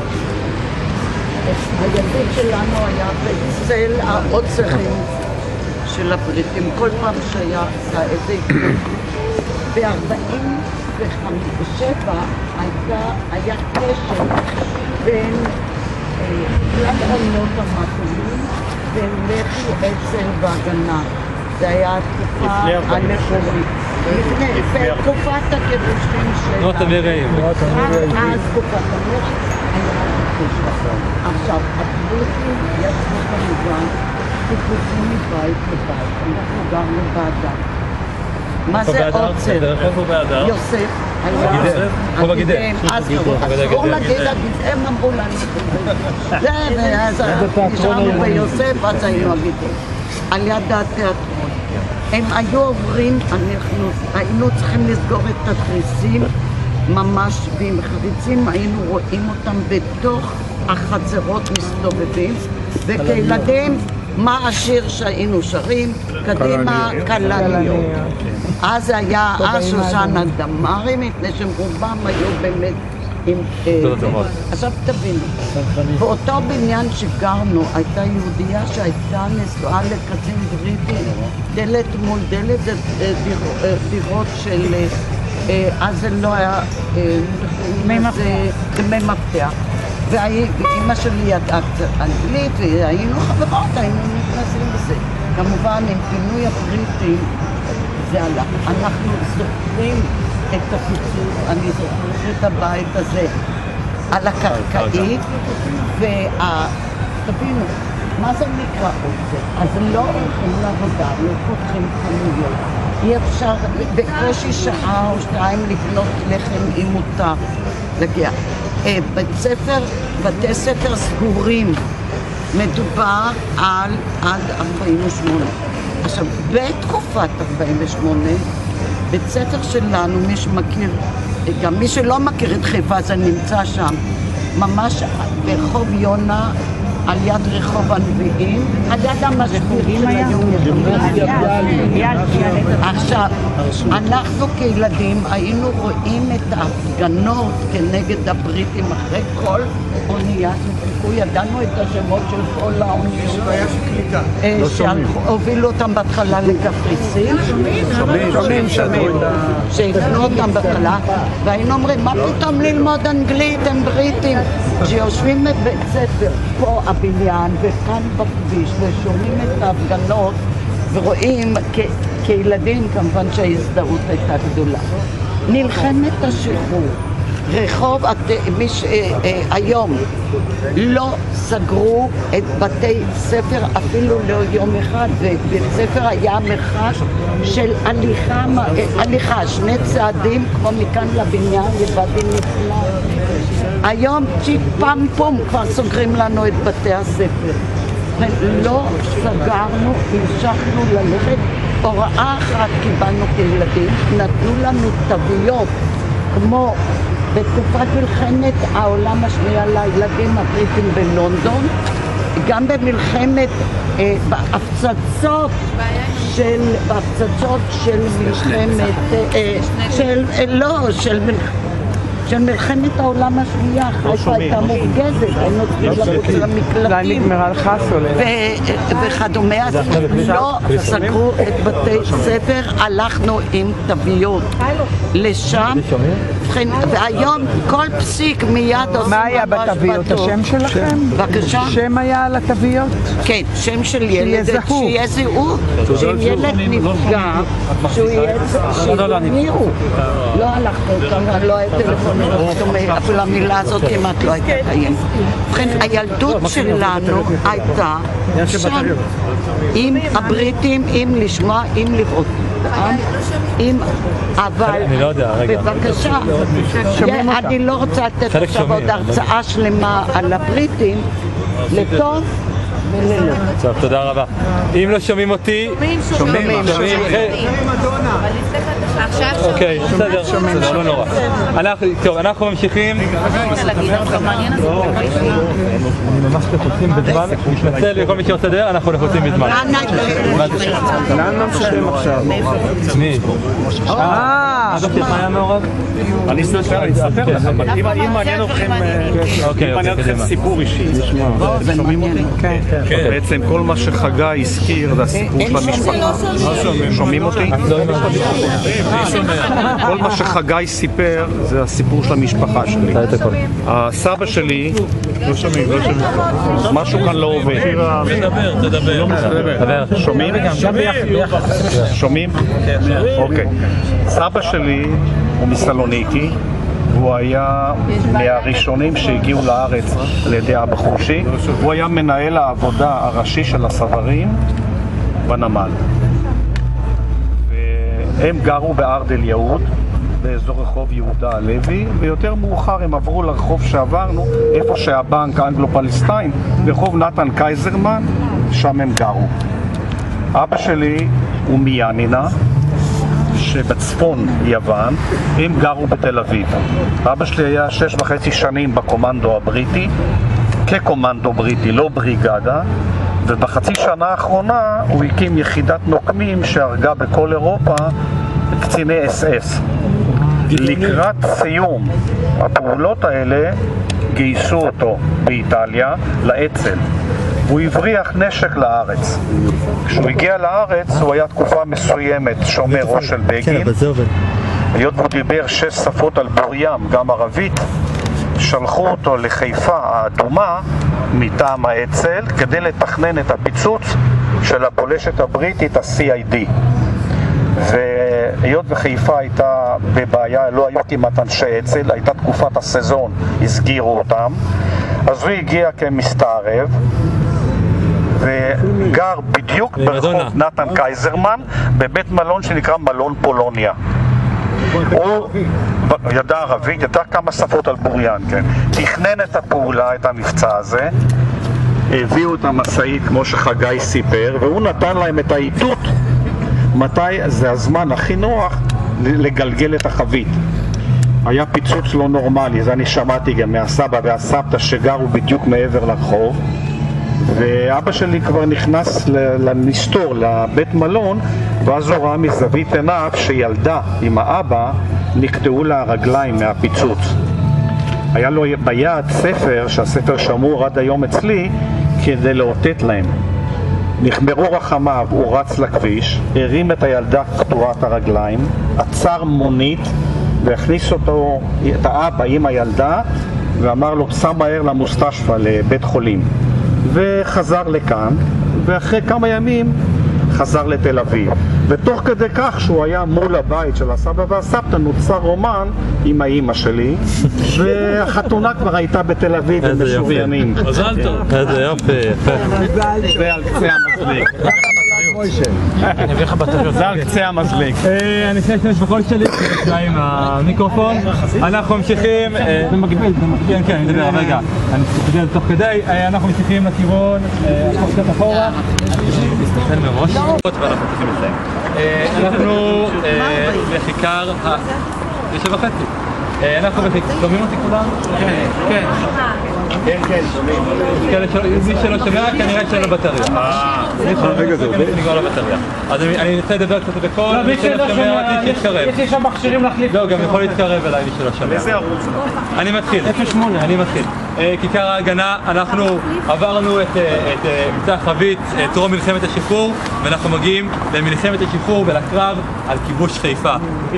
הילדות שלנו היה בצל העוצרים של הבריטים. כל פעם שהיה איזה התקדמות ב-ארבעים ושבע היה קשר בין כלל עונות המטולים ולח"י אצ"ל והגנה. זה היה התקופה הנכונית. לפני, בתקופת הגירושים שלה. תנועת המרעים. אז תקופת המרעים היה התקופה. עכשיו, הבריטים יצאו כמובן טיפוסים מבית לבית. אנחנו גרנו באדם. מה זה עוצר? איפה באדר? יוסף. הגידם. פה בגידם. אז קראו להגיד הגידם, אמרו לנו. זה, ואז נשארנו ביוסף, אז היינו הגידם. על יד התיאטרון. הם היו עוברים, אנחנו היינו צריכים לסגור את התריסים ממש, ועם חריצים היינו רואים אותם בתוך החצרות מסתובבים, וכילדים, מה השיר שהיינו שרים? קדימה כלניות. אז היה אז שושנה דמארי, מפני שהם רובם היו באמת עם... עכשיו תבינו, באותו בניין שגרנו הייתה יהודייה שהייתה נשואה לקצין בריטי, דלת מול דלת, דירות של... אז זה לא היה... מי מפתח. ואימא שלי ידעה קצת אנגלית, והיינו חברות, היינו נכנסים בזה. כמובן, עם פינוי הבריטים זה הלך. אנחנו זוכרים את הפיצוץ, אני זוכרת את הבית הזה על הקרקעית, ותבינו, מה זה נקרא עוצר? אז לא הולכים לעבודה, לא פותחים חנויות. אי אפשר בקושי שעה או שתיים לקנות לחם אם מותר להגיע. בית ספר, בתי ספר סגורים, מדובר על עד ארבעים ושמונה. עכשיו, בתקופת ארבעים ושמונה, בית ספר שלנו, מי שמכיר, גם מי שלא מכיר את חיפה, זה נמצא שם, ממש ברחוב יונה, על יד רחוב הנביאים, על יד המסבירים של היהודים. עכשיו, אנחנו כילדים היינו רואים את ההפגנות כנגד הבריטים אחרי כל אונייה שפיקו, ידענו את השמות של כל האוניות שהובילו אותם בהתחלה לקפריסין, שומעים, שומעים, שהפנו אותם בהתחלה, והיינו אומרים, מה פתאום ללמוד אנגלית, הם בריטים, שיושבים בבית ספר, פה הבניין וכאן בכביש, ושומעים את ההפגנות ורואים כילדים, כמובן שההזדהות הייתה גדולה. נלחמת השחרור, רחוב, היום לא סגרו את בתי ספר אפילו לא יום אחד, ובית ספר היה מרחק של הליכה, הליכה, שני צעדים כמו מכאן לבניין לבדי נפלא. היום צ'יפ פעם פום כבר סוגרים לנו את בתי הספר. לא סגרנו, המשכנו ללכת. הוראה אחת קיבלנו כילדים, נתנו לנו תוויות כמו בתקופת מלחמת העולם השנייה לילדים הבריטים בלונדון, גם במלחמת, אה, בהפצצות של, בהפצצות של מלחמת, אה, של, אה, לא, של מלחמת, של מלחמת העולם השנייה, חיפה הייתה מופגזת, היינו צריכים לרוץ למקלטים וכדומה, אז לא סגרו את בתי ספר, הלכנו עם תוויות לשם, והיום כל פסיק מיד עושים מה היה בתוויות? השם שלכם? בבקשה? שם היה על התוויות? כן, שם של ילד, שיהיה זהות, שאם ילד נפגע, שינירו. לא הלכנו, כמובן לא היה טלפון. אפילו המילה הזאת כמעט לא הייתה קיימת. ובכן, הילדות שלנו הייתה שם, עם הבריטים, עם לשמוע, עם לראות. עם, אבל, בבקשה, אני לא רוצה לתת עכשיו עוד הרצאה שלמה על הבריטים, לטוב וללא. טוב, תודה רבה. אם לא שומעים אותי... שומעים, שומעים. אוקיי, בסדר, בסדר, לא נורא. טוב, אנחנו ממשיכים. אני ממש לחוצים בזמן, מתנצל לכל מי שרוצה לדבר, אנחנו לחוצים בזמן. לאן ממשיכים עכשיו? מי? אה, מה היה מעורב? אני אספר לכם, אם מעניין אתכם סיפור אישי, שומעים אותי? בעצם כל מה שחגי הזכיר זה הסיפור של המשפחה. שומעים אותי? כל מה שחגי סיפר זה הסיפור של המשפחה שלי. הסבא שלי, לא שומעים, לא שומעים. משהו כאן לא עובד. תדבר, תדבר. שומעים? שומעים? אוקיי. סבא שלי הוא מסלוניקי, הוא היה מהראשונים שהגיעו לארץ על ידי אבא חושי. הוא היה מנהל העבודה הראשי של הסברים בנמל. והם גרו בארדל יהוד, באזור רחוב יהודה הלוי, ויותר מאוחר הם עברו לרחוב שעברנו, איפה שהבנק האנגלו-פלסטיין, רחוב נתן קייזרמן, שם הם גרו. אבא שלי הוא מיאנינה, שבצפון יוון, הם גרו בתל אביב. אבא שלי היה שש וחצי שנים בקומנדו הבריטי, כקומנדו בריטי, לא בריגדה, ובחצי שנה האחרונה הוא הקים יחידת נוקמים שהרגה בכל אירופה קציני אס אס. לקראת סיום הפעולות האלה גייסו אותו באיטליה לאצ"ל. הוא הבריח נשק לארץ. כשהוא הגיע לארץ הוא היה תקופה מסוימת שומר ראש של בגין. היות והוא דיבר שש שפות על בור ים, גם ערבית, שלחו אותו לחיפה האדומה מטעם האצ"ל כדי לתכנן את הפיצוץ של הבולשת הבריטית ה-סי איי די. והיות וחיפה הייתה בבעיה, לא היו כמעט אנשי אצ"ל, הייתה תקופת הסזון, הסגירו אותם, אז הוא הגיע כמסתערב וגר בדיוק ברחוב נתן קייזרמן בבית מלון שנקרא מלון פולוניה. הוא ידע ערבית, ידע כמה שפות על בוריין, כן. תכנן את הפעולה, את המבצע הזה, הביאו את המסעית כמו שחגי סיפר, והוא נתן להם את האיתות מתי זה הזמן הכי נוח לגלגל את החבית. היה פיצוץ לא נורמלי, זה אני שמעתי גם מהסבא והסבתא שגרו בדיוק מעבר לרחוב, ואבא שלי כבר נכנס למסתור, לבית מלון, ואז הוא ראה מזווית עיניו שילדה עם האבא נקטעו לה הרגליים מהפיצוץ. היה לו ביד ספר, שהספר שמור עד היום אצלי, כדי לאותת להם. נחמרו רחמיו, הוא רץ לכביש, הרים את הילדה קטועת הרגליים, עצר מונית והכניס אותו, את האבא עם הילדה, ואמר לו, סע מהר למוסטשפא, לבית חולים. וחזר לכאן, ואחרי כמה ימים חזר לתל אביב. ותוך כדי כך שהוא היה מול הבית של הסבא והסבתא, נוצר רומן עם האמא שלי, והחתונה כבר הייתה בתל אביב ומשוריינים. מזל טוב. איזה יופי, יפה. זה על קצה המזלג. אני אביא לך בטריות. זה על קצה המזלג. אני חושב להשתמש בקול שלי, עם המיקרופון. אנחנו ממשיכים... במקביל, במקביל. כן, כן, אני מדבר, רגע. אני מסתכל תוך כדי. אנחנו ממשיכים לכיוון, קצת אחורה. נסתכל מראש. ואנחנו צריכים לסיים. אנחנו בכיכר ה... תשע וחצי. אנחנו בכיכר... שומעים אותי כולם? כן. כן. כן, כן, שומעים. מי שלא שומע, כנראה שאין לו בטריה. רגע, זה עובד? נגמר לו בטריה. אז אני אנסה לדבר קצת בקול, מי שלא שומע, שיתקרב. יש לי שם מכשירים להחליף. לא, גם יכול להתקרב אליי מי שלא שומע. איזה ערוץ? אני מתחיל. אפס שמונה. אני מתחיל. כיכר ההגנה, אנחנו עברנו את מבצע החבית, טרום מלחמת השחרור, ואנחנו מגיעים למלחמת השחרור ולקרב על כיבוש חיפה.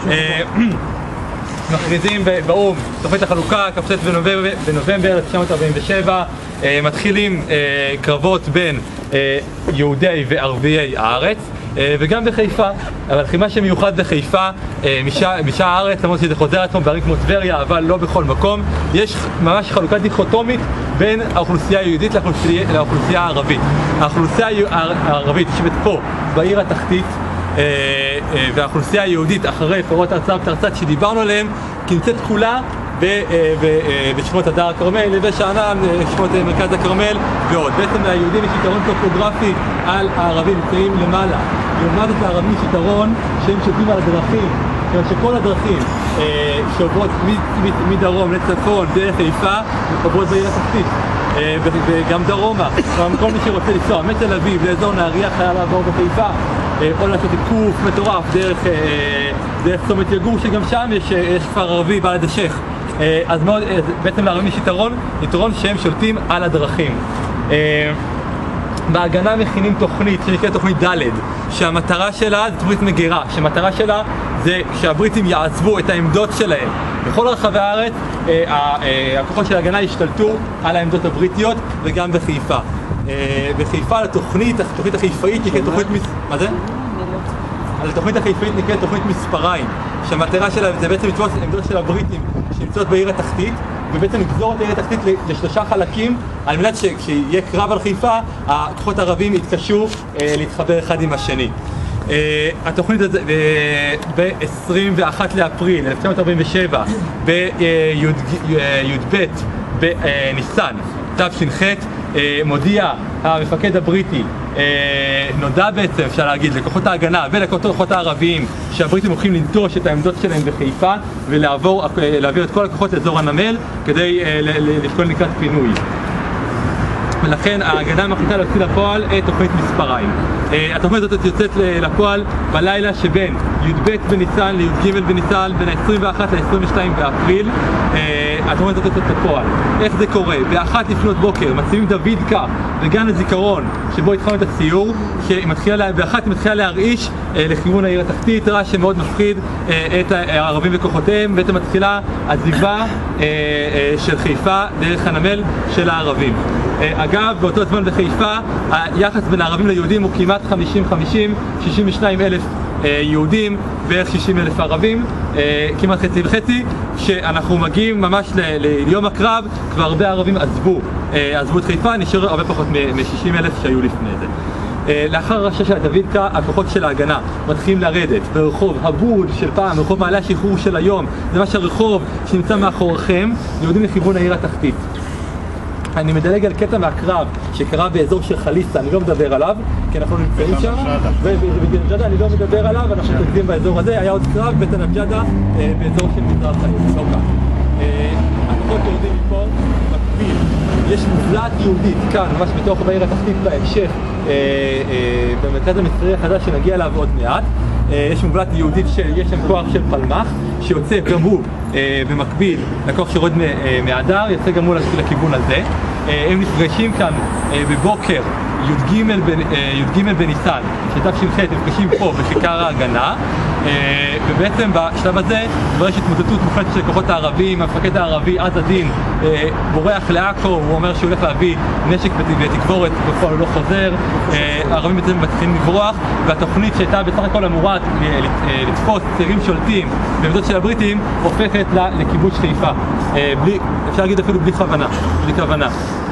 מכריזים באו"ם, תוכנית החלוקה, כ"ט בנובמבר אלף תשע מאות ארבעים ושבע, מתחילים קרבות בין יהודי וערביי הארץ, וגם בחיפה. אבל מה שמיוחד בחיפה, משאר הארץ, למרות שזה חוזר עצמו בערים כמו טבריה, אבל לא בכל מקום, יש ממש חלוקה דיכוטומית בין האוכלוסייה היהודית לאוכלוסייה הערבית. האוכלוסייה הערבית יושבת פה, בעיר התחתית, והאוכלוסייה היהודית אחרי פירות ארצה ותרצת שדיברנו עליהם כנצאת כולה בשכונות הדר הכרמל, נווה שאנן, שכונות מרכז הכרמל ועוד. בעצם ליהודים יש יתרון טופוגרפי על הערבים, נמצאים למעלה. לעומת הערבים יש יתרון שהם שותים על הדרכים, כיוון שכל הדרכים שעוברות מדרום לצפון דרך חיפה מחוברות בעיר התחתית. וגם דרומה, כל מי שרוצה לנסוע מתל אביב לאזור נהריה חייב לעבור בחיפה. או לעשות עיקוף מטורף דרך, דרך צומת יגור, שגם שם יש, יש כפר ערבי בעל השייח. אז מאוד, בעצם לערבים יש יתרון, יתרון שהם שולטים על הדרכים. בהגנה מכינים תוכנית שנקראת תוכנית ד', שהמטרה שלה זה תוכנית מגירה, שהמטרה שלה זה שהבריטים יעצבו את העמדות שלהם. בכל רחבי הארץ הכוחות של ההגנה השתלטו על העמדות הבריטיות וגם בחיפה. בחיפה לתוכנית, התוכנית החיפאית נקראת תוכנית... מה זה? על התוכנית החיפאית נקראת תוכנית מספריים, שהמטרה שלה זה בעצם לתפוס עמדות של הבריטים שנמצאות בעיר התחתית, ובעצם לגזור את העיר התחתית לשלושה חלקים, על מנת שכשיהיה קרב על חיפה, הכוחות הערבים יתקשו להתחבר אחד עם השני. התוכנית הזאת ב-עשרים ואחד לאפריל אלף תשע מאות ארבעים ושבע בי"ב בניסן תש"ח מודיע המפקד הבריטי, נודע בעצם, אפשר להגיד, לכוחות ההגנה ולכוחות הערביים שהבריטים הולכים לנטוש את העמדות שלהם בחיפה ולהעביר את כל הכוחות לאזור הנמל כדי לשקול לקראת פינוי. ולכן ההגנה מחליטה להוציא לפועל את תוכנית מספריים. התוכנית הזאת יוצאת לפועל בלילה שבין י"ב בניסן לי"ג בניסן, בין ה-עשרים ואחד ל-עשרים ושתיים באפריל. התוכנית הזאת יוצאת לפועל. איך זה קורה? באחת לפנות בוקר מציבים דוידקה בגן הזיכרון שבו התחלנו את הסיור, שבאחת היא מתחילה להרעיש לכיוון העיר התחתית, רעש שמאוד מפחיד את הערבים וכוחותיהם, בעצם מתחילה עזיבה של חיפה דרך הנמל של הערבים. אגב, באותו זמן בחיפה, היחס בין הערבים ליהודים הוא כמעט חמישים חמישים, שישים ושניים אלף יהודים, בערך שישים אלף ערבים, כמעט חצי וחצי. כשאנחנו מגיעים ממש ליום הקרב, כבר הרבה ערבים עזבו, עזבו את חיפה, נשאר הרבה פחות מ-שישים אלף שהיו לפני זה. לאחר הרעשה של הדוידקה, הכוחות של ההגנה מתחילים לרדת ברחוב הבוד של פעם, רחוב מעלה השחרור של היום, זה ממש הרחוב שנמצא מאחוריכם, יורדים לכיוון העיר התחתית. אני מדלג על קטע מהקרב שקרה באזור של חליסה, אני לא מדבר עליו, כי אנחנו נמצאים שם, ובבית נג'דה אני לא מדבר עליו, אנחנו מתרכזים באזור הזה. היה עוד קרב בבית נג'דה באזור של מזרח העיר, לא כאן. הכוחות יורדים מפה, מקביל, יש מובלעת יהודית כאן, ממש בתוך בעיר התחתית בהמשך, במרכז המסחרי החדש שנגיע אליו עוד מעט. יש מובלעת יהודית שיש שם כוח של פלמח שיוצא גם הוא במקביל לכוח שיורד מהדר, יוצא גם הוא לכיוון הזה. הם נפגשים כאן בבוקר י"ג בניסן של תש"ח, נפגשים פה בכיכר ההגנה, ובעצם בשלב הזה כבר יש התמוטטות מוחלטת של כוחות הערבים. המפקד הערבי עז א-דין בורח לעכו, הוא אומר שהוא הולך להביא נשק ותגבורת, בפועל הוא לא חוזר, הערבים בעצם מתחילים לברוח, והתוכנית שהייתה בסך הכל אמורה לתפוס צירים שולטים בעמדות של הבריטים הופכת לכיבוש חיפה, אפשר להגיד אפילו בלי כוונה, בלי כוונה.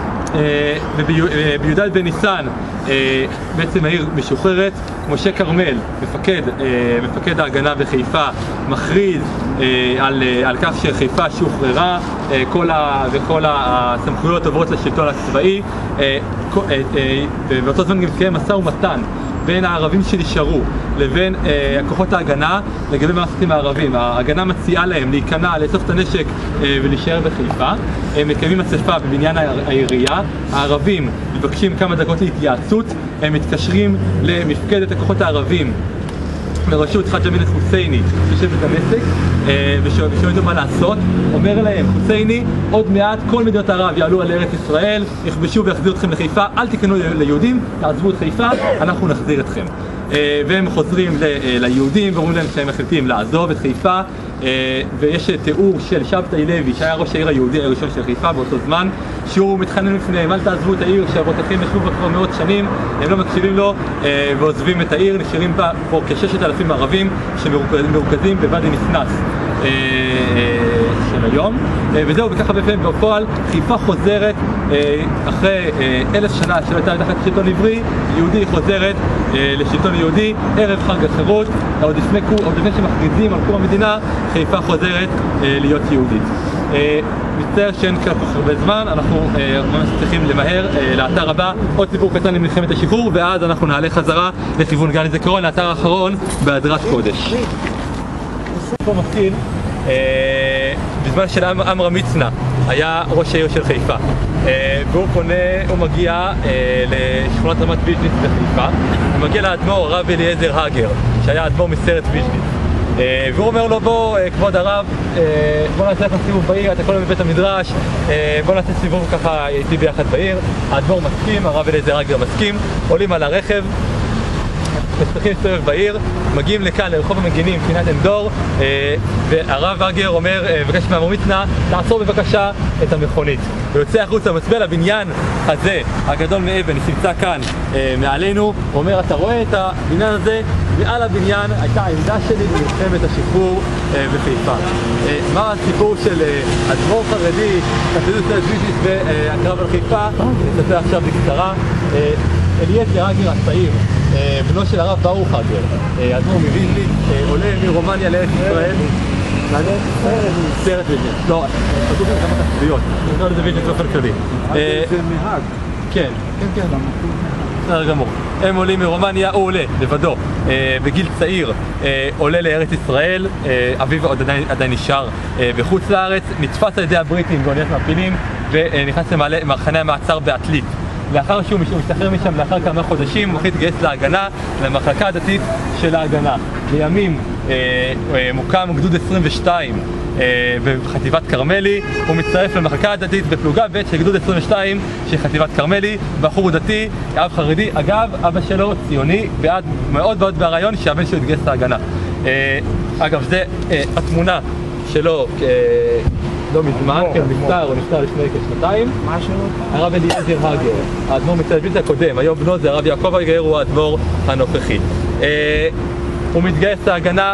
ובי"ד בניסן בעצם העיר משוחררת. משה כרמל, מפקד, מפקד ההגנה בחיפה, מכריז על, על כך שחיפה שוחררה, כל ה, וכל הסמכויות עוברות לשלטון הצבאי. באותו זמן גם מתקיים משא ומתן בין הערבים שנשארו לבין אה, כוחות ההגנה לגבי מה עושים הערבים. ההגנה מציעה להם להיכנע, לאסוף את הנשק אה, ולהישאר בחיפה. הם מקיימים אספה בבניין העירייה, הערבים מבקשים כמה דקות להתייעצות, הם מתקשרים למפקדת הכוחות הערבים בראשות חאג' אמין אל-חוסייני שיושב בדמשק ושואלים אותו מה לעשות. אומר להם חוסייני, עוד מעט כל מדינות ערב יעלו על ארץ ישראל, יכבשו ויחזירו אתכם לחיפה, אל תיכנו ליהודים, תעזבו את חיפה, אנחנו נחזיר אתכם. והם חוזרים ליהודים ואומרים להם שהם מחליטים לעזוב את חיפה. ויש תיאור של שבתאי לוי שהיה ראש העיר היהודי הראשון של חיפה באותו זמן, שהוא מתחנן לפניהם, אל תעזבו את העיר שאבותיכם ישבו בה כבר מאות שנים. הם לא מקשיבים לו ועוזבים את העיר. נשארים פה כששת אלפים ערבים שמרוכזים בוואדי נסנס של היום, וזהו. וככה בפועל חיפה חוזרת אחרי אלף שנה שלא הייתה תחת שלטון עברי, יהודי חוזרת לשלטון יהודי ערב חג החירות. עוד לפני שמכריזים על קום המדינה, חיפה חוזרת להיות יהודית. מצטער שאין כל כך הרבה זמן, אנחנו ממש צריכים למהר לאתר הבא, עוד סיפור קטן למלחמת השחרור, ואז אנחנו נעלה חזרה לכיוון גן הזיכרון, לאתר האחרון בהדרת קודש. פה מתחיל, בזמן של עמרם מצנע היה ראש העיר של חיפה. והוא פונה, הוא מגיע לשכונת רמת ויז'ניץ בחיפה. הוא מגיע לאדמו"ר הרב אליעזר הגר, שהיה אדמו"ר מסרט ויז'ניץ. והוא אומר לו, בוא, כבוד הרב, בוא נעשה לך סיבוב בעיר, אתה כל היום בבית המדרש, בוא נעשה סיבוב ככה איתי ביחד בעיר. האדמו"ר מסכים, הרב אליעזר הגר מסכים, עולים על הרכב, מצליחים להסתובב בעיר, מגיעים לכאן לרחוב המגינים, פינת אנדור, והרב הגר אומר, מבקש מהמור מצנע, תעצור בבקשה את המכונית. הוא יוצא החוצה, מצביע לבניין הזה, הגדול מאבן, שנמצא כאן מעלינו, הוא אומר, אתה רואה את הבניין הזה? מעל הבניין הייתה העמדה שלי במלחמת השחרור בחיפה. מה הסיפור של אדמו"ר חרדי, חסידות ויז'ניץ והקרב על חיפה? נספר עכשיו בקצרה. אליעזר הגר הצעיר, בנו של הרב ברוך הגר, אדמו"ר מוויז'ניץ, עולה מרומניה לארץ ישראל. סרט ויז'ניץ. לא, חשוב גם כמה תחביות. נקרא לזה ויז'ניץ באופן כללי. זה מהג. כן, כן, כן. בסדר גמור. הם עולים מרומניה, הוא עולה לבדו, בגיל צעיר, עולה לארץ ישראל, אביו עדיין נשאר בחוץ לארץ, נתפס על ידי הבריטים באוניית מעפילים ונכנס למחנה המעצר בעתלית. לאחר שהוא משתחרר משם, לאחר כמה חודשים, הוא החליט להתגייס להגנה, למחלקה הדתית של ההגנה. לימים מוקם גדוד עשרים ושתיים בחטיבת כרמלי, הוא מצטרף למחלקה הדתית בפלוגה ב' של גדוד עשרים ושתיים של חטיבת כרמלי, בחור דתי, אב חרדי. אגב, אבא שלו ציוני, בעד מאוד מאוד ברעיון שהבן שלו התגייס להגנה. אגב, זה התמונה שלו לא מזמן, כן, נפטר, הוא נפטר לפני כשנתיים. הרב אליעזר הגר, האדמו"ר מסרט ויז'ניץ הקודם, היום בנו זה הרב יעקב הגר, הוא האדמו"ר הנוכחי. הוא מתגייס להגנה,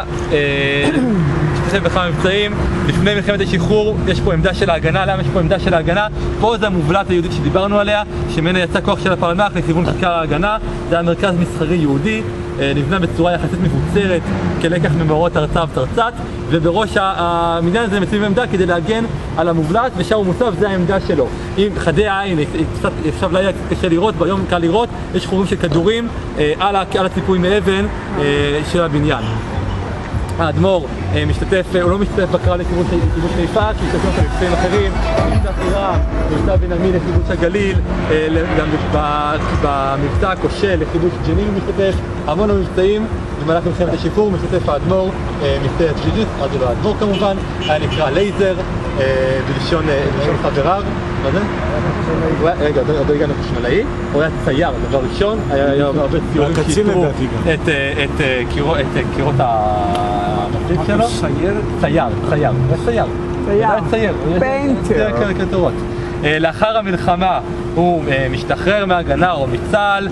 משתתף בכמה מבצעים. לפני מלחמת השחרור יש פה עמדה של ההגנה. למה יש פה עמדה של ההגנה? פה זה המובלעת היהודית שדיברנו עליה, שממנה יצא כוח של הפלמ"ח לכיוון כיכר ההגנה. זה היה מרכז מסחרי יהודי, נבנה בצורה יחסית מבוצרת כלקח ממאורעות תרצ"א ותרצ"ט, ובראש המניין הזה מציבים עמדה כדי להגן על המובלעת, ושם הוא מוצב, זה העמדה שלו. עם חדי העין, עכשיו לא היה קשה לראות, ביום קל לראות, יש חורים של כדורים על הציפוי מאבן של הבניין. האדמו"ר משתתף, הוא לא משתתף בקרב לכיוון חיפה, כי משתתף על מבצעים אחרים, מבצע חירם, מבצע בן עמי לכיבוש הגליל, גם במבצע הכושל לכיבוש ג'נין הוא משתתף, המון המבצעים. במהלך מלחמת השחרור משתתף האדמו"ר מסרט ויז'ניץ, אז זה לא האדמו"ר כמובן, היה נקרא לייזר בלשון חבריו. מה זה? רגע, עוד לא הגענו חשמלאי, הוא היה צייר, דבר ראשון, היה הרבה ציורים שיתרו את קירות המחליף שלו. צייר? צייר, צייר, הוא צייר. צייר, פיינטר. זה קריקטורות. לאחר המלחמה הוא משתחרר מההגנה או מצה"ל,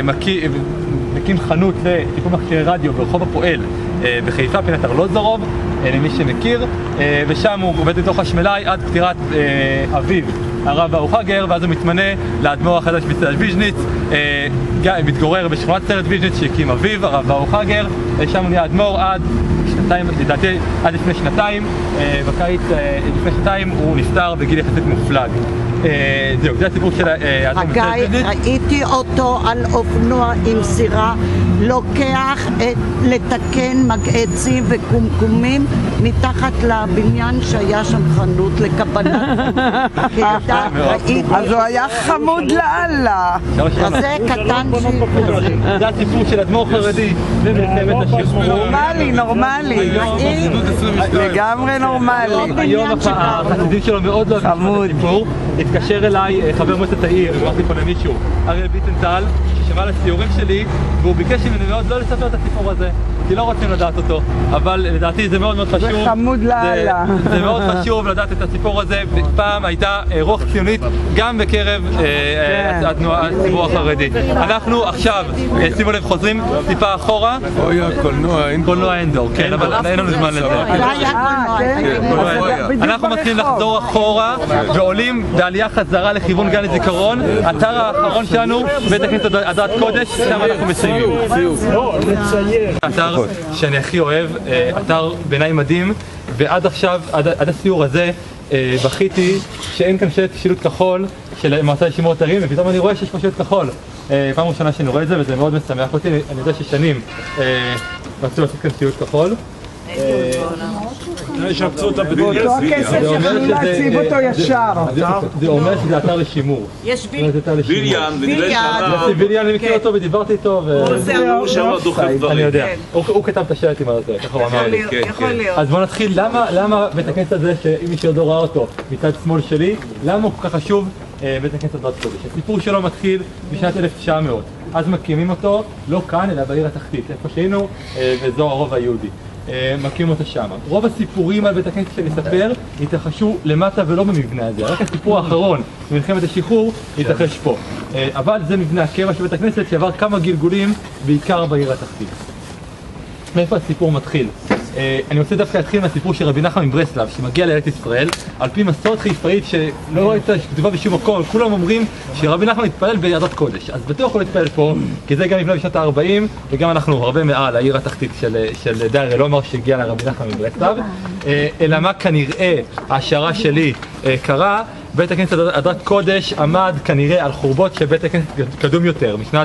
מקים חנות לטיפול מכשירי רדיו ברחוב הפועל בחיפה, פינת ארלוזורוב, למי שמכיר, ושם הוא עובד בתוך חשמלאי עד פטירת אביו, הרב ברוך הגר, ואז הוא מתמנה לאדמו"ר החדש מסרט ויז'ניץ, מתגורר בשכונת סרט ויז'ניץ שהקים אביו, הרב ברוך הגר, שם הוא נהיה אדמו"ר עד שנתיים, לדעתי עד לפני שנתיים, בקיץ לפני שנתיים הוא נפטר בגיל יחסית מופלג. זהו, זה הסיפור של האדמו"ר מסרט ויז'ניץ. ראיתי אותו על אופנוע עם סירה, לוקח לתקן מגעצים וקומקומים מתחת לבניין שהיה שם חנות לקבלת. אז הוא היה חמוד לאללה. כזה קטן כזה. זה הסיפור של אדמו"ר חרדי במלחמת השחרור. נורמלי, נורמלי. לגמרי נורמלי. היום החסידים שלו מאוד לא אוהבים את הסיפור. התקשר אליי חבר מועצת העיר, אמרתי פה למישהו, אריאל ביטנטל, ששמע על הציורים שלי, והוא ביקש ממני מאוד לא לספר את הסיפור הזה, כי לא רוצים לדעת אותו, אבל לדעתי זה מאוד מאוד חשוב. זה חמוד לאללה. זה מאוד חשוב לדעת את הסיפור הזה, ופעם הייתה רוח ציונית גם בקרב הציבור החרדי. אנחנו עכשיו, שימו לב, חוזרים טיפה אחורה. אוי, הקולנוע אנדור. קולנוע אנדור, כן, אבל אין לנו זמן לזה. אנחנו מתחילים לחזור אחורה, ועולים בעלייה חזרה לכיוון גן הזיכרון. אתר האחרון שלנו, בית הכנסת הדת קודש, שם אנחנו מסיימים. אתר שאני הכי אוהב, אתר בעיניי מדהים, ועד עכשיו, עד הסיור הזה, בכיתי שאין כאן שלט שילוט כחול של מועצה לשימור אתרים, ופתאום אני רואה שיש פה שלט כחול. פעם ראשונה שאני רואה את זה, וזה מאוד משמח אותי. אני יודע ששנים רצו לעשות כאן שילוט כחול. ישפצו אותה באותו הכסף יכולו להציב אותו ישר. זה אומר שזה אתר לשימור. יש ביליאן, ביליאן, אני מכיר אותו ודיברתי איתו. הוא שם דוחף דברים. אני יודע. הוא כתב את השלטים על זה, ככה הוא אמר לי. יכול להיות. אז בואו נתחיל, למה בית הכנסת הזה, שאם מי שעוד לא ראה אותו מצד שמאל שלי, למה הוא כל כך חשוב בית הכנסת הדת קודש? הסיפור שלו מתחיל בשנת אלף תשע מאות. אז מקימים אותו לא כאן אלא בעיר התחתית, איפה שהיינו, באזור הרובע היהודי. מקימים אותו שם. רוב הסיפורים על בית הכנסת שנספר התרחשו למטה ולא במבנה הזה. רק הסיפור האחרון במלחמת השחרור התרחש פה. אבל זה מבנה הקבע של בית הכנסת שעבר כמה גלגולים בעיקר בעיר התחתית. מאיפה הסיפור מתחיל? אני רוצה דווקא להתחיל מהסיפור של רבי נחמן מברסלב שמגיע לארץ ישראל על פי מסורת חיפאית שלא הייתה כתובה בשום מקום. כולם אומרים שרבי נחמן התפלל בירדת קודש, אז בטוח הוא התפלל פה כי זה גם נבנה בשנת ה-ארבעים וגם אנחנו הרבה מעל העיר התחתית של דאר אל-עומר שהגיע לרבי נחמן מברסלב. אלא מה כנראה ההשערה שלי קרה, בית הכנסת הדת קודש עמד כנראה על חורבות של בית הכנסת קדום יותר משנת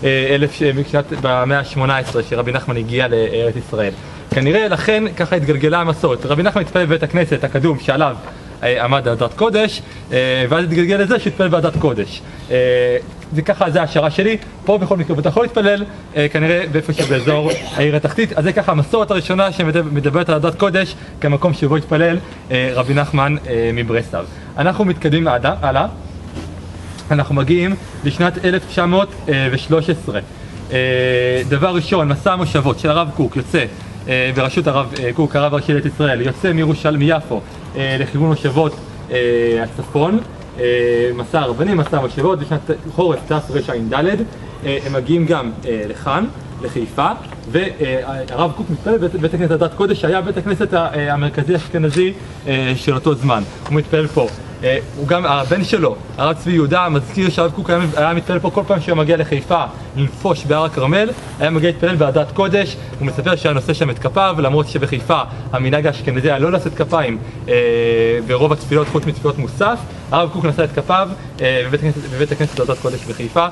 במאה ה-שמונה עשרה שרבי נחמן הגיע לארץ ישראל. כנראה לכן ככה התגלגלה המסורת. רבי נחמן התפלל בבית הכנסת הקדום שעליו עמד הדת קודש, ואז התגלגל לזה שהתפלל בעדת קודש. זה ככה, זה ההשערה שלי. פה בכל מקרה אתה יכול להתפלל כנראה באיפה שבאזור העיר התחתית. אז זה ככה המסורת הראשונה שמדברת על הדת קודש כמקום שבו התפלל רבי נחמן מברסלב. אנחנו מתקדמים הלאה. אנחנו מגיעים לשנת אלף תשע מאות ושלוש עשרה. דבר ראשון, מסע המושבות של הרב קוק יוצא בראשות הרב קוק, הרב הראשי לארץ ישראל, יוצא מירושלים, מיפו לכיוון מושבות הצפון. מסע הרבנים, מסע המושבות, בשנת חורף תרע"ד. הם מגיעים גם לכאן, לחיפה, והרב קוק מתפלל בבית הכנסת הדת קודש שהיה בית הכנסת המרכזי האשכנזי של אותו זמן. הוא מתפלל פה. הוא גם, הבן שלו, הרב צבי יהודה, מזכיר שהרב קוק היה מתפלל פה כל פעם שהוא מגיע לחיפה לנפוש בהר הכרמל, היה מגיע להתפלל בעדת קודש. הוא מספר שהנושא שם את כפיו, למרות שבחיפה המנהג האשכנזי היה לא לשאת כפיים ברוב התפילות חוץ מתפילות מוסף. הרב קוק נשא את כפיו בבית הכנסת הדת קודש בחיפה.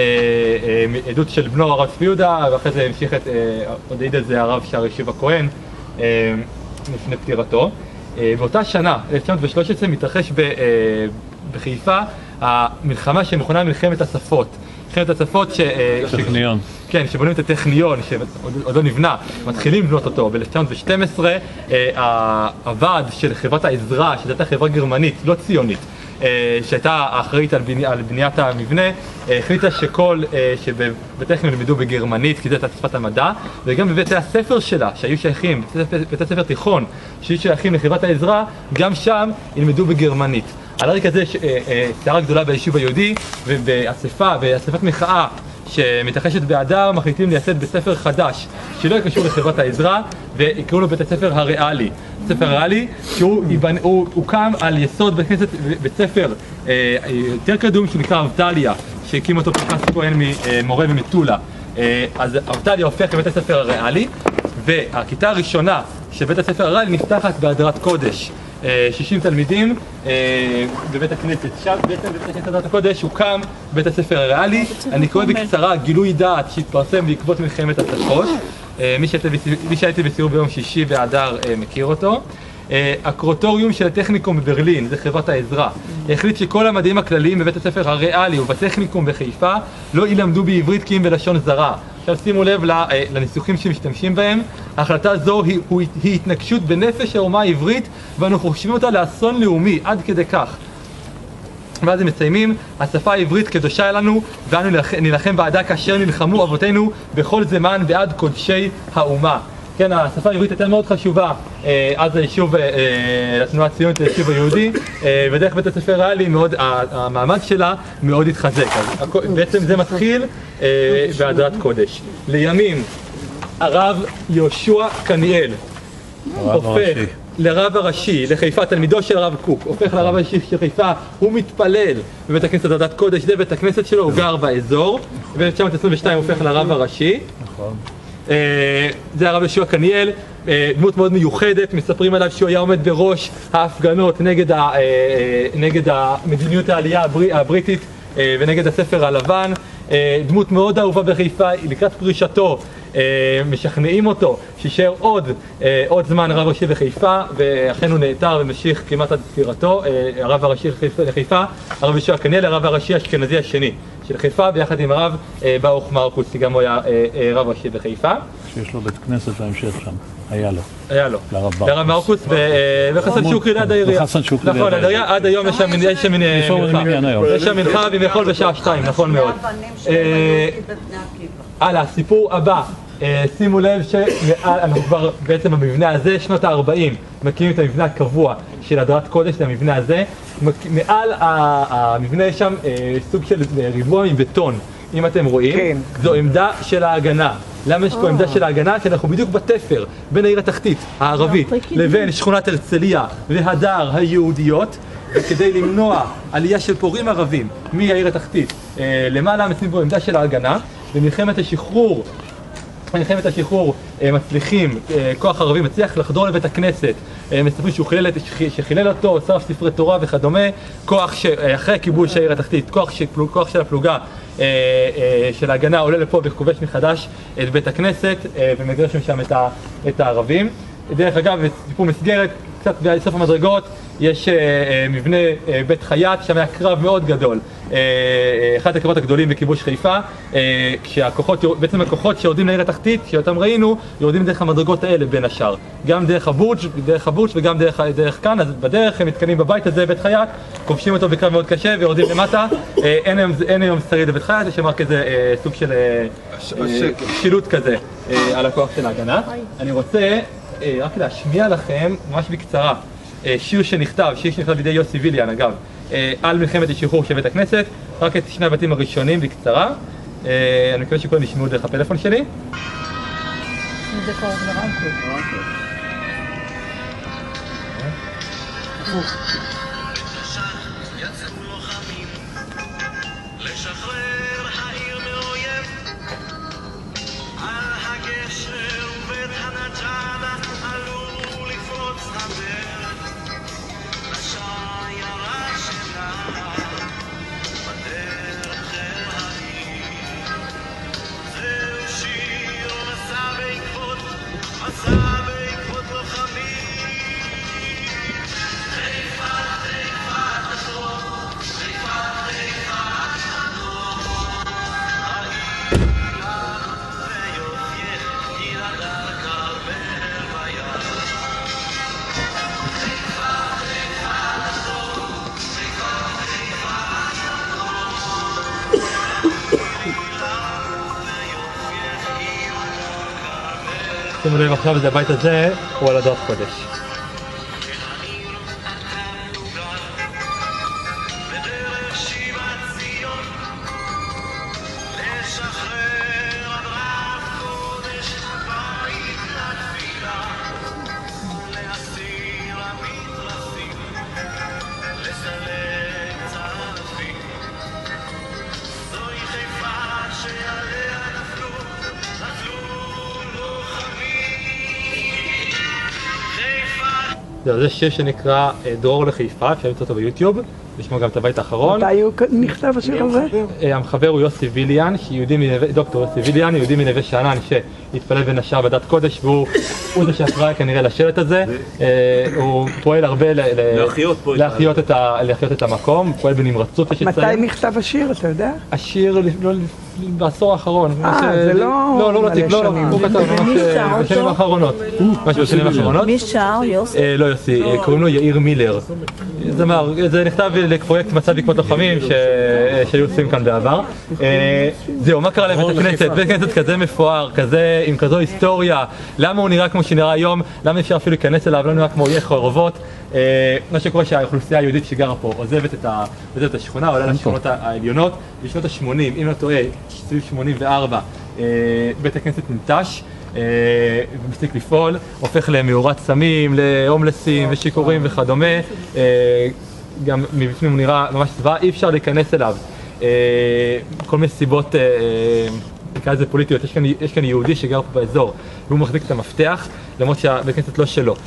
עדות של בנו הרב צבי יהודה, ואחרי זה המשיך את, עוד העיד על זה הרב שער ישיב הכהן לפני פטירתו. באותה שנה, אלף תשע מאות ושלוש עשרה, מתרחש בחיפה המלחמה שמכונה מלחמת השפות. מלחמת השפות ש... טכניון. כן, שבונים את הטכניון, שעוד לא נבנה, מתחילים לבנות אותו. ב-אלף תשע מאות ושתים עשרה, הוועד של חברת העזרה, שזו הייתה חברה גרמנית, לא ציונית, שהייתה אחראית על, בני, על בניית המבנה, החליטה שכל, שבטכניון ילמדו בגרמנית, כי זו הייתה שפת המדע, וגם בבתי הספר שלה, שהיו שייכים, בתי ספר תיכון, שהיו שייכים לחברת העזרה, גם שם ילמדו בגרמנית. על הרקע הזה סערה גדולה ביישוב היהודי, ובאספה, באספת מחאה שמתרחשת באדר, מחליטים לייסד בית ספר חדש, שלא קשור לחברת העזרה, ויקראו לו בית הספר הריאלי. בית ספר הריאלי, שהוא הוקם על יסוד בית כנסת, בית ספר יותר קדום שנקרא אבטליה, שהקים אותו פנחס כהן ממורה ממטולה. אז אבטליה הופך לבית הספר הריאלי, והכיתה הראשונה של בית הספר הריאלי נפתחת בהדרת קודש. שישים תלמידים בבית הכנסת. שם בעצם בבית הכנסת הדת הקודש הוקם בית הספר הריאלי. אני קורא בקצרה גילוי דעת שהתפרסם בעקבות מלחמת השפות. מי שהייתי בסיור ביום שישי באדר מכיר אותו. הקרוטוריום של הטכניקום בברלין, זה חברת העזרה, החליט שכל המדעים הכלליים בבית הספר הריאלי ובטכניקום בחיפה לא ילמדו בעברית כי אם בלשון זרה. עכשיו שימו לב לניסוחים שמשתמשים בהם. ההחלטה זו היא, היא התנגשות בנפש האומה העברית, ואנו חושבים אותה לאסון לאומי, עד כדי כך. ואז הם מסיימים, השפה העברית קדושה לנו, ואנו נלחם בעדה כאשר נלחמו אבותינו בכל זמן בעד קודשי האומה. כן, השפה העברית הייתה מאוד חשובה אז היישוב, לתנועה הציונית, ליישוב היהודי, ודרך בית הספר הריאלי מאוד, המעמד שלה מאוד התחזק. אז בעצם זה מתחיל בהדרת קודש. לימים הרב יהושע קניאל הופך לרב הראשי לחיפה, תלמידו של הרב קוק, הופך לרב הראשי של חיפה, הוא מתפלל בבית הכנסת הדת קודש, זה בית הכנסת שלו, הוא גר באזור, ב-אלף תשע מאות עשרים ושתיים הוא הופך לרב הראשי. נכון. זה הרב יהושע קניאל, דמות מאוד מיוחדת, מספרים עליו שהוא היה עומד בראש ההפגנות נגד, ה, נגד המדיניות העלייה הבריטית ונגד הספר הלבן. דמות מאוד אהובה בחיפה. לקראת פרישתו משכנעים אותו שישאר עוד, עוד זמן רב ראשי בחיפה, ואכן הוא נעתר ומשיך כמעט עד פטירתו, הרב הראשי לחיפה, הרב יהושע קניאל, הרב הראשי האשכנזי השני של חיפה, ביחד עם הרב ברוך מרקוס, כי גם הוא היה רב ראשי בחיפה. שיש לו בית כנסת בהמשך שם, היה לו. היה לו. לרב מרקוס וחסן שוקרי ליד העירייה. וחסן שוקרי נכון, העירייה, עד היום יש שם מנחה. יש שם מנחה בימי בשעה שתיים, נכון מאוד. הלאה, הסיפור הבא. שימו לב שאנחנו כבר בעצם במבנה הזה, שנות ה-ארבעים, מקימים את המבנה הקבוע של הדרת קודש, למבנה הזה. מעל המבנה יש שם סוג של ריבוע מבטון, אם אתם רואים. זו עמדה של ההגנה. למה יש פה עמדה של ההגנה? כי אנחנו בדיוק בתפר בין העיר התחתית הערבית לבין שכונת הרצליה והדר היהודיות, וכדי למנוע עלייה של פורעים ערבים מהעיר התחתית למעלה, מציבים פה עמדה של ההגנה. במלחמת השחרור במלחמת השחרור מצליחים, כוח ערבי מצליח לחדור לבית הכנסת, מספרים שהוא חילל, שחילל אותו, שרף ספרי תורה וכדומה, כוח שאחרי כיבוש העיר התחתית, כוח, כוח של הפלוגה של ההגנה עולה לפה וכובש מחדש את בית הכנסת ומגרש משם את הערבים. דרך אגב, סיפור מסגרת, קצת בסוף המדרגות, יש מבנה בית חייט, שם היה קרב מאוד גדול. אחד הקרבות הגדולים בכיבוש חיפה, כשהכוחות, בעצם הכוחות שיורדים לעיר התחתית, שאותם ראינו, יורדים דרך המדרגות האלה בין השאר. גם דרך הבורג', דרך הבורג' וגם דרך, דרך כאן, אז בדרך הם מתקנים בבית הזה, בית חייט, כובשים אותו בקרב מאוד קשה ויורדים למטה. אין היום, אין היום שריד לבית חייט, יש שם רק איזה סוג של שילוט כזה על הכוח של ההגנה. אני רוצה רק להשמיע לכם, ממש בקצרה, שיר שנכתב, שיר שנכתב בידי יוסי ויליאן, אגב, על מלחמת השחרור של בית הכנסת, רק את שני הבתים הראשונים בקצרה. אני מקווה שכולם ישמעו דרך הפלאפון שלי. זה קרוב לרמקול. שימו לב עכשיו, זה הבית הזה, הוא על הדרת קודש. זה שיר שנקרא דרור לחיפה, אפשר למצוא אותו ביוטיוב, לשמוע גם את הבית האחרון. מתי הוא נכתב השיר הזה? המחבר הוא יוסי ויליאן, דוקטור יוסי ויליאן, יהודי מנווה שאנן שהתפלל בין השאר בדת קודש, והוא זה שאחראי כנראה לשלט הזה. הוא פועל הרבה להחיות את המקום, פועל בנמרצות. מתי נכתב השיר, אתה יודע? השיר בעשור האחרון. אה, זה לא... לא, לא, לא, לא, הוא כתב ממש בשנים האחרונות. משהו בשנים האחרונות. מי שר? יוסי? לא יוסי, קוראים לו יאיר מילר. זה נכתב לפרויקט מצב בעקבות לוחמים שהיו עושים כאן בעבר. זהו, מה קרה לבית הכנסת? בית הכנסת כזה מפואר, עם כזו היסטוריה, למה הוא נראה כמו שנראה היום? למה אפשר אפילו להיכנס אליו? לא נראה כמו אויי חורבות. מה שקורה שהאוכלוסייה היהודית שגרה פה עוזבת את השכונה, עולה לשכונות העליונות. בשנות ה-שמונים, אם לא טועה, סביב שמונים וארבע, בית הכנסת ננטש ומפסיק לפעול, הופך למאורת סמים, להומלסים ושיכורים וכדומה. גם מבפנים הוא נראה ממש צבא, אי אפשר להיכנס אליו. כל מיני סיבות, נקרא לזה פוליטיות, יש כאן, יש כאן יהודי שגר פה באזור והוא מחזיק את המפתח, למרות שהבית הכנסת לא שלו.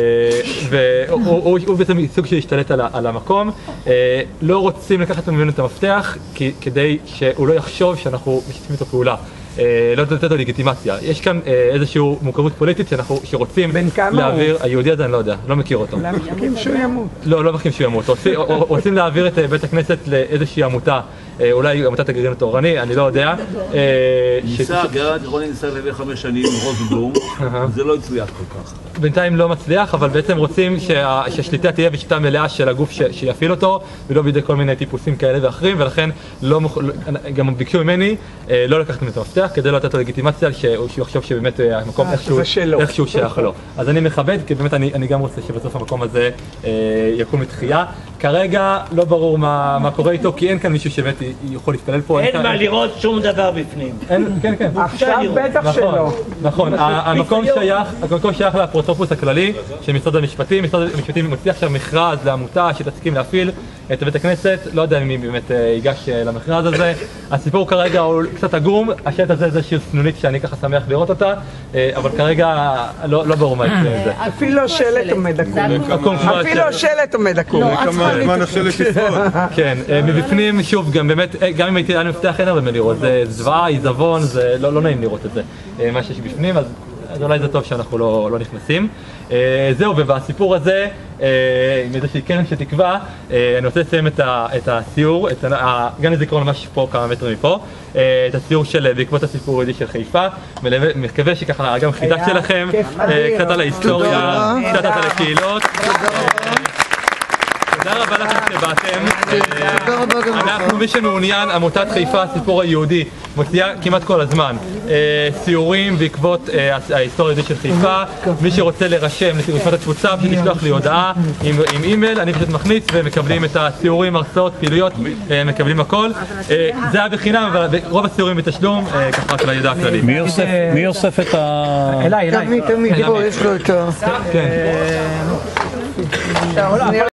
והוא בעצם סוג שהשתלט על המקום. לא רוצים לקחת ממנו את המפתח כדי שהוא לא יחשוב שאנחנו משתפים איתו פעולה. לא לתת לו לגיטימציה. יש כאן איזושהי מורכבות פוליטית שאנחנו, שרוצים להעביר, היהודי הזה אני לא יודע, לא מכיר אותו. למה מחכים שהוא ימות? לא, לא מחכים שהוא ימות. רוצים להעביר את בית הכנסת לאיזושהי עמותה, אולי עמותת הגרעין התורני, אני לא יודע. ניסה, הגרעין התורני ניסה להביא חמש שנים עם רוזנבלום, זה לא הצליח כל כך. בינתיים לא מצליח, אבל בעצם רוצים שהשליטה תהיה בשליטה מלאה של הגוף שיפעיל אותו, ולא בידי כל מיני טיפוסים כאלה ואחרים, ולכן גם ביקשו ממני לא לקחת ממנו את המפתח, כדי לא לתת לו לגיטימציה שהוא יחשוב שבאמת המקום איכשהו שייך לו. אז אני מכבד, כי באמת אני גם רוצה שבסוף המקום הזה יקום לתחייה. כרגע לא ברור מה קורה איתו, כי אין כאן מישהו שבאמת יכול להתפלל פה. אין מה לראות שום דבר בפנים. כן, כן. עכשיו בטח שלא. נכון, המקום שייך לאפוטרופוס הכללי של משרד המשפטים. משרד המשפטים מוציא עכשיו מכרז לעמותה שתסכים להפעיל את בית הכנסת. לא יודע מי באמת ייגש למכרז הזה. הסיפור כרגע הוא קצת עגום, השלט הזה זה איזושהי סנונית שאני ככה שמח לראות אותה, אבל כרגע לא ברור מה יקרה עם זה. אפילו השלט עומד עקום. אפילו השלט עומד עקום. זמן השלט ישרוד. כן, מבפנים, שוב, גם באמת, גם אם הייתי על מפתח אין הרבה מה לראות, זה זוועה, עיזבון, זה לא נעים לראות את זה, מה שיש בפנים, אז אולי זה טוב שאנחנו לא נכנסים. זהו, ובסיפור הזה, עם איזושהי קרן שתקווה, אני רוצה לסיים את הסיור, גם לזיכרון ממש פה, כמה מטרים מפה, את הסיור של בעקבות הסיפור היהודי של חיפה, ומקווה שככה גם חידה שלכם, קצת על ההיסטוריה, קצת על הקהילות. תודה רבה לכם שבאתם. אנחנו, מי שמעוניין, עמותת חיפה, הסיפור היהודי, מוציאה כמעט כל הזמן סיורים בעקבות ההיסטוריה היהודית של חיפה. מי שרוצה להירשם לרשימת התפוצה, שתשלח לי הודעה עם אימייל, אני פשוט מכניס ומקבלים את הסיורים, הרצאות, פעילויות, מקבלים הכל. זה היה בחינם, אבל רוב הסיורים בתשלום, ככה רק לידע הכללי. מי אוסף את ה... אליי, אליי. תמיד, תמיד, יש לו את ה... כן.